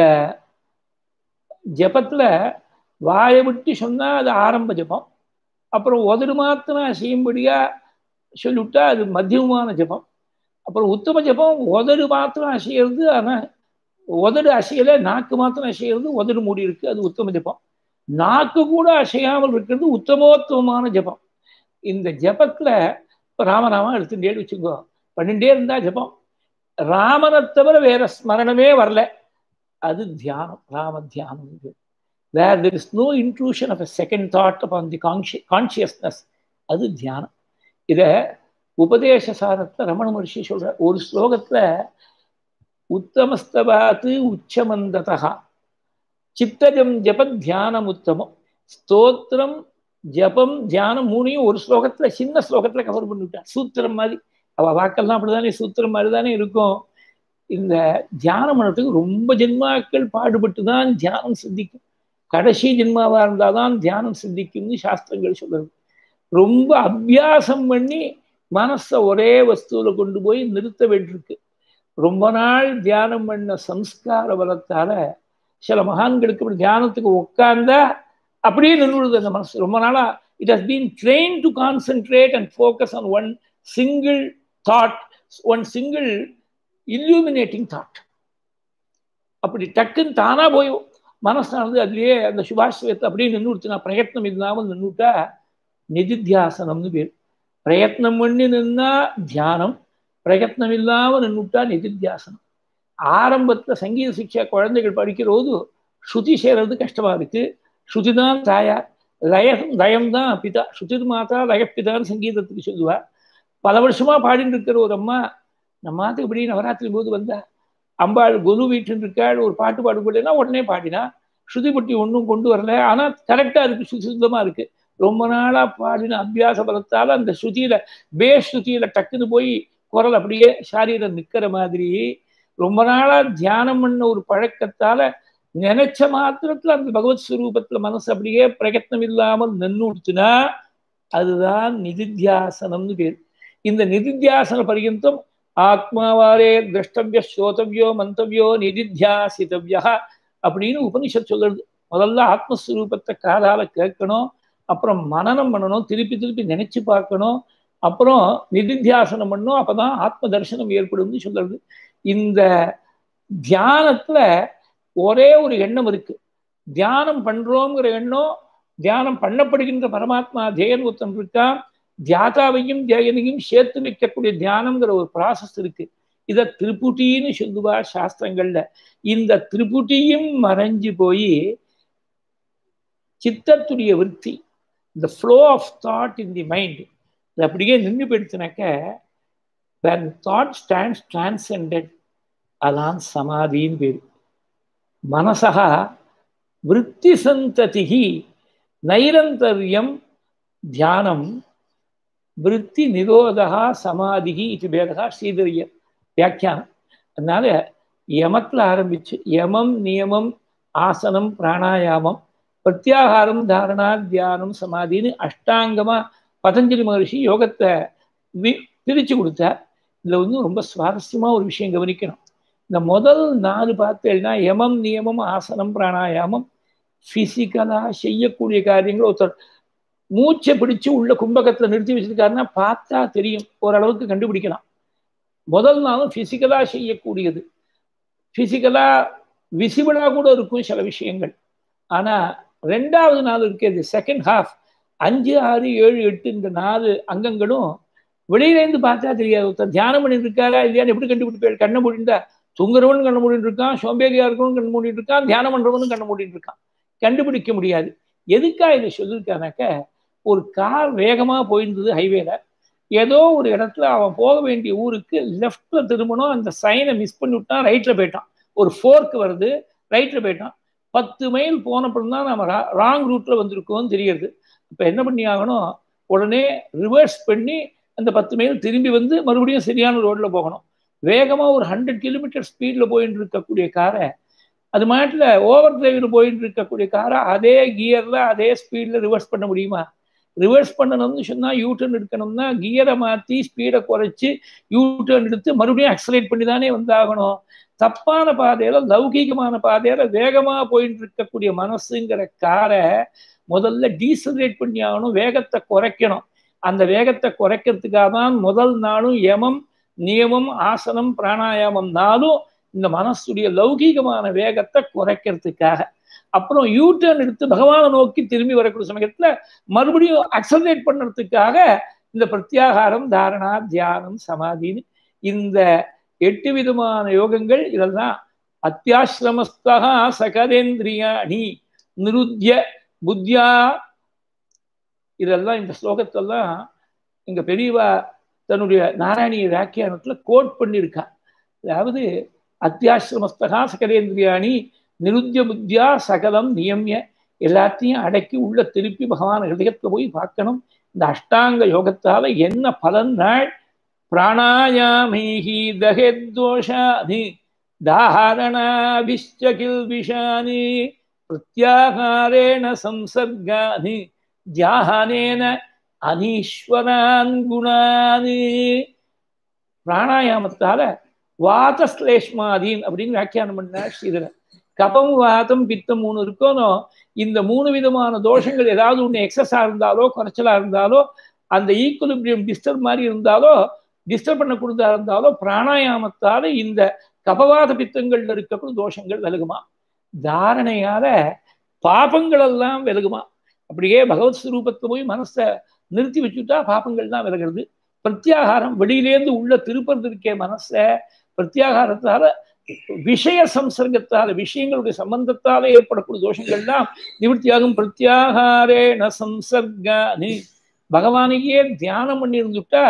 S1: ஜபத்துல வாயை விட்டு சொன்னா அது ஆரம்ப ஜபம். அப்புறம் உதடு மாத்திரம் அசையும்படியா சொல்லிவிட்டா அது மத்தியமான ஜபம். அப்புறம் உத்தம ஜபம் உதடு மாத்திரம் அசைகிறது, ஆனால் உதடு அசையலை, நாக்கு மாத்திரம் அசைகிறது, உதடு மூடி இருக்கு, அது உத்தம ஜபம். நாக்கு கூட அசையாமல் இருக்கிறது உத்தமோத்தமமான ஜபம். இந்த ஜபத்துல இப்போ ராமராமா எடுத்துட்டே வச்சுக்கோ, பண்ணிட்டே இருந்தா ஜபம். ராமனை தவிர வேற ஸ்மரணமே வரல, அது தியானம், ராம தியானம். Where there is no intrusion of a second thought upon the consciousness, அது தியானம். இதை உபதேச சாரத்துல ரமண மகர்ஷி சொல்ற ஒரு ஸ்லோகத்துல, உத்தமஸ்தபாத்து உச்சமந்ததா சித்தஜம் ஜப தியானம் உத்தமம். ஸ்தோத்திரம் ஜபம் தியானம் மூணையும் ஒரு ஸ்லோகத்துல சின்ன ஸ்லோகத்துல கவர் பண்ணிவிட்டார். சூத்திரம் மாதிரி அவ வாக்கெல்லாம் அப்படிதானே சூத்திரம் மாதிரி தானே இருக்கும். இந்த தியானம் பண்ணுறதுக்கு ரொம்ப ஜென்மாக்கள் பாடுபட்டு தான் தியானம் சித்திக்கும். கடைசி ஜென்மாவா இருந்தாதான் தியானம் சித்திக்கும்னு சாஸ்திரங்கள் சொல்றது. ரொம்ப அபியாசம் பண்ணி மனசை ஒரே வஸ்துவில கொண்டு போய் நிறுத்த வேண்டியிருக்கு. ரொம்ப நாள் தியானம் பண்ண சம்ஸ்கார பலத்தால சில மகான்களுக்கு தியானத்துக்கு உட்கார்ந்தா அப்படியே நின்றுடுது அந்த மனசு. ரொம்ப நாளா it has been train to concentrate and focus on one single thought, one single illuminating thought. அப்படி டக்குன்னு தானா போய் மனசானது அதுலேயே அந்த சுபாஸ்ரயத்தை அப்படியே நின்றுடுச்சுனா, பிரயத்னம் இல்லாமல் நின்றுட்டா நிதித்தியாசனம்னு பேர். பிரயத்னம் பண்ணி நின்னா தியானம், பிரயத்னம் இல்லாமல் நின்றுட்டா நிதித்தியாசனம். ஆரம்பத்தில் சங்கீத சிக்ஷா குழந்தைகள் படிக்கிற போது ஸ்ருதி சேரது கஷ்டமா இருக்கு. ஸ்ருதி தான் தாயார், லயம் லயம்தான் பிதா. ஸ்ருதி மாதா லயப்பிதான்னு சங்கீதத்துக்கு சொல்லுவா. பல வருஷமா பாடிட்டு இருக்கிற ஒரு அம்மா நம்ம மாத்துக்கு இப்படி நவராத்திரி போது வந்தா, அம்பாள் குரு வீட்டுன்னு இருக்காள், ஒரு பாட்டு பாடுபடினா உடனே பாடினா. ஸ்ருதி பட்டி ஒன்றும் கொண்டு வரல, ஆனால் கரெக்டாக இருக்கு, சுத்தமாக இருக்கு. ரொம்ப நாளாக பாடின அபியாச பலத்தால் அந்த ஸ்ருதியில பேஸ் ஸ்ருதியில டக்குன்னு போய் குரல் அப்படியே சாரீரம் நிற்கிற மாதிரி, ரொம்ப நாளாக தியானம் பண்ண ஒரு பழக்கத்தால நினைச்ச மாத்திரத்தில் அந்த பகவத் ஸ்வரூபத்துல மனசு அப்படியே பிரயத்னம் இல்லாமல் நின்று விடுச்சுன்னா அதுதான் நிதித்தியாசனம்னு பேர். இந்த நிதித்தியாசன பர்யந்தம் ஆத்மாவாரே திரஷ்டவிய ஸ்ரோதவியோ மந்தவியோ நிதித்தியாசித்தவியா அப்படின்னு உபனிஷத் சொல்றது. முதல்ல ஆத்மஸ்வரூபத்தை காதால கேட்கணும், அப்புறம் மனனம் பண்ணணும், திருப்பி திருப்பி நினைச்சு பார்க்கணும், அப்புறம் நிதித்தியாசனம் பண்ணணும். அப்பதான் ஆத்ம தரிசனம் ஏற்படும்னு சொல்றது. இந்த தியானத்துல ஒரே ஒரு எண்ணம் இருக்கு. தியானம் பண்றோங்கிற எண்ணம், தியானம் பண்ணப்படுகின்ற பரமாத்மா தேயன் ஒருத்தன் இருக்கான், தியாதாவையும் தேயனையும் சேர்த்து வைக்கக்கூடிய தியானம்ங்கிற ஒரு ப்ராசஸ் இருக்கு. இதை திரிபுட்டின்னு சொல்லுவா சாஸ்திரங்கள்ல. இந்த திரிபுட்டியும் மறைஞ்சு போய் சித்தத்துடைய விருத்தி, the flow of thought in the mind இது அப்படியே நின்று போயிடுச்சுனாக்க when thought stands transcended அதான் சமாதின்னு பேரு. மனசக விருத்தி சந்ததிகி நைரந்தர்யம் தியானம் விருத்தி நிரோதகா சமாதிகி இது பேதகா ஸ்ரீதரிய வியாக்கியானம். அதனால யமத்தில் ஆரம்பிச்சு யமம் நியமம் ஆசனம் பிராணாயாமம் பிரத்யாகாரம் தாரணா தியானம் சமாதின்னு அஷ்டாங்கமா பதஞ்சலி மகர்ஷி யோகத்தை வி பிரித்து கொடுத்தார். இதில் வந்து ரொம்ப சுவாரஸ்யமாக ஒரு விஷயம் கவனிக்கணும். இந்த முதல் நாலு பார்த்தேன்னா யமம் நியமம் ஆசனம் பிராணாயாமம் ஃபிசிக்கலாக செய்யக்கூடிய காரியங்கள் ஒருத்தர் மூச்சை பிடிச்சு உள்ள கும்பகத்தில் நிறுத்தி வச்சிருக்காருன்னா பார்த்தா தெரியும், ஓரளவுக்கு கண்டுபிடிக்கலாம். முதல் நாளும் ஃபிசிக்கலாக செய்யக்கூடியது, ஃபிசிக்கலாக விசிபிளாக கூட இருக்கும் சில விஷயங்கள். ஆனால் ரெண்டாவது நாள் இருக்கிறது செகண்ட் ஹாஃப் அஞ்சு ஆறு ஏழு எட்டு இந்த நாலு அங்கங்களும் வெளியிலேருந்து பார்த்தா தெரியாது. ஒருத்தர் தியானம் பண்ணிட்டு இருக்காரா இல்லையான்னு எப்படி கண்டுபிடிப்பாரு? கண்ணை மூடிந்தா தூங்குறவனும் கண்ணை மூடிட்டு இருக்கான், சோம்பேறியா இருக்கவனும் கண்ணு மூடிட்டு இருக்கான், தியானம் பண்றவனும் கண்ணை மூடிட்டு இருக்கான். கண்டுபிடிக்க முடியாது. எதுக்கா இதை சொல்லியிருக்கானாக்க, ஒரு கார் வேகமா போயிருந்தது ஹைவேல, ஏதோ ஒரு இடத்துல அவன் போக வேண்டிய ஊருக்கு லெஃப்ட்ல திரும்பணும், அந்த சைனை மிஸ் பண்ணி விட்டான், ரைட்ல போயிட்டான். ஒரு ஃபோர்க் வருது, ரைட்ல போயிட்டான். பத்து மைல் போனப்பறம் தான் நம்ம ராங் ரூட்ல வந்திருக்கோம்னு தெரியுது. இப்போ என்ன பண்ணி ஆகணும், உடனே ரிவர்ஸ் பண்ணி அந்த பத்து மைல் திரும்பி வந்து மறுபடியும் சரியான ரோட்ல போகணும். வேகமா ஒரு ஹண்ட்ரட் கிலோமீட்டர் ஸ்பீட்ல போயிட்டு இருக்கக்கூடிய காரை, அது மாட்டில் ஓவர் டிரைவில் போயிட்டு இருக்கக்கூடிய காரை அதே கியர்ல அதே ஸ்பீட்ல ரிவர்ஸ் பண்ண முடியுமா? ரிவர்ஸ் பண்ணணும்னு சொன்னா யூ டர்ன் எடுக்கணும்னா கியரை மாற்றி ஸ்பீடை குறைச்சி யூ டர்ன் எடுத்து மறுபடியும் அக்சலேட் பண்ணி தானே வந்தாகணும். தப்பான பாதையில லௌகீகமான பாதையில வேகமா போயிட்டு இருக்கக்கூடிய மனசுங்கிற காரை முதல்ல டீசலரேட் பண்ணி ஆகணும், வேகத்தை குறைக்கணும். அந்த வேகத்தை குறைக்கிறதுக்காக தான் முதல் நாளும் யமம் நியமம் ஆசனம் பிராணாயாமம் நாளும் இந்த மனசுடைய லௌகீகமான வேகத்தை குறைக்கிறதுக்காக. அப்புறம் யூ டர்ன் எடுத்து பகவானை நோக்கி திரும்பி வரக்கூடிய சமயத்துல மறுபடியும் அக்சலரேட் பண்ணுறதுக்காக இந்த பிரத்யாகாரம் தாரணா தியானம் சமாதின்னு இந்த எட்டு விதமான யோகங்கள். இதெல்லாம் அத்தியாசிரமஸ்தா சகரேந்திரியாணி நிருத்ய புத்தியா, இதெல்லாம் இந்த ஸ்லோகத்தெல்லாம் இங்க பெரியவா தன்னுடைய நாராயணிய வியாக்கியானத்துல கோட் பண்ணியிருக்கா. அதாவது அத்தியாசிரமஸ்தகா சகரேந்திரியாணி நிருத்ய புத்தியா சகலம் நியமிய, எல்லாத்தையும் அடக்கி உள்ள திருப்பி பகவான் ஹிருதயத்துல போய் பார்க்கணும். இந்த அஷ்டாங்க யோகத்தால என்ன பலன்? நாள் பிராணாயாமீஹி தஹேத்வோஷானி தாரணாபிஷ்ச கில்பிஷானி பிரத்யாகாரேண சம்சர்கானி தியானேன அனீஸ்வரான் குணானி. பிராணாயாமத்தால வாதஸ்லேஷ்மாதீன் அப்படின்னு வியாக்கியானம் பண்ணார் ஸ்ரீதரன். கபம் வாதம் பித்தம் மூணு இருக்கணும். இந்த மூணு விதமான தோஷங்கள் ஏதாவது ஒன்று எக்ஸஸா இருந்தாலோ குறைச்சலா இருந்தாலோ அந்த ஈக்குலிபிரியம் டிஸ்டர்ப் மாதிரி இருந்தாலோ டிஸ்டர்ப் பண்ணக்கூடியதா இருந்தாலோ பிராணாயாமத்தால இந்த கபவாத பித்தங்கள்ல இருக்கக்கூடிய தோஷங்கள் விலகுமா. தாரணையால பாபங்கள் எல்லாம் விலகுமா. அப்படியே பகவத் ஸ்வரூபத்தை போய் மனசை நிறுத்தி வச்சுட்டா பாபங்கள் தான் விலகிறது. பிரத்யாகாரம் வெளியிலேருந்து உள்ள திருப்பது இருக்கே மனசை, பிரத்யாகாரத்தால விஷய சம்சர்க்கத்தால விஷயங்களுடைய சம்பந்தத்தால ஏற்படக்கூடிய தோஷங்கள்லாம் நிவர்த்தியாகும். பிரத்யாகாரேண சம்சர்கானி, பகவானையே தியானம் பண்ணி இருந்துட்டா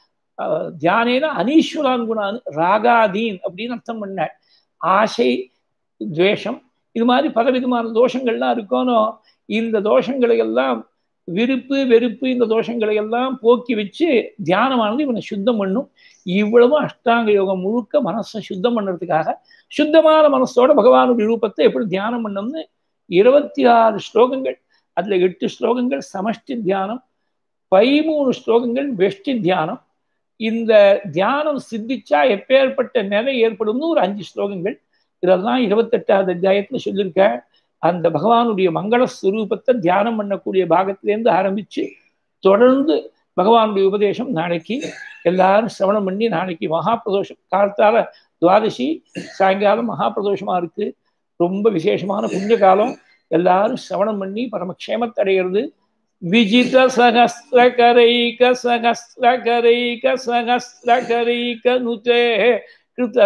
S1: தியானேன அனீஸ்வரான் குணான் ராகாதீன் அப்படின்னு அர்த்தம் பண்ண. ஆசை துவேஷம் இது மாதிரி பலவிதமான தோஷங்கள்லாம் இருக்கணும். இந்த தோஷங்களை எல்லாம் விருப்பு வெறுப்பு இந்த தோஷங்களை எல்லாம் போக்கி வச்சு தியானமானது இவனை சுத்தம் பண்ணும். இவ்வளவு அஷ்டாங்க யோகம் முழுக்க மனசை சுத்தம் பண்ணுறதுக்காக சுத்தமான மனசோட பகவானுடைய ரூபத்தை எப்படி தியானம் பண்ணணும்னு இருபத்தி ஆறு ஸ்லோகங்கள், அதுல எட்டு ஸ்லோகங்கள் சமஷ்டி தியானம், பதிமூணு ஸ்லோகங்கள் வெஷ்டி தியானம். இந்த தியானம் சித்திச்சா எப்பேற்பட்ட நிலை ஏற்படும்னு ஒரு அஞ்சு ஸ்லோகங்கள். இதெல்லாம் இருபத்தெட்டாவது அத்தியாயத்துல சொல்லியிருக்க. அந்த பகவானுடைய மங்கள ஸ்வரூபத்தை தியானம் பண்ணக்கூடிய பாகத்திலேருந்து ஆரம்பிச்சு தொடர்ந்து பகவானுடைய உபதேசம் நாளைக்கு எல்லாரும் சிரவணம் பண்ணி, நாளைக்கு மகாபிரதோஷம் காலத்தால துவாதசி சாயங்காலம் மகாபிரதோஷமா இருக்கு. ரொம்ப விசேஷமான புண்ணிய காலம். எல்லாரும் சிரவணம் பண்ணி பரமக்ஷேமத்தை அடைகிறது. விஜித சகஸ்ரகரைக சகஸ்ரகரைக சகஸ்ரகரைக நுதே கிருத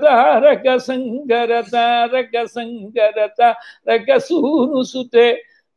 S1: சுரதாரக சங்கர தாரக சங்கர தாரக சூனு சுதே